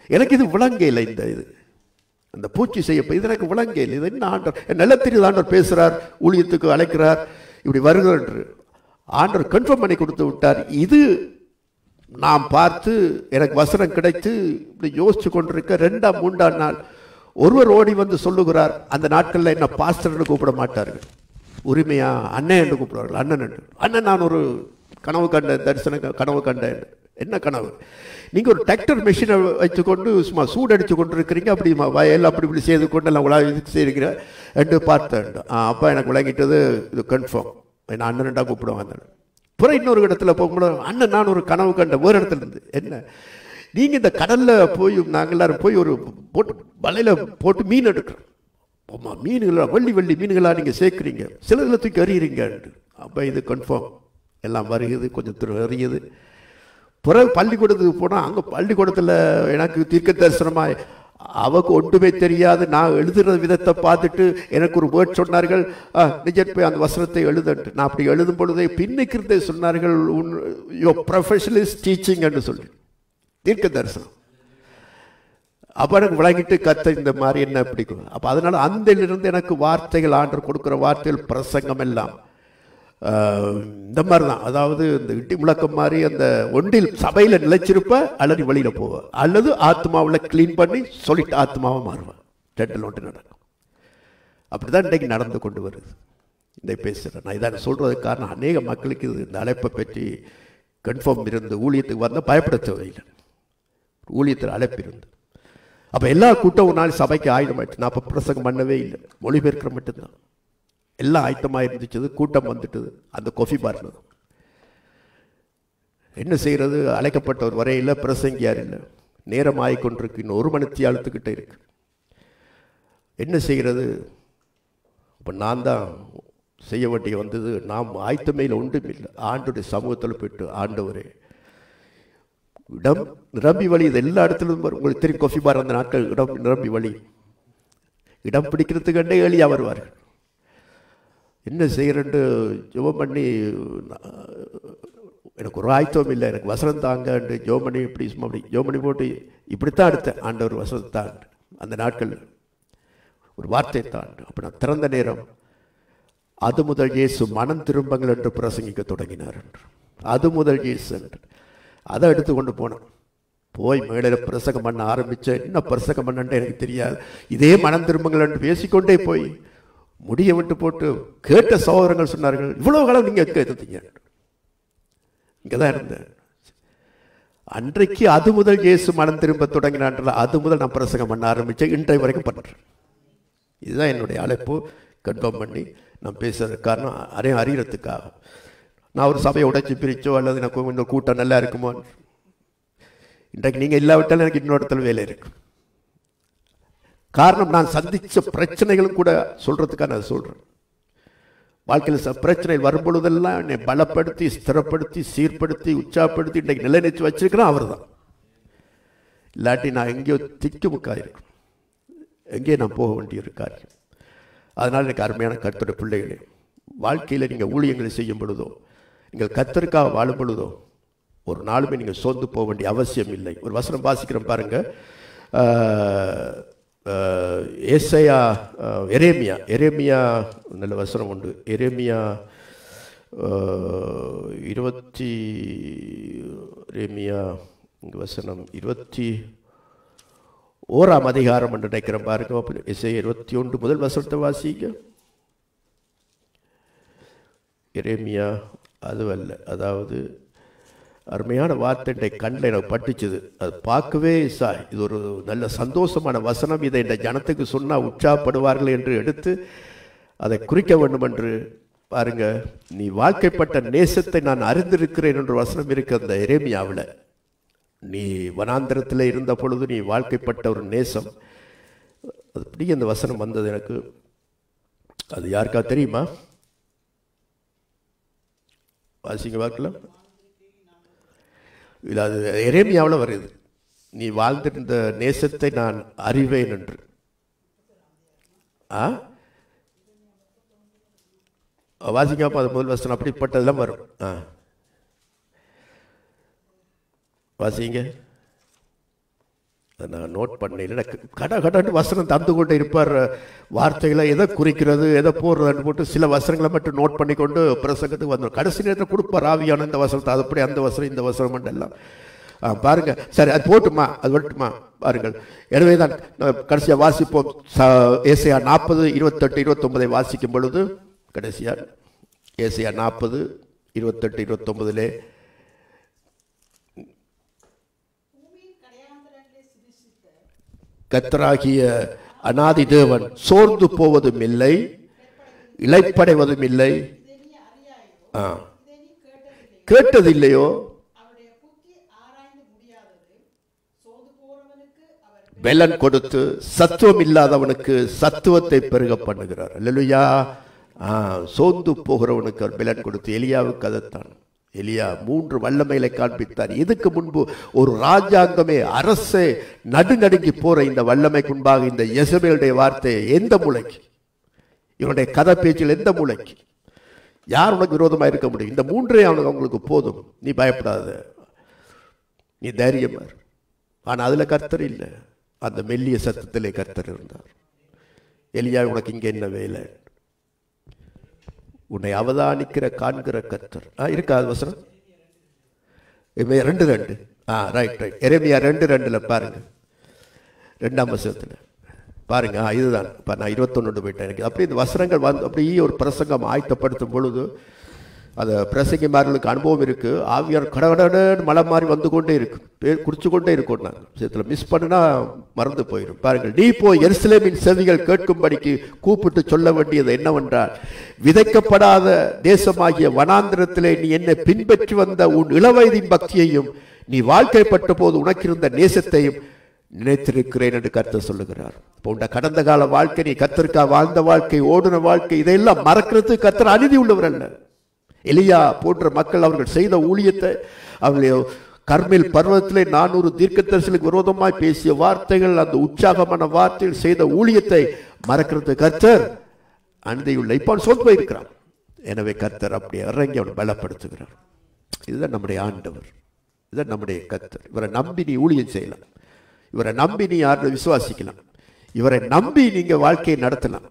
[SPEAKER 1] எனக்கு இது விளங்கையில் இந்த இது அந்த பூச்சி செய்ய இது எனக்கு விளங்கையில் இது என்ன ஆண்டர் நல்ல தெரியுது ஆண்டவர் பேசுகிறார், ஊழியத்துக்கு அழைக்கிறார், இப்படி வருகிறார் என்று ஆண்டவர் கன்ஃபார்ம் பண்ணி கொடுத்து விட்டார். இது நாம் பார்த்து எனக்கு வசனம் கிடைத்து இப்படி யோசிச்சு கொண்டிருக்க ரெண்டாம் மூன்றாம் நாள் ஒருவர் ஓடி வந்து சொல்லுகிறார். அந்த நாட்களில் என்ன பாஸ்டர் என்று கூப்பிட மாட்டார்கள், உரிமையா அண்ணன் என்று கூப்பிடுவார்கள். அண்ணன் என்று அண்ணன் நான் ஒரு கனவு கண்டேன், தரிசன கனவு கண்டேன். என்ன கனவு? நீங்கள் ஒரு டிராக்டர் மிஷினை வச்சுக்கொண்டு சும்மா சூடு அடித்து கொண்டு இருக்கிறீங்க, அப்படி வயல் அப்படி இப்படி செய்து கொண்டு எல்லாம் உலா இதுக்கு செய்கிறீங்க என்று பார்த்தேன். அப்போ எனக்கு விளங்கிட்டது இது கன்ஃபார்ம், என்ன அண்ணன்டா கூப்பிடுவாங்க. புற இன்னொரு இடத்துல போகும்போது அண்ணன் நான் ஒரு கனவு கண்டேன் வேறு இடத்துல இருந்து. என்ன நீங்கள் இந்த கடலில் போய் நாங்கள் எல்லாரும் போய் ஒரு போட்டு வலையில் போட்டு மீன் எடுக்கிறோம். ஆமாம், மீன்களா வள்ளி வள்ளி மீன்களாக நீங்கள் சேர்க்குறீங்க, சில இதில் தூக்கி அறிகிறீங்க. அப்போ இது கன்ஃபார்ம் எல்லாம் வருகிறது, கொஞ்சம் திரு அறியுது. பிறகு பள்ளிக்கூடத்துக்கு போனால் அங்கே பள்ளிக்கூடத்தில் எனக்கு தீர்க்க தரிசனமாக அவக்கு ஒன்றுமே தெரியாது. நான் எழுதுகிற விதத்தை பார்த்துட்டு எனக்கு ஒரு வேர்ட் சொன்னார்கள், நிஜட் போய் அந்த வசனத்தை எழுதட்டு. நான் அப்படி எழுதும் பொழுதே பின்னிக்கிறதே சொன்னார்கள், உன் யோ ப்ரொஃபஷனல் இஸ் டீச்சிங் என்று சொல்லி தீர்க்க தரிசனம். அப்போ எனக்கு விளங்கிட்டு கத்த இந்த மாதிரி என்ன பிடிக்கும். அப்போ அதனால் அந்திலிருந்து எனக்கு வார்த்தைகள் ஆண்டர் கொடுக்குற வார்த்தைகள் பிரசங்கம் எல்லாம் இந்த மாதிரி தான். அதாவது இந்த இட்டி முழக்கம் மாதிரி அந்த ஒன்றில் சபையில் நிலைச்சிருப்ப அல்லது வெளியில் போவ அல்லது ஆத்மாவில் கிளீன் பண்ணி சொல்லிட்டு ஆத்மாவை மாறுவேன். ரெண்டில் ஒன்று நடக்கும். அப்படி தான் இன்றைக்கு நடந்து கொண்டு வருது. இந்த பேசுகிறேன் நான் இதான் சொல்கிறதுக்கு காரணம், அநேக மக்களுக்கு இது இந்த அழைப்பை பற்றி கன்ஃபார்ம் இருந்து ஊழியத்துக்கு வந்தால் பயப்பட தேவையில்லை. ஊழியத்தில் அழைப்பு இருந்து அப்போ எல்லா கூட்டம் ஒரு நாள் சபைக்கு ஆயுதமாயிடுச்சு. நான் அப்போ பிரசங்கம் பண்ணவே இல்லை, மொழிபெயர்க்கிற மட்டும்தான். எல்லாம் ஆயத்தமாக இருந்துச்சது, கூட்டம் வந்துட்டது. அந்த கொஃபி பார்னது என்ன செய்கிறது, அழைக்கப்பட்ட ஒரு வரையில் பிரசங்கியார் இல்லை, நேரம் ஆகிக்கொண்டிருக்கு, இன்னும் ஒரு மணி தியாலத்துக்கிட்டே இருக்கு. என்ன செய்கிறது? இப்போ நான் தான் செய்ய வேண்டிய வந்தது. நாம் ஆயத்தமையில் ஒன்றும் இல்லை. ஆண்டுடைய சமூகத்தில் போயிட்டு ஆண்டவரே இடம் நிரம்பி வழி, இது எல்லா இடத்துலையும் உங்களுக்கு தெரியும். கொஃபி பார் அந்த நாட்கள் இடம் நிரம்பி வழி, இடம் பிடிக்கிறதுக்கண்டே எளியாக வருவார்கள். என்ன செய்கிறேன்ட்டு ஜெபம் பண்ணி எனக்கு ஒரு ஆயத்தம் இல்லை, எனக்கு வசனம் தாங்கன்ட்டு ஜெபம் பண்ணி இப்படி சும்மா அப்படி ஜெபம் பண்ணி போட்டு இப்படித்தான் எடுத்தேன். ஆண்டவர் வசனத்தான் அந்த நாட்கள் ஒரு வார்த்தை தான். அப்போ நான் திறந்த நேரம் அது முதல் இயேசு மனம் திரும்பங்கள் என்று பிரசங்கிக்க தொடங்கினார் என்று. அது முதல் இயேசு என்று அதை எடுத்து கொண்டு போனேன். போய் மேடையில் பிரசங்கம் பண்ண ஆரம்பித்தேன். என்ன பிரசங்கம் பண்ணன்ட்டு எனக்கு தெரியாது. இதே மனம் திரும்பங்கள் என்று பேசிக்கொண்டே போய் முடிய விட்டு போட்டு கேட்ட சகோதரங்கள் சொன்னார்கள், இவ்வளோ காலம் நீங்கள் எங்கே இருந்தீங்க? இங்கே தான் இருந்தேன். அன்றைக்கு அது முதல் இயேசு மனம் திரும்ப தொடங்கினான். அது முதல் நான் பிரசங்கம் பண்ண ஆரம்பித்தேன், இன்றைய வரைக்கும் பண்ணுறேன். இதுதான் என்னுடைய அழைப்பு. கன்ஃபார்ம் பண்ணி நான் பேசுறதுக்கு காரணம் அரையும் அறியறதுக்காக. நான் ஒரு சபையை உடைச்சி பிரிச்சோ அல்லது எனக்கு இந்த கூட்டம் நல்லா இருக்குமோ, இன்றைக்கு நீங்கள் இல்லாவிட்டாலும் எனக்கு இன்னொரு இடத்துல வேலை இருக்கு. காரணம் நான் சந்தித்த பிரச்சனைகளும் கூட சொல்றதுக்காக நான் சொல்றேன். வாழ்க்கையில் பிரச்சனை வரும்பொழுதெல்லாம் என்னை பலப்படுத்தி ஸ்திரப்படுத்தி சீர்படுத்தி உற்சாகப்படுத்தி இன்றைக்கு நிலைநிறுத்தி வச்சிருக்கிறேன் அவர் தான். இல்லாட்டி நான் எங்கேயோ திக்குமுக்கா இருக்கும், எங்கேயோ நான் போக வேண்டிய காரியம். அதனால் எனக்கு அருமையான கர்த்தருடைய பிள்ளைகளே, வாழ்க்கையில் நீங்கள் ஊழியங்களை செய்யும் பொழுதோ நீங்கள் கர்த்தருக்காக வாழும் பொழுதோ ஒரு நாளுமே நீங்கள் சோர்ந்து போக வேண்டிய அவசியம் இல்லை. ஒரு வசனம் வாசிக்கிறோம் பாருங்க. ஏசாயா எரேமியா எரேமியா நல்ல வசனம் உண்டு. எரேமியா இருபத்தி எரேமியா வசனம் இருபத்தி ஓராம் அதிகாரம் என்று நினைக்கிறேன் பாருங்க. ஏசாயா இருபத்தி ஒன்று முதல் வசனத்தை வாசிங்க. எரேமியா அதுவல்ல, அதாவது அருமையான வார்த்தை கண்ணில் எனக்கு பட்டுச்சுது. அது பார்க்கவே சா இது ஒரு நல்ல சந்தோஷமான வசனம், இதை இந்த ஜனத்துக்கு சொன்னால் உற்சாகப்படுவார்கள் என்று எடுத்து அதை குறிக்க வேண்டும் என்று பாருங்க. நீ வாழ்க்கைப்பட்ட நேசத்தை நான் அறிந்திருக்கிறேன் என்று வசனம் இருக்கு அந்த எரேமியாவில். நீ வனாந்திரத்தில் இருந்த பொழுது நீ வாழ்க்கைப்பட்ட ஒரு நேசம், அது அப்படி அந்த வசனம் வந்தது எனக்கு. அது யாருக்கா தெரியுமா? வாசிங்க பார்க்கலாம். இல்லை, அது எரேமியாவில் வருது. நீ வாழ்ந்திருந்த நேசத்தை நான் அறிவேன் என்று. ஆ வாசிங்கப்பா, அது முதல் வசனம் அப்படிப்பட்டதெல்லாம் வரும். ஆ வாசிங்க. நான் நோட் பண்ணல. கட கடன்னு வசனம் தந்து கொண்டே இருப்பார். வார்த்தைகளை எதை குறிக்கிறது எதை போடுறதுன்னு போட்டு சில வசனங்களை மட்டும் நோட் பண்ணி கொண்டு பிரசங்கத்துக்கு வந்துடும். கடைசி நேரத்தில் கொடுப்பார் ஆவியான இந்த வசனத்தை, அது அப்படி அந்த வசனம் இந்த வசனம் எல்லாம் பாருங்க. சரி, அது போட்டுமா, அது வரட்டுமா பாருங்கள். எனவே தான் கடைசியாக வாசிப்போம். ஏசாயா நாற்பது இருபத்தெட்டு இருபத்தொன்பதை வாசிக்கும் பொழுது கடைசியாக ஏசாயா நாற்பது இருபத்தெட்டு இருபத்தொன்பதிலே கர்த்தராகிய அநாதி தேவன் சோர்ந்து போவதும் இல்லை, இளைப்படைவதும் இல்லை, கேட்டதில்லையோ, பெலன் கொடுத்து சத்துவம் இல்லாதவனுக்கு சத்துவத்தை பெருக பண்ணுகிறார். அல்லேலூயா. சோர்ந்து போகிறவனுக்கு அவர் பெலன் கொடுத்து, எலியாவுக்கு அதைத்தான். எலியா மூன்று வல்லமைகளை காண்பித்தார். இதுக்கு முன்பு ஒரு ராஜாங்கமே அரசே நடுநடுங்கி போற இந்த வல்லமைக்கு முன்பாக இந்த யெசபேலுடைய வார்த்தை எந்த மூளைக்கு, இவனுடைய கதை பேச்சில் எந்த மூளைக்கு யார் உனக்கு விரோதமாக இருக்க முடியும்? இந்த மூன்றே அவனுக்கு அவங்களுக்கு போதும். நீ பயப்படாத, நீ தைரியமா. ஆனால் அதில் கர்த்தர் இல்லை, அந்த மெல்லிய சத்தத்திலே கர்த்தர் இருந்தார். எலியா உனக்கு இங்கே என்ன வேலை? உன்னை அவதானிக்கிற காண்கிற கர்த்தர். ஆ இருக்காது வசனம் ரெண்டு ரெண்டு ஆ ரைட் ரைட் எரேமியா ரெண்டு ரெண்டுல பாருங்க, ரெண்டாம் வசனத்தில் பாருங்க. ஆ இதுதான் இப்போ நான் இருபத்தொன்னு போயிட்டேன். எனக்கு அப்படி இந்த வசனங்கள் வந்து அப்படியே ஒரு பிரசங்கம் ஆயத்தப்படுத்தும் பொழுது அந்த பிரசங்கிமார்களுக்கு அனுபவம் இருக்கு. ஆவியார் கடகடன்னு மலை மாதிரி வந்து கொண்டே இருக்கு, பேர் குடிச்சு கொண்டே இருக்கும். நான் விஷயத்தில் மிஸ் பண்ணுனா மறந்து போயிடும். பாருங்கள், நீ போய் எருசலேமின் செவிகள் கேட்கும்படிக்கு கூப்பிட்டு சொல்ல வேண்டியது என்னவென்றால், விதைக்கப்படாத தேசமாகிய வனாந்திரத்திலே நீ என்னை பின்பற்றி வந்த உன் இளவயதின் பக்தியையும் நீ வாழ்க்கைப்பட்ட போது உனக்கிருந்த நேசத்தையும் நினைத்திருக்கிறேன் என்று கர்த்தர் சொல்லுகிறார். இப்போ உண்ட கடந்த கால வாழ்க்கை, நீ கர்த்தருக்கா வாழ்ந்த வாழ்க்கை, ஓடுன வாழ்க்கை, இதையெல்லாம் மறக்கிறது கர்த்தர் அநீதி உள்ளவர் அல்ல. எலியா போன்ற மக்கள் அவர்கள் செய்த ஊழியத்தை, அவர்கள் கர்மேல் பர்வதத்திலே நானூறு தீர்க்கதரிசிகளுக்கு விரோதமாய் பேசிய வார்த்தைகள், அந்த உற்சாகமான வார்த்தைகள், செய்த ஊழியத்தை மறக்கிறது கர்த்தர் அநீதியுள்ள. இப்போ அவன் சொல் போயிருக்கிறான். எனவே கர்த்தர் அப்படியே இறங்கி அவனை பலப்படுத்துகிறார். இதுதான் நம்முடைய ஆண்டவர், இதுதான் நம்முடைய கர்த்தர். இவரை நம்பி நீ ஊழியம் செய்யலாம், இவரை நம்பி நீ யாரை விசுவாசிக்கலாம், இவரை நம்பி நீங்க வாழ்க்கையை நடத்தலாம்.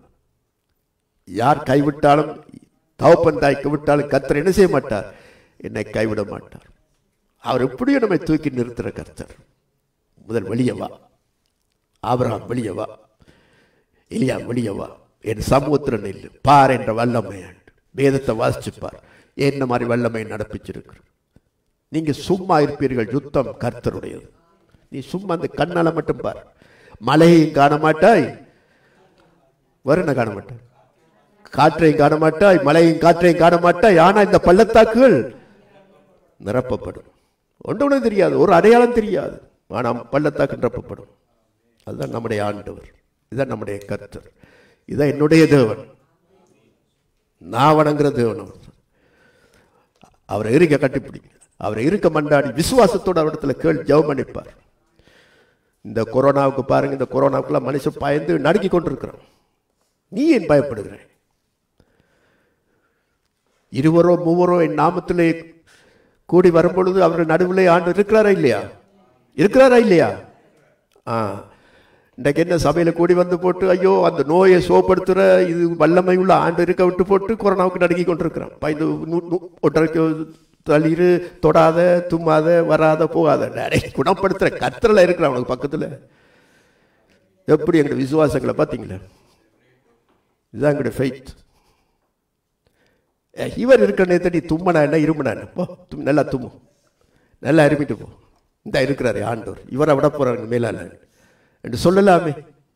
[SPEAKER 1] யார் கைவிட்டாலும், தகப்பன் தாய் கைவிட்டாலும் கர்த்தர் என்ன செய்ய மாட்டார்? என்னை கைவிட மாட்டார். அவர் எப்படியும் நம்மை தூக்கி நிறுத்துற கர்த்தர். முதல் வெளியவா, ஆபிரகாம் வெளியவா, எலியா வெளியவா, என் சமூகத்தில் நில்லு பார் என்ற வல்லமை. வேதத்தை வாசிச்சுப்பார், என்ன மாதிரி வல்லமை நடப்பிச்சிருக்கு. நீங்க சும்மா இருப்பீர்கள், யுத்தம் கர்த்தருடையது. நீ சும்மா அந்த கண்ணால மட்டும் பார். மலையையும் காண மாட்டாய், வருண காண மாட்டாய், காற்றையும் காண மாட்டாய், மலையும் காற்றையும் காண மாட்டாய். ஆனா இந்த பள்ளத்தாக்குகள் நிரப்பப்படும். ஒன்று ஒன்று தெரியாது, ஒரு அடையாளம் தெரியாது, ஆனால் பள்ளத்தாக்கு நிரப்பப்படும். அதுதான் நம்முடைய ஆண்டவர், இதுதான் நம்முடைய கர்த்தர், இதுதான் என்னுடைய தேவன், நான் வணங்குற தேவன். அவரை இருக்க கட்டிப்பிடிங்க, அவரை இருக்க மண்டாடி விசுவாசத்தோடு அவரிடத்துல கேள் ஜெபம் பண்ணிப்பார். இந்த கொரோனாவுக்கு பாருங்க, இந்த கொரோனாவுக்குலாம் மனுஷன் பயந்து நடுக்கி கொண்டிருக்கிறான். நீ ஏன் பயப்படுகிறேன்? இருவரோ மூவரோ என் நாமத்திலே கூடி வரும்பொழுது அவர்கள் நடுவிலே ஆண்டு இருக்கிறாரா இல்லையா? இருக்கிறாரா இல்லையா? ஆ இன்றைக்கு என்ன சபையில கூடி வந்து போட்டு ஐயோ அந்த நோயை சோப்படுத்துற இது வல்லமை உள்ள ஆண்டு இருக்க விட்டு போட்டு கொரோனாவுக்கு நடுங்கி கொண்டிருக்கிறான். பயந்து ஒன்றரைக்கு தளிர் தொடாத, தும்மாத, வராத, போகாத, குணப்படுத்துற கத்திரல இருக்கிறான் அவனுக்கு பக்கத்துல. எப்படி எங்களுடைய விசுவாசங்களை பார்த்தீங்களா? இதுதான் எங்களுடைய ஃபெய்த். இவர் இருக்கிற நேரத்தை நீ தும்மனா என்ன இருமுனா என்ன, போ நல்லா தும்மு, நல்லா அருமிட்டு போ, இந்த இருக்கிறாரு ஆண்டவர், இவரை விட போறாங்க மேலான என்று சொல்லலாமே.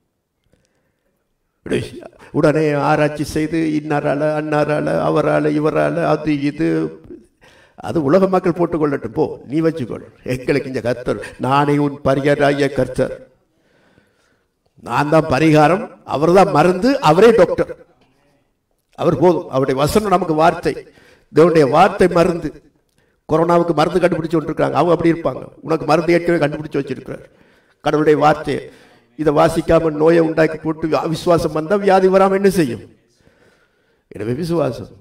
[SPEAKER 1] உடனே ஆராய்ச்சி செய்து இன்னாரால அன்னாரால அவரால் இவரால் அது இது, அது உலக மக்கள் போட்டுக்கொள்ளட்டும், போ நீ வச்சுக்கொள். எங்களுக்கு இந்த கர்த்தர், நானே உன் பரிகாராய கர்த்தர், நான் தான் பரிகாரம், அவர் தான் மருந்து, அவரே டாக்டர், அவர் போதும். அவருடைய வசனம் நமக்கு வார்த்தை, தேவனுடைய வார்த்தை மருந்து. கொரோனாவுக்கு மருந்து கண்டுபிடிச்சு கொண்டிருக்காங்க, அவங்க அப்படி இருப்பாங்க. உனக்கு மருந்து ஏற்கனவே கண்டுபிடிச்சு வச்சிருக்கிறார் கடவுளுடைய வார்த்தை. இதை வாசிக்காம நோயை உண்டாக்கி போட்டு விசுவாசம் வந்தால் வியாதி வராமல் என்ன செய்யும்? எனவே விசுவாசம்,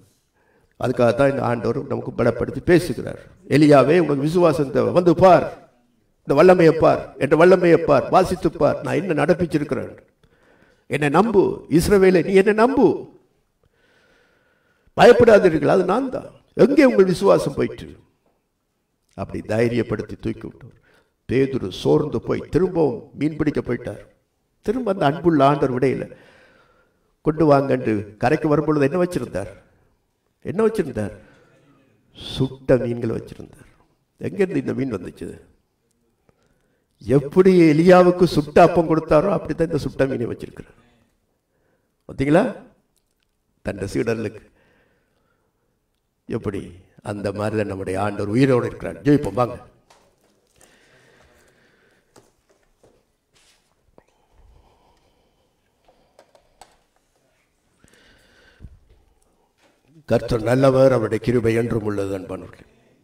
[SPEAKER 1] அதுக்காகத்தான் இந்த ஆண்டவர் நமக்கு பலப்படுத்தி பேசுகிறார். எலியாவே உனக்கு விசுவாசம் தேவை, வந்து பார், இந்த வல்லமையை பார், என்ற வல்லமையை பார், வாசித்து பார், நான் என்ன நடப்பிச்சிருக்கிறேன், என்னை நம்பு, இஸ்ரவேலே நீ என்னை நம்பு, பயப்படாதீர்கள், அது நான் தான், எங்கே உங்கள் விசுவாசம் போயிட்டு? அப்படி தைரியப்படுத்தி தூக்கி விட்டார். பேதுரு சோர்ந்து போய் திரும்பவும் மீன் பிடிக்க போயிட்டார். திரும்ப அந்த அன்புள்ள ஆண்டவர் விடையில கொண்டு வாங்கன்று கரைக்கு வரும்பொழுது என்ன வச்சிருந்தார்? என்ன வச்சிருந்தார்? சுட்ட மீன்கள் வச்சிருந்தார். எங்கிருந்து இந்த மீன் வந்துச்சு? எப்படி எலியாவுக்கு சுட்ட அப்பம் கொடுத்தாரோ அப்படித்தான் இந்த சுட்ட மீனை வச்சிருக்கிறார். பார்த்தீங்களா? தன் சீடர்களுக்கு எப்படி அந்த மாதிரி நம்முடைய ஆண்டவர் உயிரோடு இருக்கிறார். ஜெயிப்போம் வாங்க. கர்த்தர் நல்லவர், அவருடைய கிருபை என்றும் உள்ளது. அன்பானவர்களே,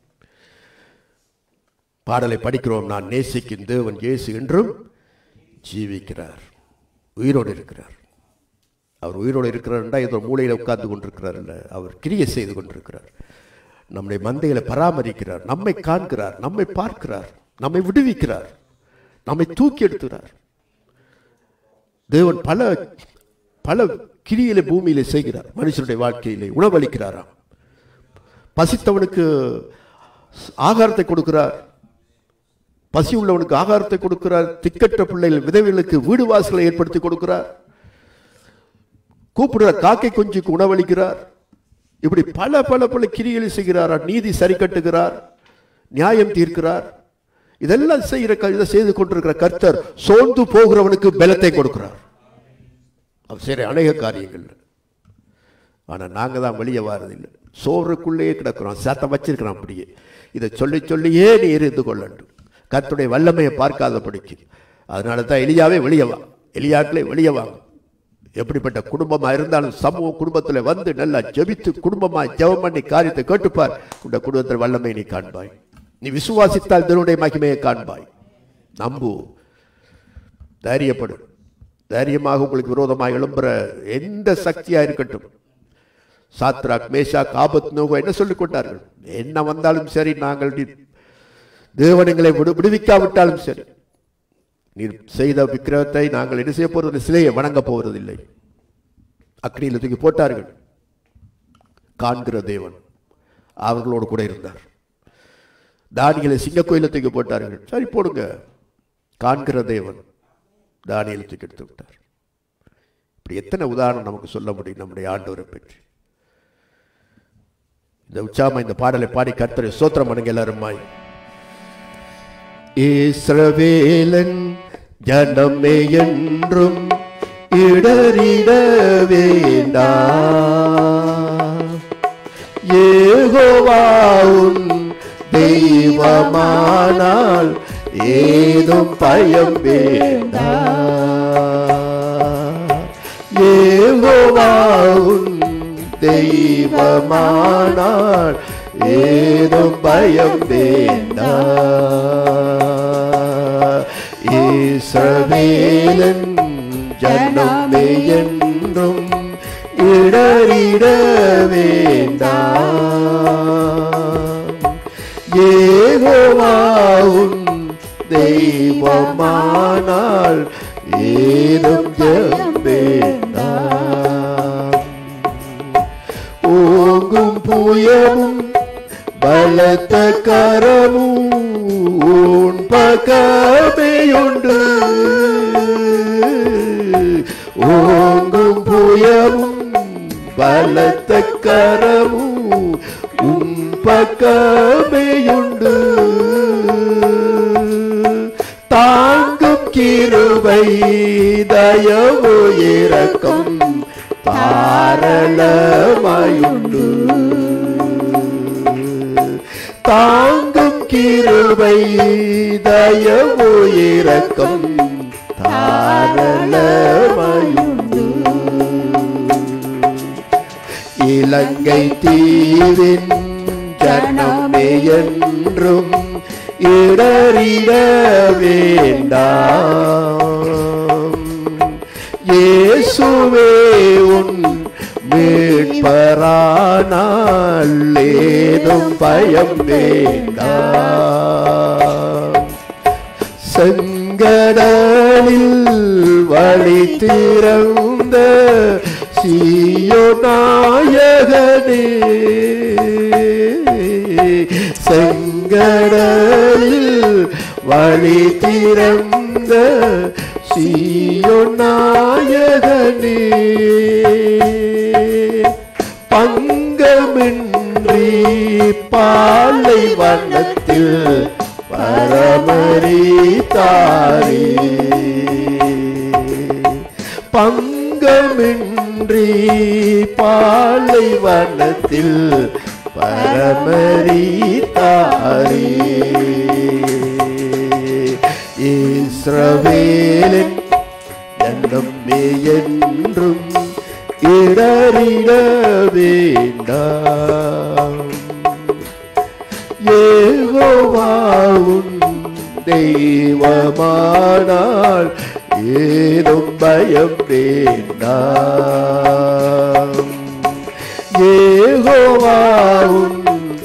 [SPEAKER 1] பாடலை படிக்கிறோம். நான் நேசிக்கும் தேவன் இயேசு என்றும் ஜீவிக்கிறார், உயிரோடு இருக்கிறார். அவர் உயிரோடு இருக்கிறார், ஏதோ மூளையில் உட்கார்ந்து கொண்டிருக்கிறார் அல்ல, அவர் கிரியை செய்து கொண்டிருக்கிறார். நம்முடைய மந்தைகளை பராமரிக்கிறார், நம்மை காண்கிறார், நம்மை பார்க்கிறார், நம்மை விடுவிக்கிறார், நம்மை தூக்கி எடுத்துகிறார். தேவன் பல பல கிரியிலே பூமியிலே செய்கிறார். மனுஷனுடைய வாழ்க்கையிலே உணவளிக்கிறாராம், பசித்தவனுக்கு ஆகாரத்தை கொடுக்கிறார், பசி உள்ளவனுக்கு ஆகாரத்தை கொடுக்கிறார், திக்கற்ற பிள்ளைகள் விதவைகளுக்கு வீடு வாசலை ஏற்படுத்தி கொடுக்கிறார், கூப்பிடுற காக்கை குஞ்சுக்கு உணவளிக்கிறார். இப்படி பல பல பல கிரிகளை செய்கிறார். நீதி சரி கட்டுகிறார், நியாயம் தீர்க்கிறார். இதெல்லாம் செய்கிற இதை செய்து கொண்டிருக்கிற கர்த்தர் சோர்ந்து போகிறவனுக்கு பலத்தை கொடுக்கிறார். அவர் செய்கிற அநேக காரியங்கள். ஆனால் நாங்கள் தான் வெளியே வாரதில்லை, சோறுக்குள்ளேயே கிடக்கிறோம், சத்தம் வச்சிருக்கிறோம். அப்படியே இதை சொல்லி சொல்லியே நீ இருந்து கொள்ளணும், கர்த்தருடைய வல்லமையை பார்க்காத படிக்கு. அதனால தான் எலியாவே வெளியே வா, எலியாக்களே வெளியே வாங்க. எப்படிப்பட்ட குடும்பமாக இருந்தாலும் சமூக குடும்பத்தில் வந்து நல்லா ஜெபித்து குடும்பமாக ஜெபம் பண்ணி காரியத்தை கேட்டுப்பார். உடைய குடும்பத்தில் வல்லமை நீ காண்பாய். நீ விசுவாசித்தால் தேவனுடைய மகிமையை காண்பாய். நம்பு, தைரியப்படும். தைரியமாக உங்களுக்கு விரோதமாக எழும்புற எந்த சக்தியா இருக்கட்டும், சாத்ராக் மேஷாக் ஆபத்நேகோ என்ன சொல்லிக் கொண்டார்கள்? என்ன வந்தாலும் சரி, நாங்கள் தேவனங்களை விடு விடுவிக்காவிட்டாலும் சரி, நீர் செய்த விக்கிரகத்தை நாங்கள் என்ன செய்ய போறது? சிலையை வணங்க போவதில்லை. அக்னியில் தூக்கி போட்டார்கள். காண்கிற தேவன் அவர்களோடு கூட இருந்தார். தானியேலை சிங்க கோயில தூக்கி போட்டார்கள். சரி போடுங்க, காண்கிற தேவன் தானியேலை தூக்கி எடுத்து விட்டார். இப்படி எத்தனை உதாரணம் நமக்கு சொல்ல முடியும் நம்முடைய ஆண்டவரை பற்றி. இந்த உச்சாம இந்த பாடலை பாடி கர்த்தரை ஸ்தோத்திரம் பண்ணுங்க எல்லாருமாய். இஸ்ரவேலன் ஜனமே என்றும் இடறிட வேண்டாம், யெகோவா உன் தெய்வமானால் ஏதும் பயம் வேண்டாம், யெகோவா உன் தெய்வமானால் ஏதும் பயம் வேண்டாம். இஸ்ரவேலன் ஜனமே என்றும் இடறிட வேண்டாம், யெகோவா உன் தெய்வமானால் ஏதும் பயம் வேண்டாம். ஓங்கும் புயமும் பலத்த கரமும் உன் பக்கமேயுண்டு, ஓங்கும் புயமும் பலத்த கரமும் உன் பக்கமேயுண்டு, தாங்கும் கிருபை தயவு இரக்கம் தாராளமாயுண்டு, தாங்கும் கிருபை தயவு இரக்கம் தாராளமாயுண்டு. இலங்கை தீவின் ஜனமே என்றும் இடறிட வேண்டாம், இயேசுவே உன் மீட்பரானால் ஏதும் பயம் வேண்டாம், செங்கடலில் வழி திறந்த சீயோன் நாயகனே, செங்கடலில் வழி திறந்த சீயோன் நாயகனே, பங்கமின்றி பாலைவனத்தில் பரமரித்தாரே, பங்கமின்றி பாலைவனத்தில் பரமரித்தாரே. இஸ்ரவேலின் எண்ணம் என்றும் இடறிட வேண்டாம், யெகோவாவும் தெய்வமானால் ஏதும் பயம் வேண்டாம், யெகோவாவும்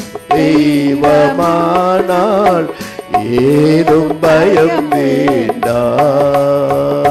[SPEAKER 1] தெய்வமானால் ஏதும் பயம் வேண்டாம்.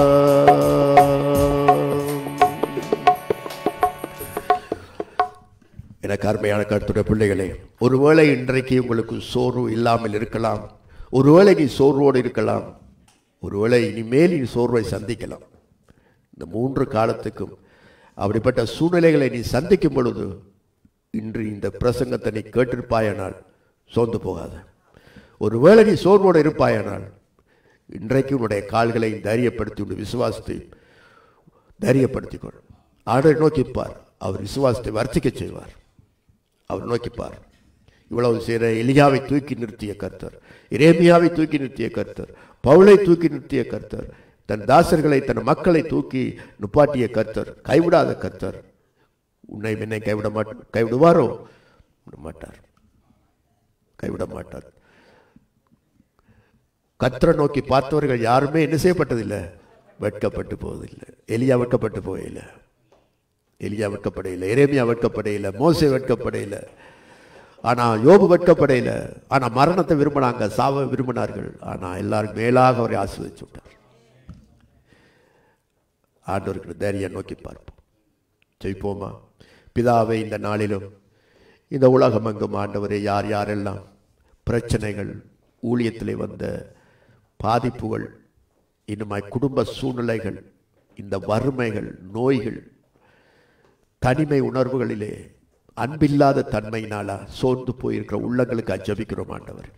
[SPEAKER 1] எனக்கு அருமையான கருத்துடைய பிள்ளைகளே, ஒருவேளை இன்றைக்கு உங்களுக்கு சோர்வு இல்லாமல் இருக்கலாம், ஒருவேளை நீ சோர்வோடு இருக்கலாம், ஒருவேளை இனிமேல் நீ சோர்வை சந்திக்கலாம். இந்த மூன்று காலத்துக்கும் அப்படிப்பட்ட சூழ்நிலைகளை நீ சந்திக்கும் பொழுது இன்று இந்த பிரசங்கத்தை நீ கேட்டிருப்பாயானால் சோர்ந்து போகாத. ஒருவேளை நீ சோர்வோடு இருப்பாயானால் இன்றைக்கு உன்னுடைய கால்களை தைரியப்படுத்தி உன்னுடைய விசுவாசத்தை தைரியப்படுத்திக்கொள். ஆண்டவரை நோக்கிப்பார், அவர் விசுவாசத்தை வர்த்திக்க செய்வார். அவர் நோக்கிப்பார். இவ்வளவு செய்கிற எலியாவை தூக்கி நிறுத்திய கர்த்தர், எரேமியாவை தூக்கி நிறுத்திய கர்த்தர், பவுலை தூக்கி நிறுத்திய கர்த்தர், தன் தாசர்களை தன் மக்களை தூக்கி நுப்பாட்டிய கர்த்தர், கைவிடாத கர்த்தர் உன்னை என்னை கைவிட மாட்டார். கைவிடுவாரோ? மாட்டார், கைவிட மாட்டார். கர்த்தரை நோக்கி பார்த்தவர்கள் யாருமே என்ன செய்யப்பட்டதில்லை, வெட்கப்பட்டு போவதில்லை. எலியா வெட்கப்பட்டு போகல, எலியா வெட்கப்படையில, எரேமியா வெட்கப்படையில, மோசே வெட்கப்படையில, ஆனால் யோபு வெட்கப்படையில. ஆனால் மரணத்தை விரும்பினாங்க, சாவ விரும்பினார்கள். ஆனால் எல்லாருக்கும் மேலாக அவரை ஆசீர்வதிச்சு விட்டார். ஆண்டவருக்கு தைரியம் நோக்கி பார்ப்போம். ஜெயிப்போமா? பிதாவை இந்த நாளிலும் இந்த உலகம் எங்கும் ஆண்டவரே யார் யாரெல்லாம் பிரச்சனைகள், ஊழியத்திலே வந்த பாதிப்புகள், இன்னுமாய் குடும்ப சூழ்நிலைகள், இந்த வறுமைகள், நோய்கள், தனிமை உணர்வுகளிலே அன்பில்லாத தன்மையினால சோர்ந்து போயிருக்கிற உள்ளங்களுக்கு அஜபிக்கிறோம் ஆண்டவர்.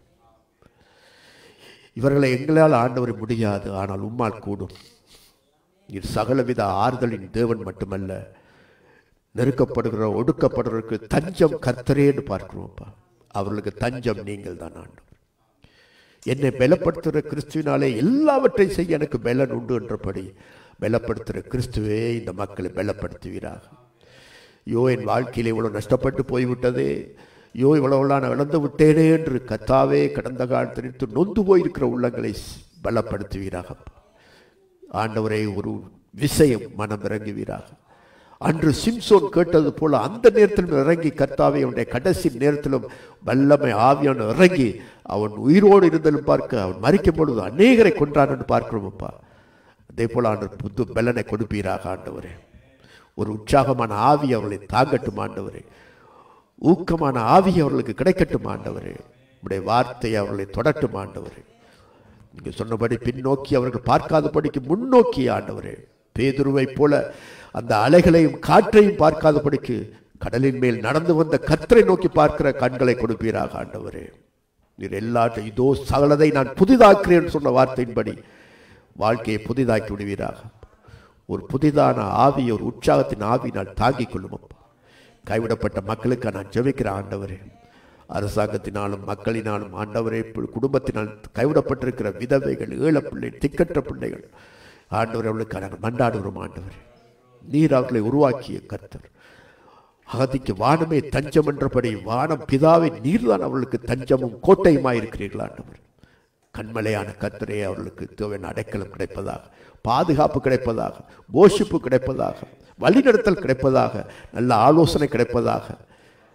[SPEAKER 1] இவர்களை எங்களால் ஆண்டவர் முடியாது, ஆனால் உம்மால் கூடும். நீர் சகலவித ஆறுதலின் தேவன் மட்டுமல்ல, நெருக்கப்படுகிற ஒடுக்கப்படுறவருக்கு தஞ்சம் கர்த்தரேன்னு பார்க்கிறோம்ப்பா. அவர்களுக்கு தஞ்சம் நீங்கள் தான் ஆண்டவர். என்னை பலப்படுத்துகிற கிறிஸ்துவினாலே எல்லாவற்றையும் செய்ய எனக்கு பலன் உண்டு என்றபடி பலப்படுத்துகிற கிறிஸ்துவே இந்த மக்களை பலப்படுத்துவீராக. யோ என் வாழ்க்கையில் இவ்வளோ நஷ்டப்பட்டு போய்விட்டதே, யோ இவ்வளவுலாம் நான் இழந்து விட்டேனே என்று கர்த்தாவே கடந்த காலத்திற்கு நொந்து போயிருக்கிற உள்ளங்களை பலப்படுத்துவீராக. ஆண்டவரை ஒரு விஷயம் மனம் இறங்குவீராக. அன்று சிம்சோன் கேட்டது போல அந்த நேரத்திலும் இறங்கி கர்த்தாவே அவனுடைய கடைசி நேரத்திலும் வல்லமை ஆவியான இறங்கி அவன் உயிரோடு இருந்தாலும் பார்க்க, அவன் மறிக்கும் பொழுது அநேகரை கொன்றான் என்று பார்க்கிறோம்ப்பா. அதே போல ஆண்டவர் புது பலனை கொடுப்பீராக ஆண்டவரே. ஒரு உற்சாகமான ஆவி அவர்களை தாங்கட்டும் ஆண்டவரே, ஊக்கமான ஆவி அவர்களுக்கு கிடைக்கட்டும் ஆண்டவரே. உடைய வார்த்தை அவர்களை தொடட்டும் ஆண்டவரே. நீங்கள் சொன்னபடி பின்னோக்கி அவர்கள் பார்க்காதபடிக்கு முன்னோக்கி ஆண்டவரே, பேதுருவை போல அந்த அலைகளையும் காற்றையும் பார்க்காதபடிக்கு கடலின் மேல் நடந்து வந்த கர்த்தரை நோக்கி பார்க்கிற கண்களை கொடுப்பீராக ஆண்டவரே. நீர் எல்லாத்தையும் இதோ சகலதை நான் புதிதாக்குறேன் சொன்ன வார்த்தையின்படி வாழ்க்கையை புதிதாக்கி விடுவீராக. ஒரு புதிதான ஆவி, ஒரு உற்சாகத்தின் ஆவினால் தாங்கிக் கொள்ளும் அப்பா. கைவிடப்பட்ட மக்களுக்கு நான் ஜெபிக்கிற ஆண்டவரே, அரசாங்கத்தினாலும் மக்களினாலும் ஆண்டவரே, குடும்பத்தினால் கைவிடப்பட்டிருக்கிற விதவைகள், ஏழ பிள்ளைகள், திக்கற்ற பிள்ளைகள் ஆண்டவரே, அவர்களுக்கு நாங்கள் மன்றாடுகிறோம் ஆண்டவரே. நீர் அவர்களை உருவாக்கிய கர்த்தர், அகதிக்கு வானமே தஞ்சம் என்றபடி வானம் பிதாவை நீர்தான் அவர்களுக்கு தஞ்சமும் கோட்டையுமாய் இருக்கிறீர்கள் ஆண்டவர். கண்மலையான கர்த்தரே, அவர்களுக்கு தேவையான அடைக்கலம் கிடைப்பதாக, பாதுகாப்பு கிடைப்பதாக, போஷிப்பு கிடைப்பதாக, வழிநடத்தல் கிடைப்பதாக, நல்ல ஆலோசனை கிடைப்பதாக,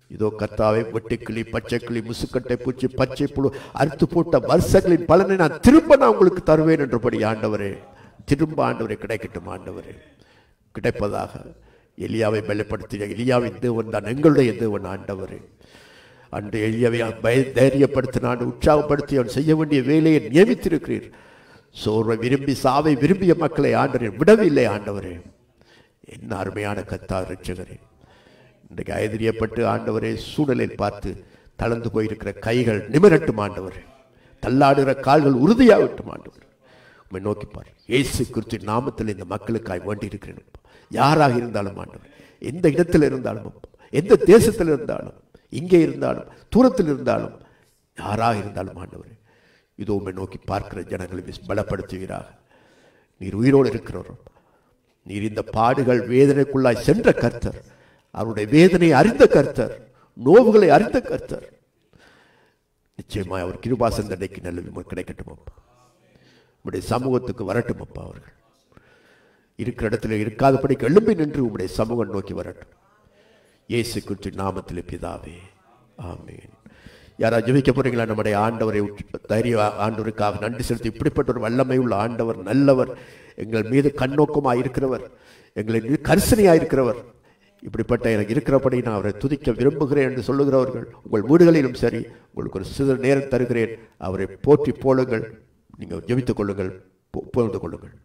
[SPEAKER 1] இதோ கர்த்தாவே, வெட்டுக்கிளி, பச்சைக்கிளி, முசுக்கட்டை பூச்சி, பச்சை புழு அறுத்து போட்ட வருஷங்களின் பலனை நான் திரும்ப நான் உங்களுக்கு தருவேன் என்றபடி ஆண்டவரே, திரும்ப ஆண்டவரே கிடைக்கட்டும். ஆண்டவரே கிடைப்பதாக எலியாவை பலப்படுத்திய எலியாவின் தேவன் தான் எங்களுடைய தேவன். ஆண்டவரே, அன்று எலியாவை பய தைரியப்படுத்தினான், உற்சாகப்படுத்தி அவன் செய்ய வேண்டிய வேலையை நியமித்திருக்கிறீர். சோர்வை விரும்பி சாவை விரும்பிய மக்களை ஆண்டவரே விடவில்லை. ஆண்டவரே, என்ன அருமையான கர்த்தா இரட்சகரே, இன்றைக்கு ஐதரியப்பட்டு ஆண்டவரே சூழலில் பார்த்து தளர்ந்து போயிருக்கிற கைகள் நிமிரட்டும். ஆண்டவரே, தள்ளாடுகிற கால்கள் உறுதியாகட்டும். ஆண்டவர் உண்மை நோக்கிப்பார். இயேசு கிறிஸ்துவின் நாமத்தில் இந்த மக்களுக்காய் வேண்டி இருக்கிறேன். யாராக இருந்தாலும் ஆண்டவர், எந்த இடத்தில் இருந்தாலும், எந்த தேசத்தில் இருந்தாலும், இங்கே இருந்தாலும், தூரத்தில் இருந்தாலும், யாராக இருந்தாலும் ஆண்டவர், இதோ உண்மை நோக்கி பார்க்கிற ஜனங்களை பலப்படுத்துவீராக. நீர் உயிரோடு இருக்கிறவரும், நீர் இந்த பாடுகள் வேதனைக்குள்ளாய் சென்ற கர்த்தர், அவருடைய வேதனை அறிந்த கர்த்தர், நோவுகளை அறிந்த கர்த்தர். நிச்சயமாய் அவர் கிருபாசந்தனைக்கு நல்ல கிடைக்கட்டும் அப்பா. உங்களுடைய சமூகத்துக்கு வரட்டும் அப்பா. அவர்கள் இருக்கிற இடத்துல இருக்காதபடிக்கு எழும்பி நின்று உங்களுடைய சமூகம் நோக்கி வரட்டும். இயேசு கிறிஸ்துவின் நாமத்தில் பிதாவே, ஆமென். யாராவது ஜெபிக்க போறீங்களா? நம்முடைய ஆண்டவரை தைரிய ஆண்டவருக்காக நன்றி செலுத்தி, இப்படிப்பட்ட ஒரு வல்லமை உள்ள ஆண்டவர், நல்லவர், எங்கள் மீது கண்ணோக்கமாக இருக்கிறவர், எங்களை மீது கரிசனையாக இருக்கிறவர், இப்படிப்பட்ட எனக்கு இருக்கிறபடி நான் அவரை துதிக்க விரும்புகிறேன் என்று சொல்லுகிறவர்கள் உங்கள் வீடுகளிலும் சரி, உங்களுக்கு ஒரு சிறு நேரம் தருகிறேன். அவரை போற்றி போலுங்கள், நீங்கள் ஜெபித்துக் கொள்ளுங்கள், புகழ்ந்து கொள்ளுங்கள்.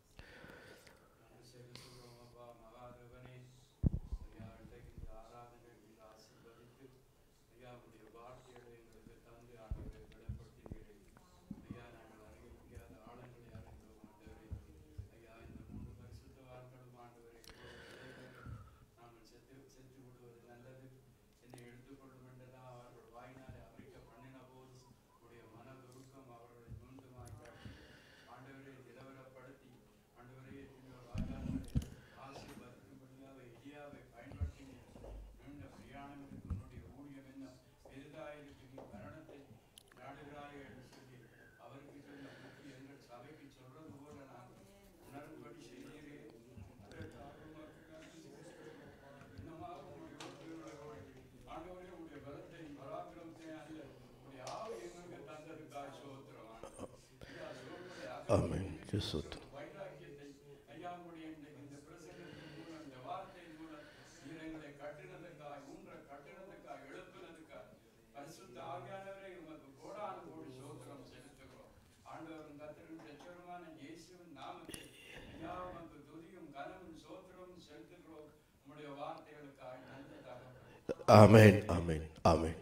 [SPEAKER 1] ஆமென். ஜெசுத் ஆமென். ஆமென். ஆமென்.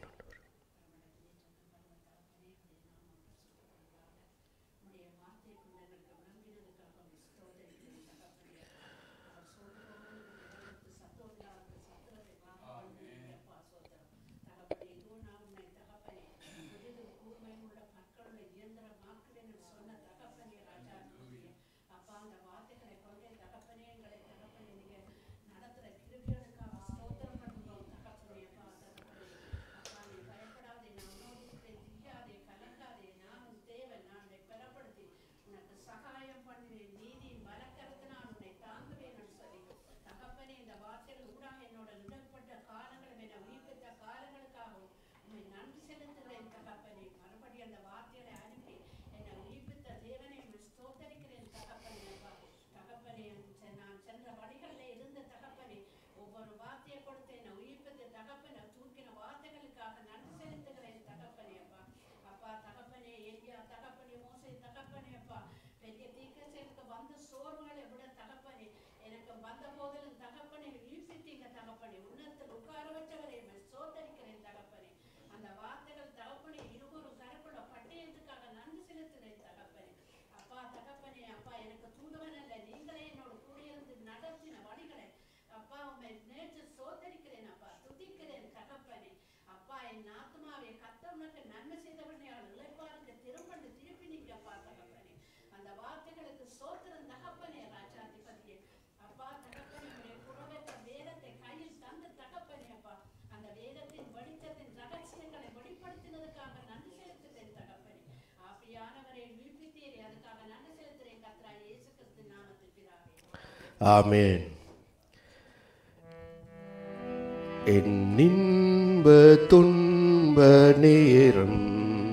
[SPEAKER 1] ஆமென். என்னின் இன்ப துன்ப நேரம்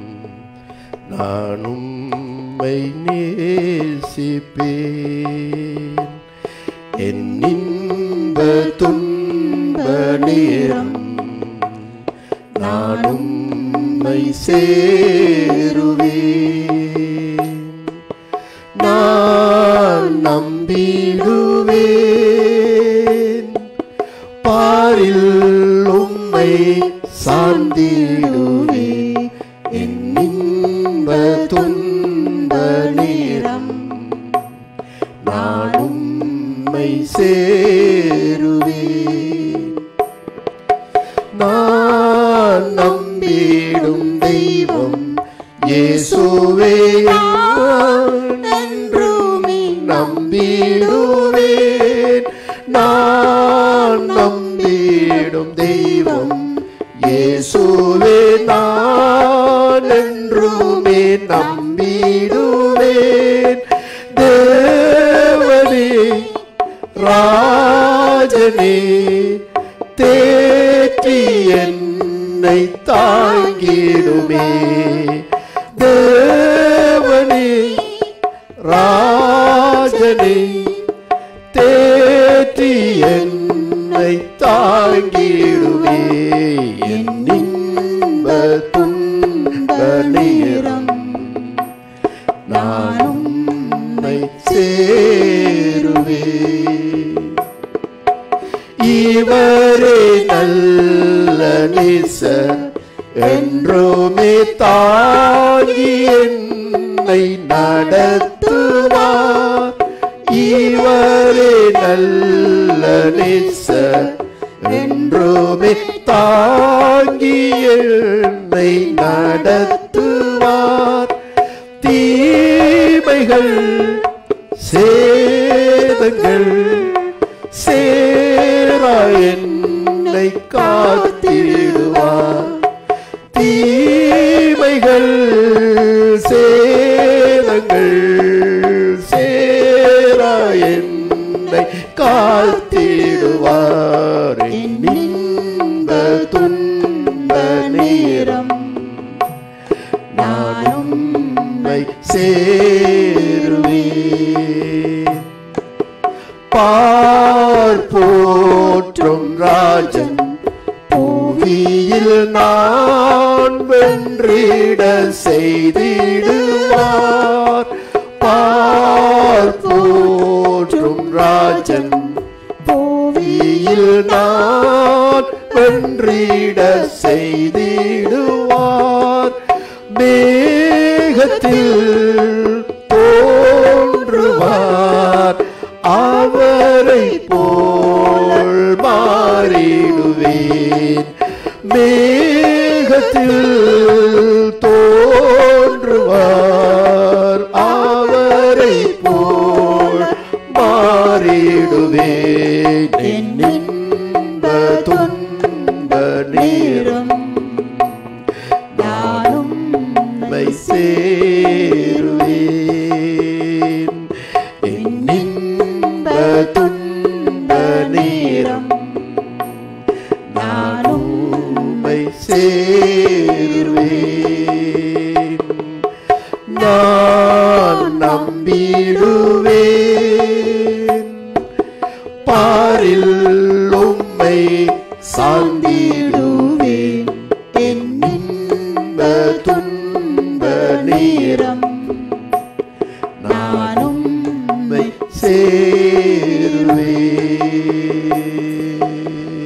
[SPEAKER 1] நான் உம்மை நேசிப்பேன். என் இன்ப துன்ப நேரம் நான் உம்மை சேருவேன். நான் நம்பிடுவேன், பாரில் உம்மை சார்ந்திடுவேன். என் இன்ப துன்ப நேரம் நான் உம்மை சேருவேன். நான் நம்பிடும் தெய்வம் இயேசுவே, என்றுமே நம்பிடுவேன். நான் நம்பிடும் தெய்வம் இயேசுவே, நான் என்றுமே நம்பிடுவேன். தேவனே ராஜனே தேற்றி என்னை தாங்கிடுமே. தேவனே ராஜனே தேற்றி என்னை தாங்கிடுவே. என் இன்ப துன்ப நேரம் நான் உம்மை சேருவேன். இவரே நல்ல நேசர், என்றுமே தாங்கி என்னை நடத்துவார். இவரே நல்ல நேசர், என்றுமே தாங்கி என்னை நடத்துவார். தீமைகள் சேதங்கள் சேரா என்னை காத்திடுவார். தீமைகள் சேதங்கள் சேரா என்னை காத்திடுவார். என் இன்ப துன்ப நேரம் நான் உம்மை சேருவேன். பார் போற்றும் ராஜன் புவியில் நான் வென்றிட செய்திடுவார். பார் போற்றும் ராஜன் புவியில் நான் வென்றிட செய்திடுவார். மேகத்தில் தோன்றுவார், அவரை போல் மாறிடுவேன். மேகத்தில் தோன்றுவார், அவரை போல் மாறிடுவேன். என் இன்ப துன்ப நேரம் நான் உம்மை சேருவேன். என் இன்ப துன்ப நேரம் நான் உம்மை சேருவேன். நான் நம்பிடுவேன், பாரில் உம்மை சார்ந்திடுவேன். என் இன்ப துன்ப நேரம் நான் உம்மை சேருவேன்.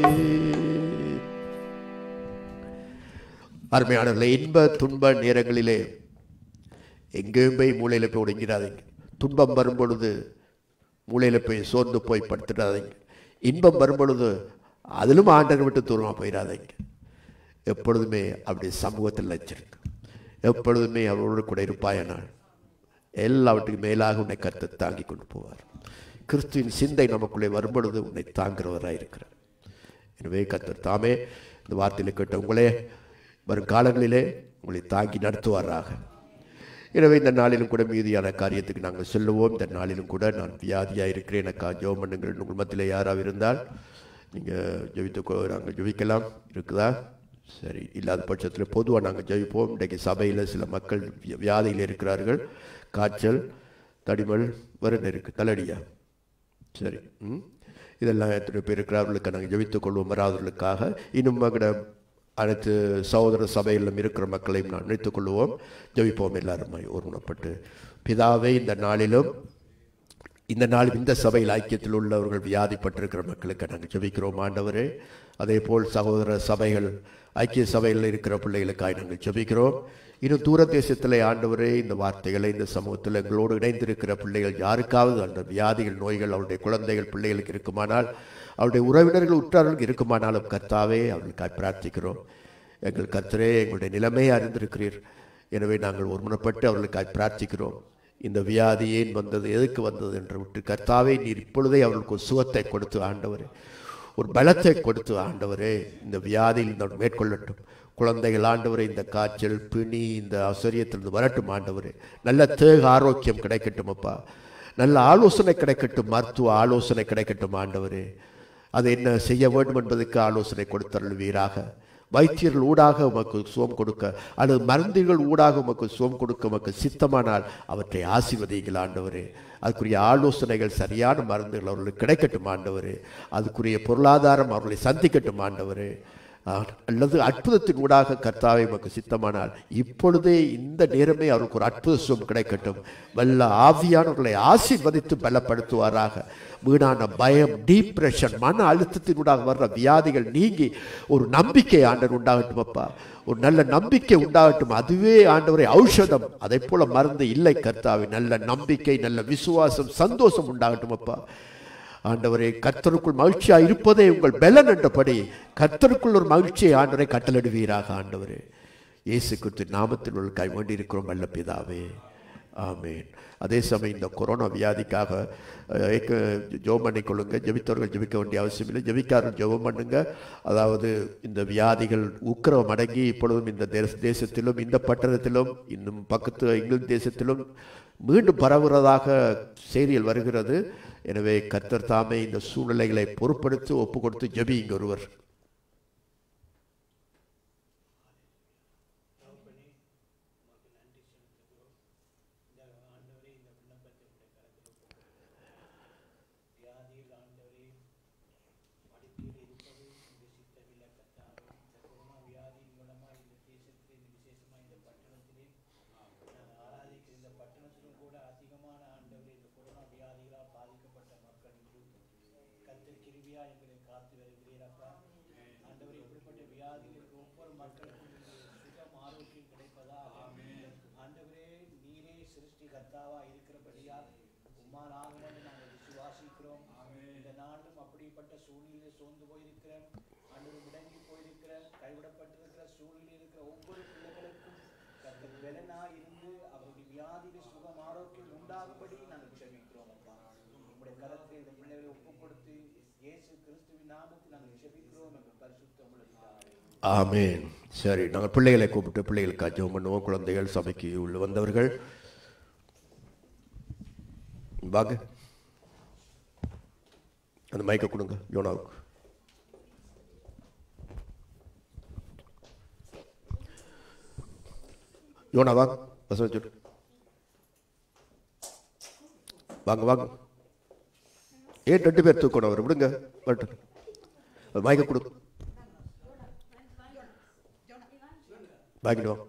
[SPEAKER 1] அருமையானவர்களே, இன்ப துன்ப நேரங்களிலே எங்கேயும் போய் மூளையில் போய் ஒடுங்கிறாதீங்க. துன்பம் வரும் பொழுது மூளையில் போய் சோர்ந்து போய் படுத்துடாதீங்க. இன்பம் வரும் பொழுது அதிலும் ஆண்டரை விட்டு தூரமாக போயிடாதீங்க. எப்பொழுதுமே அப்படி சமூகத்தில் வச்சிருக்கு. எப்பொழுதுமே அவரோடு கூட இருப்பாயனால் எல்லாவற்றுக்கும் மேலாக உன்னை கர்த்தர் தாங்கி கொண்டு போவார். கிறிஸ்துவின் சிந்தை நமக்குள்ளே வரும்பொழுது உன்னை தாங்கிறவராக இருக்கிறார். எனவே கர்த்தர் தாமே இந்த வார்த்தையில் கேட்ட உங்களே வரும் காலங்களிலே உங்களை தாங்கி நடத்துவாராக. எனவே இந்த நாளிலும் கூட மீதியான காரியத்துக்கு நாங்கள் சொல்லுவோம். இந்த நாளிலும் கூட நான் வியாதியாக இருக்கிறேன், எனக்கா ஜெபம் பண்ணுங்கள். உங்கள் மத்தியில் யாராக இருந்தால் நீங்கள் ஜெபித்து நாங்கள் ஜெபிக்கலாம். இருக்குதா? சரி, இல்லாத பட்சத்தில் பொதுவாக நாங்கள் ஜெயிப்போம். இன்றைக்கு சபையில் சில மக்கள் வியாதியில் இருக்கிறார்கள். காய்ச்சல், தடிமல், வரன் இருக்குது, தலையடியா. சரி, ம் இதெல்லாம் எத்தனை பேர் இருக்கிறார்களுக்கு நாங்கள் ஜெபித்துக் கொள்வோம். வராதவர்களுக்காக இன்னும் மகட அனைத்து சகோதர சபையிலும் இருக்கிற மக்களையும் நான் நினைத்துக் கொள்வோம். ஜெபிப்போம் எல்லாருமாய் ஒருமுனப்பட்டு. பிதாவே, இந்த நாளிலும் இந்த நாள் இந்த சபையில் ஐக்கியத்தில் உள்ளவர்கள் வியாதிப்பட்டிருக்கிற மக்களுக்கு நாங்கள் ஜெபிக்கிறோம் ஆண்டவரே. அதே போல் சகோதர சபைகள் ஐக்கிய சபையில் இருக்கிற பிள்ளைகளுக்காக நாங்கள் ஜெபிக்கிறோம். இன்னும் தூர தேசத்திலே ஆண்டவரே இந்த வார்த்தைகளை இந்த சமூகத்தில் எங்களோடு இணைந்திருக்கிற பிள்ளைகள் யாருக்காவது அந்த வியாதிகள், நோய்கள் அவருடைய குழந்தைகள் பிள்ளைகளுக்கு இருக்குமானால், அவருடைய உறவினர்கள் உற்றார்களுக்கு இருக்குமானாலும் கர்த்தாவே அவர்களுக்காக பிரார்த்திக்கிறோம். எங்கள் கர்த்தரே, எங்களுடைய நிலைமையை அறிந்திருக்கிறீர். எனவே நாங்கள் ஒருமுனப்பட்டு அவர்களுக்காக பிரார்த்திக்கிறோம். இந்த வியாதி ஏன் வந்தது, எதுக்கு வந்தது என்று விட்டு கர்த்தாவே நீர் இப்பொழுதே அவர்களுக்கு ஒரு சுகத்தை கொடுத்து ஆண்டவரே, ஒரு பலத்தை கொடுத்து ஆண்டவரே, இந்த வியாதியில் இந்த மேற்கொள்ளட்டும். குழந்தைகள் ஆண்டவரே இந்த காய்ச்சல், பிணி, இந்த அசரியத்திலிருந்து வரட்டும் ஆண்டவரே. நல்ல தேக ஆரோக்கியம் கிடைக்கட்டும் அப்பா. நல்ல ஆலோசனை கிடைக்கட்டும், மருத்துவ ஆலோசனை கிடைக்கட்டும் ஆண்டவரே. அது என்ன செய்ய வேண்டும் என்பதற்கு ஆலோசனை கொடுத்தருள்வீராக. வைத்தியர்கள் ஊடாக உமக்கு சுகம் கொடுக்க அல்லது மருந்துகள் ஊடாக உமக்கு சுகம் கொடுக்க உமக்கு சித்தமானால் அவற்றை ஆசீர்வதிகள் ஆண்டவரே. அதுக்குரிய ஆலோசனைகள், சரியான மருந்துகள் அவர்களுக்கு கிடைக்கட்டும் ஆண்டவரே. அதுக்குரிய பொருளாதாரம் அவர்களை சந்திக்கட்டும் ஆண்டவரே. அல்லது அற்புதத்தின் ஊடாக கர்த்தாவை உமக்கு சித்தமானால் இப்பொழுதே இந்த நேரமே அவருக்கு ஒரு அற்புத சுகம் கிடைக்கட்டும். வல்ல ஆவியானவர்களை ஆசீர்வதித்து பலப்படுத்துவாராக. வீணான பயம், டிப்ரெஷன், மன அழுத்தத்தினூடாக வர்ற வியாதிகள் நீங்கி ஒரு நம்பிக்கை ஆண்டவர் உண்டாகட்டும் அப்பா. ஒரு நல்ல நம்பிக்கை உண்டாகட்டும். அதுவே ஆண்டவரை ஔஷதம். அதை போல மருந்து இல்லை கர்த்தாவே. நல்ல நம்பிக்கை, நல்ல விசுவாசம், சந்தோஷம் உண்டாகட்டும் அப்பா. ஆண்டவரே, கர்த்தருக்குள் மகிழ்ச்சியாக இருப்பதே உங்கள் பலன் என்றபடி கர்த்தருக்குள் ஒரு மகிழ்ச்சியை ஆண்டவரை கட்டளிடுவீராக ஆண்டவரே. இயேசு கிறிஸ்து நாமத்தில் உங்களுக்காய் வேண்டி இருக்கிறோம் நல்ல பிதாவே, ஆமேன். அதே சமயம் இந்த கொரோனா வியாதிக்காக ஜெபம் பண்ணிக்கொள்ளுங்க. ஜெபித்தவர்கள் ஜெபிக்க வேண்டிய அவசியம் இல்லை, ஜெபிக்காரர்கள் ஜெபம் பண்ணுங்க. அதாவது இந்த வியாதிகள் உக்கிரமம் அடங்கி இப்பொழுதும் இந்த தேசத்திலும் இந்த பட்டணத்திலும் இன்னும் பக்கத்து இங்கிலாந்து தேசத்திலும் மீண்டும் பரவுகிறதாக செய்திகள் வருகிறது. எனவே கர்த்தர் தாமே இந்த சூழ்நிலைகளை பொறுப்படுத்தி ஒப்பு கொடுத்து ஜெபியுங்க ஒருவர். ஆமேன். சரி, நாங்கள் பிள்ளைகளை கூப்பிட்டு பிள்ளைகளுக்கு ஜெபம் பண்ணுவோம். குழந்தைகள், சபைக்கு உள்ள வந்தவர்கள் வாங்க. அந்த மைக்கை கொடுங்க யோனாவுக்கு. யோனா வாங்க, வசனம் சொல்லு. வாங்க வாங்க. ஏன் ரெண்டு பேர் தூக்கணும் அவர்? விடுங்க, வரட்டும். மைக்கை கொடு, வாங்கிடுவோம்.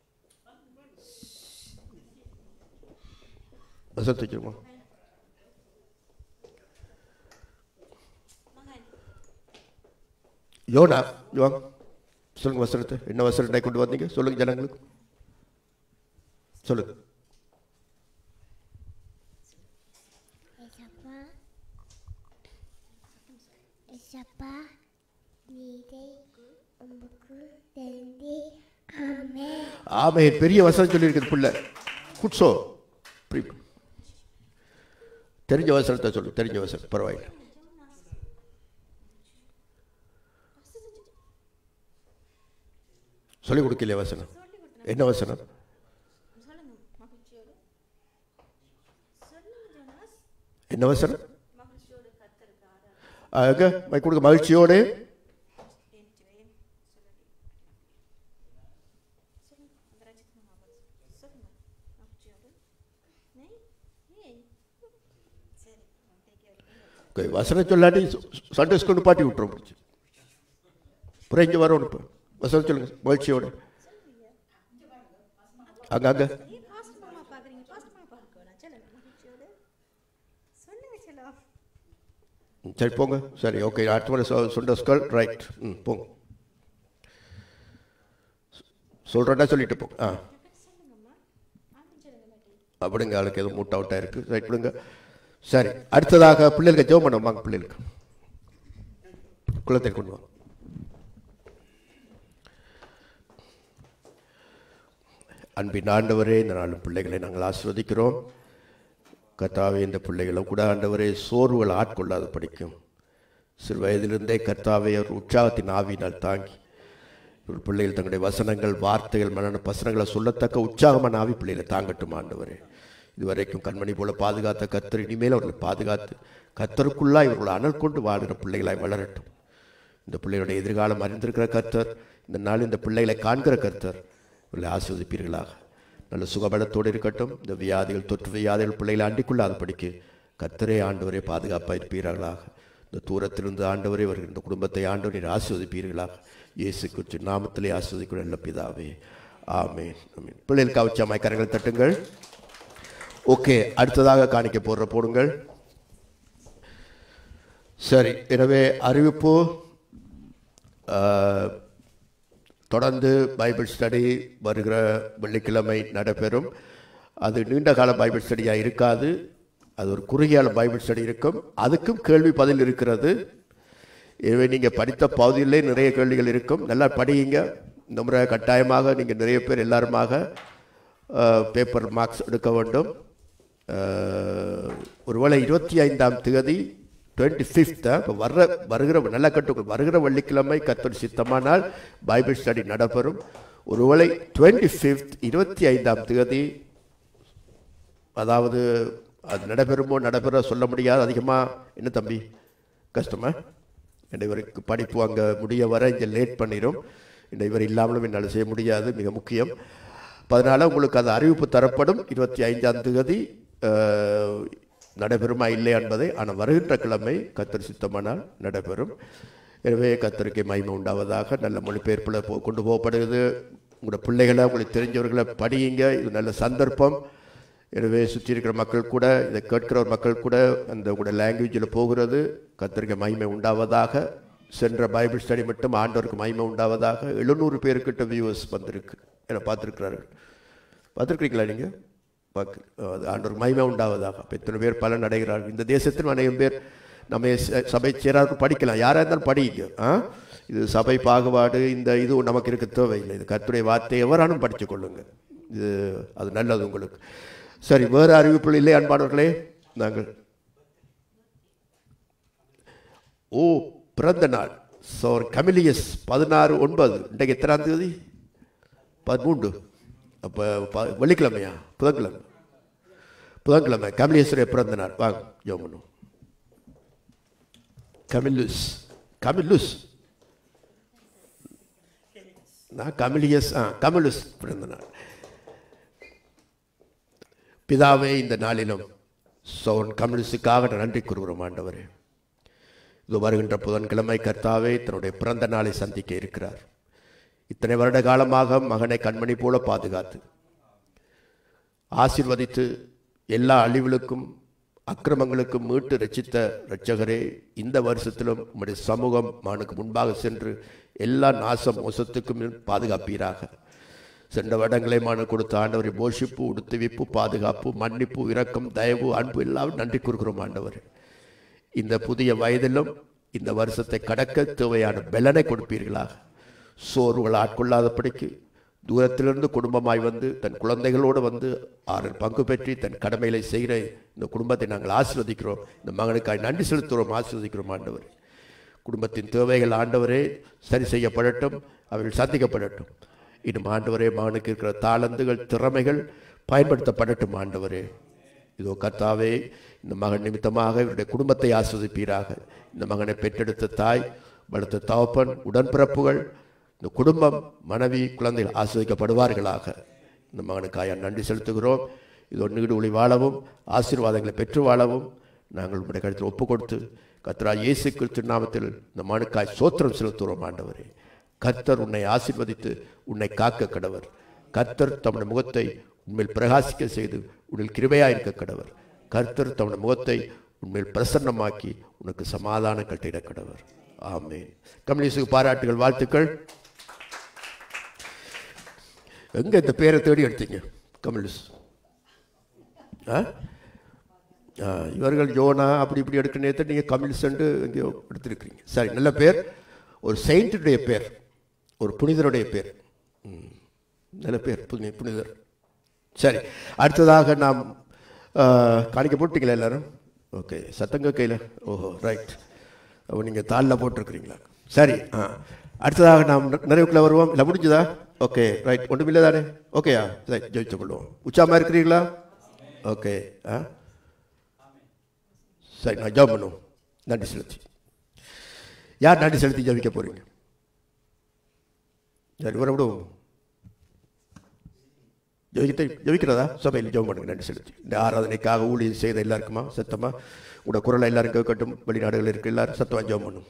[SPEAKER 1] வசனத்தை வச்சுருமா? யோனா வாங்க, சொல்லுங்க வசனத்தை. என்ன வசனத்தை கொண்டு வந்தீங்க சொல்லுங்க ஜனங்களுக்கு, சொல்லுங்க. ஆமென். பெரிய வசனம் சொல்லி இருக்குது பிள்ளை. குட்சோ தெரிஞ்ச வசனத்தை சொல்லு, தெரிஞ்ச வசனம் பரவாயில்லை. சொல்லிக் கொடுக்கலையே வசனம். என்ன வசனம்? என்ன வசனம்? கொடுக்க மகிழ்ச்சியோடு வசனம் சொல்லாட்டி சண்டே ஸ்கூல் பாட்டி விட்டுறோம் பிடிச்சி அப்புறம் இங்கே வரணும். இப்போ வசனம் சொல்லுங்க மகிழ்ச்சியோட. அங்க அங்க சரி போங்க. சரி ஓகே. அடுத்த முறை சண்டே ஸ்கூல் ரைட். ம் போங்க. சொல்கிறேன்டா சொல்லிட்டு போங்க. ஆ அப்படிங்க. ஆளுக்கு எதுவும் மூட் அவுட்டாக இருக்குது. ரைட் விடுங்க. சரி அடுத்ததாக பிள்ளைகளுக்கு ஜெபம் பண்ண வாங்க. பிள்ளைகளுக்கு குளத்தை கொண்டு வாங்க. அன்பின் ஆண்டவரே, இந்த நாலு பிள்ளைகளை நாங்கள் ஆசீர்வதிக்கிறோம். கர்த்தாவே, இந்த பிள்ளைகளும் கூட ஆண்டவரே சோர்வுகள் ஆட்கொள்ளாது படிக்கும். சிறு வயதிலிருந்தே கர்த்தாவே அவர் உற்சாகத்தின் ஆவியினால் தாங்கி இவர் பிள்ளைகள் தங்களுடைய வசனங்கள் வார்த்தைகள் மன வசனங்களை சொல்லத்தக்க உற்சாகமான ஆவி பிள்ளைகளை தாங்கட்டும் ஆண்டவரே. இதுவரைக்கும் கண்மணி போல பாதுகாத்த கர்த்தர் இனிமேல் அவர்களை பாதுகாத்து கர்த்தருக்குள்ளாக இவர்களை அனல் கொண்டு வாழ்கிற பிள்ளைகளாய் வளரட்டும். இந்த பிள்ளைகளுடைய எதிர்காலம் அறிந்திருக்கிற கர்த்தர், இந்த நாள் இந்த பிள்ளைகளை காண்கிற கர்த்தர் இவர்களை ஆசீர்வதிப்பீர்களாக. நல்ல சுகபலத்தோடு இருக்கட்டும். இந்த வியாதிகள் தொற்று வியாதிகள் பிள்ளைகளை அண்டிக்கொள்ளாத படிக்க கர்த்தரே ஆண்டவரே பாதுகாப்பாக இருப்பீர்களாக. இந்த தூரத்திலிருந்து ஆண்டவரே வருகிற இந்த குடும்பத்தை ஆண்டவரை ஆசீர்வதிப்பீர்களாக. இயேசு கிறிஸ்து நாமத்திலே ஆசீர்வதிக்கிற நல்ல பிதாவே, ஆமென் ஆமென். பிள்ளைகளுக்கு அவசியமாய் கரங்களை தட்டுங்கள். ஓகே, அடுத்ததாக காணிக்க போடுற போடுங்கள். சரி, எனவே அறிவிப்பு தொடர்ந்து பைபிள் ஸ்டடி வருகிற வெள்ளிக்கிழமை நடைபெறும். அது நீண்ட கால பைபிள் ஸ்டடியாக இருக்காது. அது ஒரு குறுகிய பைபிள் ஸ்டடி இருக்கும். அதுக்கும் கேள்வி பதில் இருக்கிறது. எனவே நீங்கள் படித்த பகுதியிலே நிறைய கேள்விகள் இருக்கும். நல்லா படியுங்க. இந்த முறை கட்டாயமாக நீங்கள் நிறைய பேர் எல்லாருமாக பேப்பர் மார்க்ஸ் எடுக்க வேண்டும். ஒருவேளை இருபத்தி ஐந்தாம் தேதி டுவெண்ட்டி ஃபிஃப்த் இப்போ வர்ற வருகிற நல்ல கட்டு வருகிற வெள்ளிக்கிழமை கர்த்தர் சித்தமானால் பைபிள் ஸ்டடி நடைபெறும். ஒருவேளை டுவெண்ட்டி ஃபிஃப்த் இருபத்தி ஐந்தாம் தேதி அதாவது அது நடைபெறுமோ நடைபெற சொல்ல முடியாது. அதிகமாக என்ன தம்பி கஷ்டமா இவருக்கு படிப்பு அங்கே முடிய வர இங்கே லேட் பண்ணிடும். இவர் இல்லாமலும் என்னால் செய்ய முடியாது, மிக முக்கியம். அதனால் உங்களுக்கு அது அறிவிப்பு தரப்படும். இருபத்தி ஐந்தாம் தேதி நடைபெறுமா இல்லை என்பதை. ஆனால் வருகின்ற கிழமை கர்த்தர் சித்தமானால் நடைபெறும். எனவே கர்த்தருக்கு மகிமை உண்டாவதாக. நல்ல மொழிபெயர்ப்பில் போ கொண்டு போகப்படுகிறது. உங்களோட பிள்ளைகளை உங்களுக்கு தெரிஞ்சவர்களை படியுங்க. இது நல்ல சந்தர்ப்பம். எனவே சுற்றி இருக்கிற மக்கள் கூட இதை கேட்கிற மக்கள் கூட அந்த உங்களோட லாங்குவேஜில் போகிறது. கர்த்தருக்கு மகிமை உண்டாவதாக. சென்ற பைபிள் ஸ்டடி மட்டும் ஆண்டவருக்கு மகிமை உண்டாவதாக. எழுநூறு பேருக்கிட்ட வியூவர்ஸ் வந்திருக்கு. ஏன்னா பார்த்துருக்கிறார்கள். பார்த்துருக்கிறீங்களா நீங்கள்? பார்க்க ஆண்டவருக்கு மகிமை உண்டாவதாக. அப்போ இத்தனை பேர் பலன் அடைகிறார்கள். இந்த தேசத்தில் அநேகம் பேர் நம்ம சபை சேராருக்கு படிக்கலாம். யாராக இருந்தாலும் படிங்க. ஆ இது சபை பாகுபாடு இந்த இது நமக்கு இருக்க தேவையில்லை. இது கர்த்தருடைய வார்த்தை எவரானும் படித்து கொள்ளுங்க. இது அது நல்லது உங்களுக்கு. சரி, வேறு அறிவிப்புகள் இல்லை அன்பானவர்களே. நாங்கள் ஓ பிறந்த நாள் சோர் கமிலியஸ் பதினாறு ஒன்பது இன்றைக்கு எத்தனாம் தேதி? பதிமூன்று. அப்போ வெள்ளிக்கிழமையா? புதன்கிழமை. புதன்கிழமை கமிலியஸுடைய பிறந்த நாள். வாங்க யோமனு. கமிலுஸ் கமிலுஸ் நான் கமிலியஸ் ஆ கமிலுஸ் பிறந்த நாள். பிதாவே, இந்த நாளிலும் சோன் கமிலுஸுக்காக நன்றி கூறுகிறோம் ஆண்டவரே. இது வருகின்ற புதன்கிழமை கர்த்தாவே தன்னுடைய பிறந்த நாளை சந்திக்க இருக்கிறார். இத்தனை வருட காலமாக மகனை கண்மணி போல பாதுகாத்து ஆசீர்வதித்து எல்லா அழிவுகளுக்கும் அக்கிரமங்களுக்கும் மீட்டு ரட்சித்த இரட்சகரே, இந்த வருஷத்திலும் உம்முடைய சமூகம் மகனுக்கு முன்பாக சென்று எல்லா நாச மோசத்துக்கும் பாதுகாப்பீராக. சென்ற வருடங்களை மகனு கொடுத்த ஆண்டவரை போஷிப்பு, உடுத்துவிப்பு, பாதுகாப்பு, மன்னிப்பு, இரக்கம், தயவு, அன்பு எல்லாம் நன்றி கூறுகிறோம் ஆண்டவர். இந்த புதிய வயதிலும் இந்த வருஷத்தை கடக்க தேவையான பலனை கொடுப்பீர்களாக. சோர்வுகள் ஆட்கொள்ளாதபடிக்கு தூரத்திலிருந்து குடும்பமாய் வந்து தன் குழந்தைகளோடு வந்து ஆறில் பங்கு பெற்றி தன் கடமைகளை செய்கிற இந்த குடும்பத்தை நாங்கள் ஆசீர்வதிக்கிறோம். இந்த மகனுக்காய் நன்றி செலுத்துகிறோம், ஆசீர்வதிக்கிறோம் ஆண்டவர். குடும்பத்தின் தேவைகள் ஆண்டவரே சரி செய்யப்படட்டும், அவர்கள் சந்திக்கப்படட்டும். இன்னும் ஆண்டவரே மகனுக்கு இருக்கிற தாளந்துகள் திறமைகள் பயன்படுத்தப்படட்டும் ஆண்டவரே. இதோ கர்த்தாவே, இந்த மகன் நிமித்தமாக இவருடைய குடும்பத்தை ஆஸ்வதிப்பீராக. இந்த மகனை பெற்றெடுத்த தாய், வளர்த்த தகப்பன், உடன்பிறப்புகள், இந்த குடும்பம், மனைவி, குழந்தைகள் ஆஸ்வதிக்கப்படுவார்களாக. இந்த மகனுக்காக நன்றி செலுத்துகிறோம். இது நீடு ஒளி வாழவும் ஆசீர்வாதங்களை பெற்று வாழவும் நாங்கள் உங்களுடைய கருத்தில் ஒப்பு கொடுத்து கர்த்தராகிய இயேசு கிறிஸ்து நாமத்தில் இந்த மகனுக்காய் ஸ்தோத்திரம் செலுத்துகிறோம். ஆண்டவரே, கர்த்தர் உன்னை ஆசீர்வதித்து உன்னை காக்க கடவர். கர்த்தர் தம்முடைய முகத்தை உண்மையில் பிரகாசிக்க செய்து உன்னில் கிருபையாயிருக்க கடவர். கர்த்தர் தம்முடைய முகத்தை உண்மையில் பிரசன்னமாக்கி உனக்கு சமாதானம் கட்டிட கடவர். ஆமென். கம்யூனிஸ்டுக்கு பாராட்டுகள், வாழ்த்துக்கள். எங்க இந்த பேரை தேடி எடுத்தீங்க? கம்யூனிஸ்ட் இவர்கள் யோனா அப்படி இப்படி எடுக்க நேரத்தை நீங்கள் கம்யூனிஸ்ட் எங்கேயோ எடுத்துருக்கிறீங்க. சரி, நல்ல பேர். ஒரு செயின்ட்டுடைய பேர், ஒரு புனிதருடைய பேர். நல்ல பேர், புனி புனிதர். சரி, அடுத்ததாக நாம் காணிக்க போட்டீங்களா எல்லாரும்? ஓகே, சத்தங்க கையில். ஓஹோ, ரைட். அப்போ நீங்கள் தாளில் போட்டிருக்கிறீங்களா? சரி, ஆ அடுத்ததாக நாம் நிறைவுக்குள்ளே வருவோம். இல்லை முடிஞ்சுதா? Okay, right. ஒன்றும் இல்லை தானே? ஓகேயா? சரி, ஜெயிச்சு கொள்வோம். உச்சாமல் இருக்கிறீங்களா? ஓகே, ஆ சரி, நான் ஜெபம் பண்ணுவோம். நன்றி செலுத்தி. யார் நன்றி செலுத்தி ஜெபிக்க போகிறீங்க? சரி, இவரை விடுவோம். ஜெபிக்க ஜெபிக்கிறதா? சபையில் ஜெபம் பண்ணுங்க நன்றி செலுத்தி. இந்த ஆராதனைக்காக ஊழியர் செய்த எல்லாருக்குமா சத்தமாக உங்களோட குரலை எல்லாரும் கேட்கட்டும். வெளிநாடுகள் இருக்க எல்லாரும் சத்தமாக ஜெபம் பண்ணுங்க.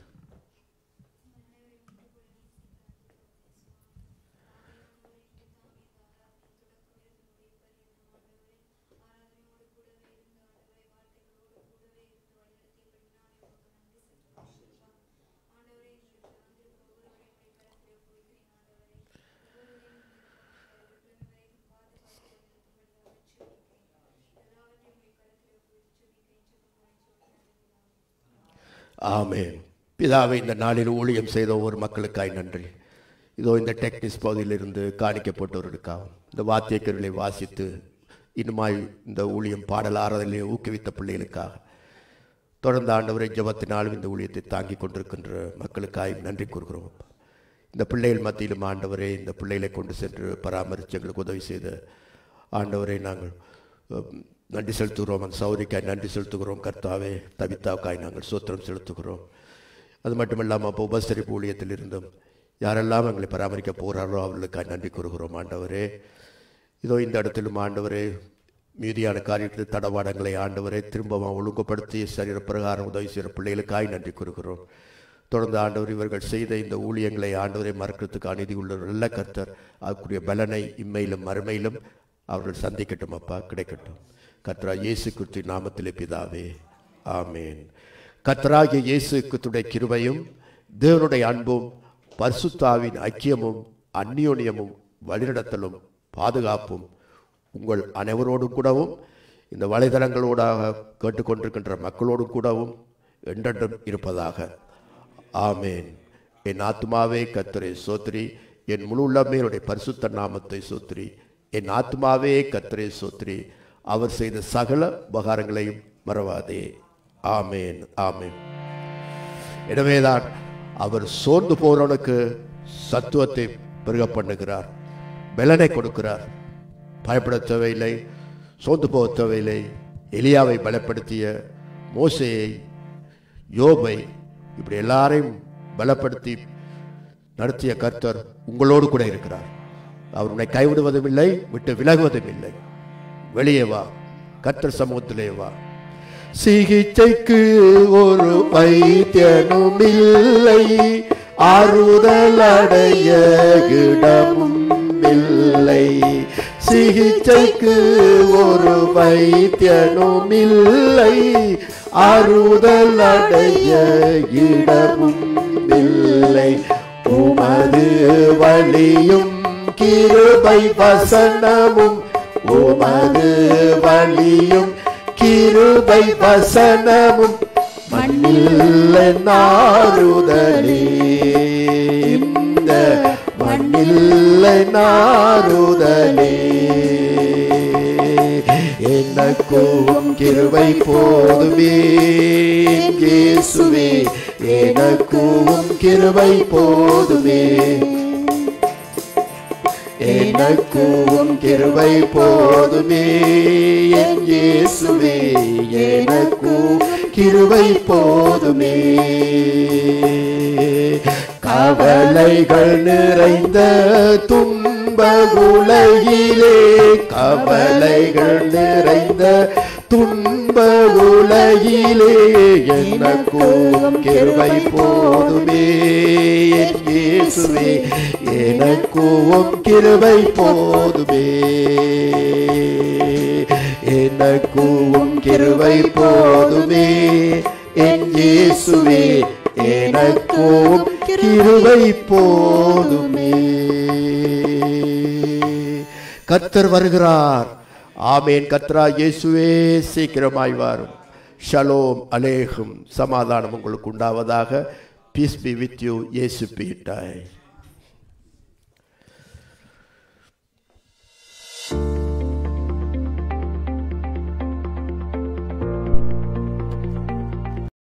[SPEAKER 1] ஆமென். பிதாவை, இந்த நாளில் ஊழியம் செய்த ஒவ்வொரு மக்களுக்காய் நன்றி. இதோ இந்த டெக்னிஸ் பகுதியிலிருந்து காணிக்கப்பட்டவர்களுக்காகவும் இந்த வாத்தியக்கருளை வாசித்து இன்னுமாய் இந்த ஊழியம் பாடல் ஆராதனையை ஊக்குவித்த பிள்ளைகளுக்காக தொடர்ந்து ஆண்டவரை ஜெபத்தினாலும் இந்த ஊழியத்தை தாங்கி கொண்டிருக்கின்ற மக்களுக்காய் நன்றி கூறுகிறோம். இந்த பிள்ளைகள் மத்தியிலும் ஆண்டவரே, இந்த பிள்ளைகளை கொண்டு சென்று பராமரித்து எங்களுக்கு உதவி செய்த ஆண்டவரை நாங்கள் நன்றி செலுத்துகிறோம். அந்த சௌரிக்காய் நன்றி செலுத்துகிறோம். கர்த்தாவே, தவித்தாவுக்காய் நாங்கள் சோத்திரம் செலுத்துகிறோம். அது மட்டும் இல்லாமல் அப்போ உபசரிப்பு ஊழியத்தில் இருந்தும் யாரெல்லாம் எங்களை பராமரிக்க போகிறாரோ அவர்களுக்காய் நன்றி கூறுகிறோம். ஆண்டவரே, இதோ இந்த இடத்திலும் ஆண்டவரே, மீதியான காரியத்தில் தடவாடங்களை ஆண்டவரை திரும்பவும் ஒழுங்குபடுத்தி சரீர பிரகாரம் உதவி செய்கிற பிள்ளைகளுக்காய் நன்றி கூறுகிறோம். தொடர்ந்து ஆண்டவர் இவர்கள் செய்த இந்த ஊழியங்களை ஆண்டவரை மறக்கிறதுக்கு அநீதி உள்ள நல்ல கர்த்தர் அதுக்குரிய பலனை இம்மையிலும் மறுமையிலும் அவர்கள் சந்திக்கட்டும். அப்பா, கிடைக்கட்டும். கர்த்தராகிய இயேசு கிறிஸ்துவின் நாமத்திலே பிதாவே, ஆமேன். கர்த்தராகிய இயேசு கிறிஸ்துவின் கிருபையும் தேவனுடைய அன்பும் பரிசுத்தாவின் ஐக்கியமும் அந்நியோன்யமும் வழிநடத்தலும் பாதுகாப்பும் உங்கள் அனைவரோடும் கூடவும் இந்த வலைதளங்களோடாக கேட்டுக்கொண்டிருக்கின்ற மக்களோடும் கூடவும் என்றென்றும் இருப்பதாக. ஆமேன். என் ஆத்மாவே கர்த்தரை சோத்திரி, என் முழு உள்ளமையுடைய பரிசுத்த நாமத்தை சோத்திரி. என் ஆத்மாவே கர்த்தரை சோத்திரி, அவர் செய்த சகல உபகாரங்களையும் மறவாதே. ஆமேன், ஆமேன். எனவேதான் அவர் சோர்ந்து போறவனுக்கு சத்துவத்தை பெருக பண்ணுகிறார், பலனை கொடுக்கிறார். பயப்பட தேவையில்லை, சோர்ந்து போக தேவையில்லை. எலியாவை பலப்படுத்திய மோசேயை, யோபை, இப்படி எல்லாரையும் பலப்படுத்தி நடத்திய கர்த்தர் உங்களோடு கூட இருக்கிறார். அவர் உன்னை கைவிடுவதும் இல்லை, விட்டு விலகுவதும் இல்லை. வெளியே வா, கர்த்தர் சமூகத்திலே வா. சிகிச்சைக்கு ஒரு வைத்தியனும் இல்லை, ஆறுதல் அடைய இடமும் இல்லை. சிகிச்சைக்கு ஒரு வைத்தியனும் இல்லை, ஆறுதல் அடைய இடமும் இல்லை. உமது வழியும் கிருபை வசனமும், உமது வழியும் கிருபை வசனமும் மண்ணில் நாறுதலே, இந்த மண்ணில் நாறுதலே. எனக்கும் கிருபை போதுமே இயேசுவே, எனக்கும் கிருபை போதுமே. எனக்கும் கிருபை போதுமே என் இயேசுவே, எனக்கும் கிருபை போதுமே. கவலைகள் நிறைந்த துன்ப துன்ப உலகிலே கவலைகள் நிறைந்த துன்ப உலகிலே எனக்கும் கிருபை போதுமே என் இயேசுவே எனக்கும் கிருபை போதுமே எனக்கும் கிருபை போதுமே என் இயேசுவே எனக்கும் கிருபை போதுமே. கர்த்தர் வருகிறார். ஆமேன். கர்த்தரா இயேசுவே சீக்கிரமாய் வாரும். ஷலோம் அலேகும். சமாதானம் உங்களுக்கு உண்டாவதாக. Peace be with you. இயேசு பீட்டாய்.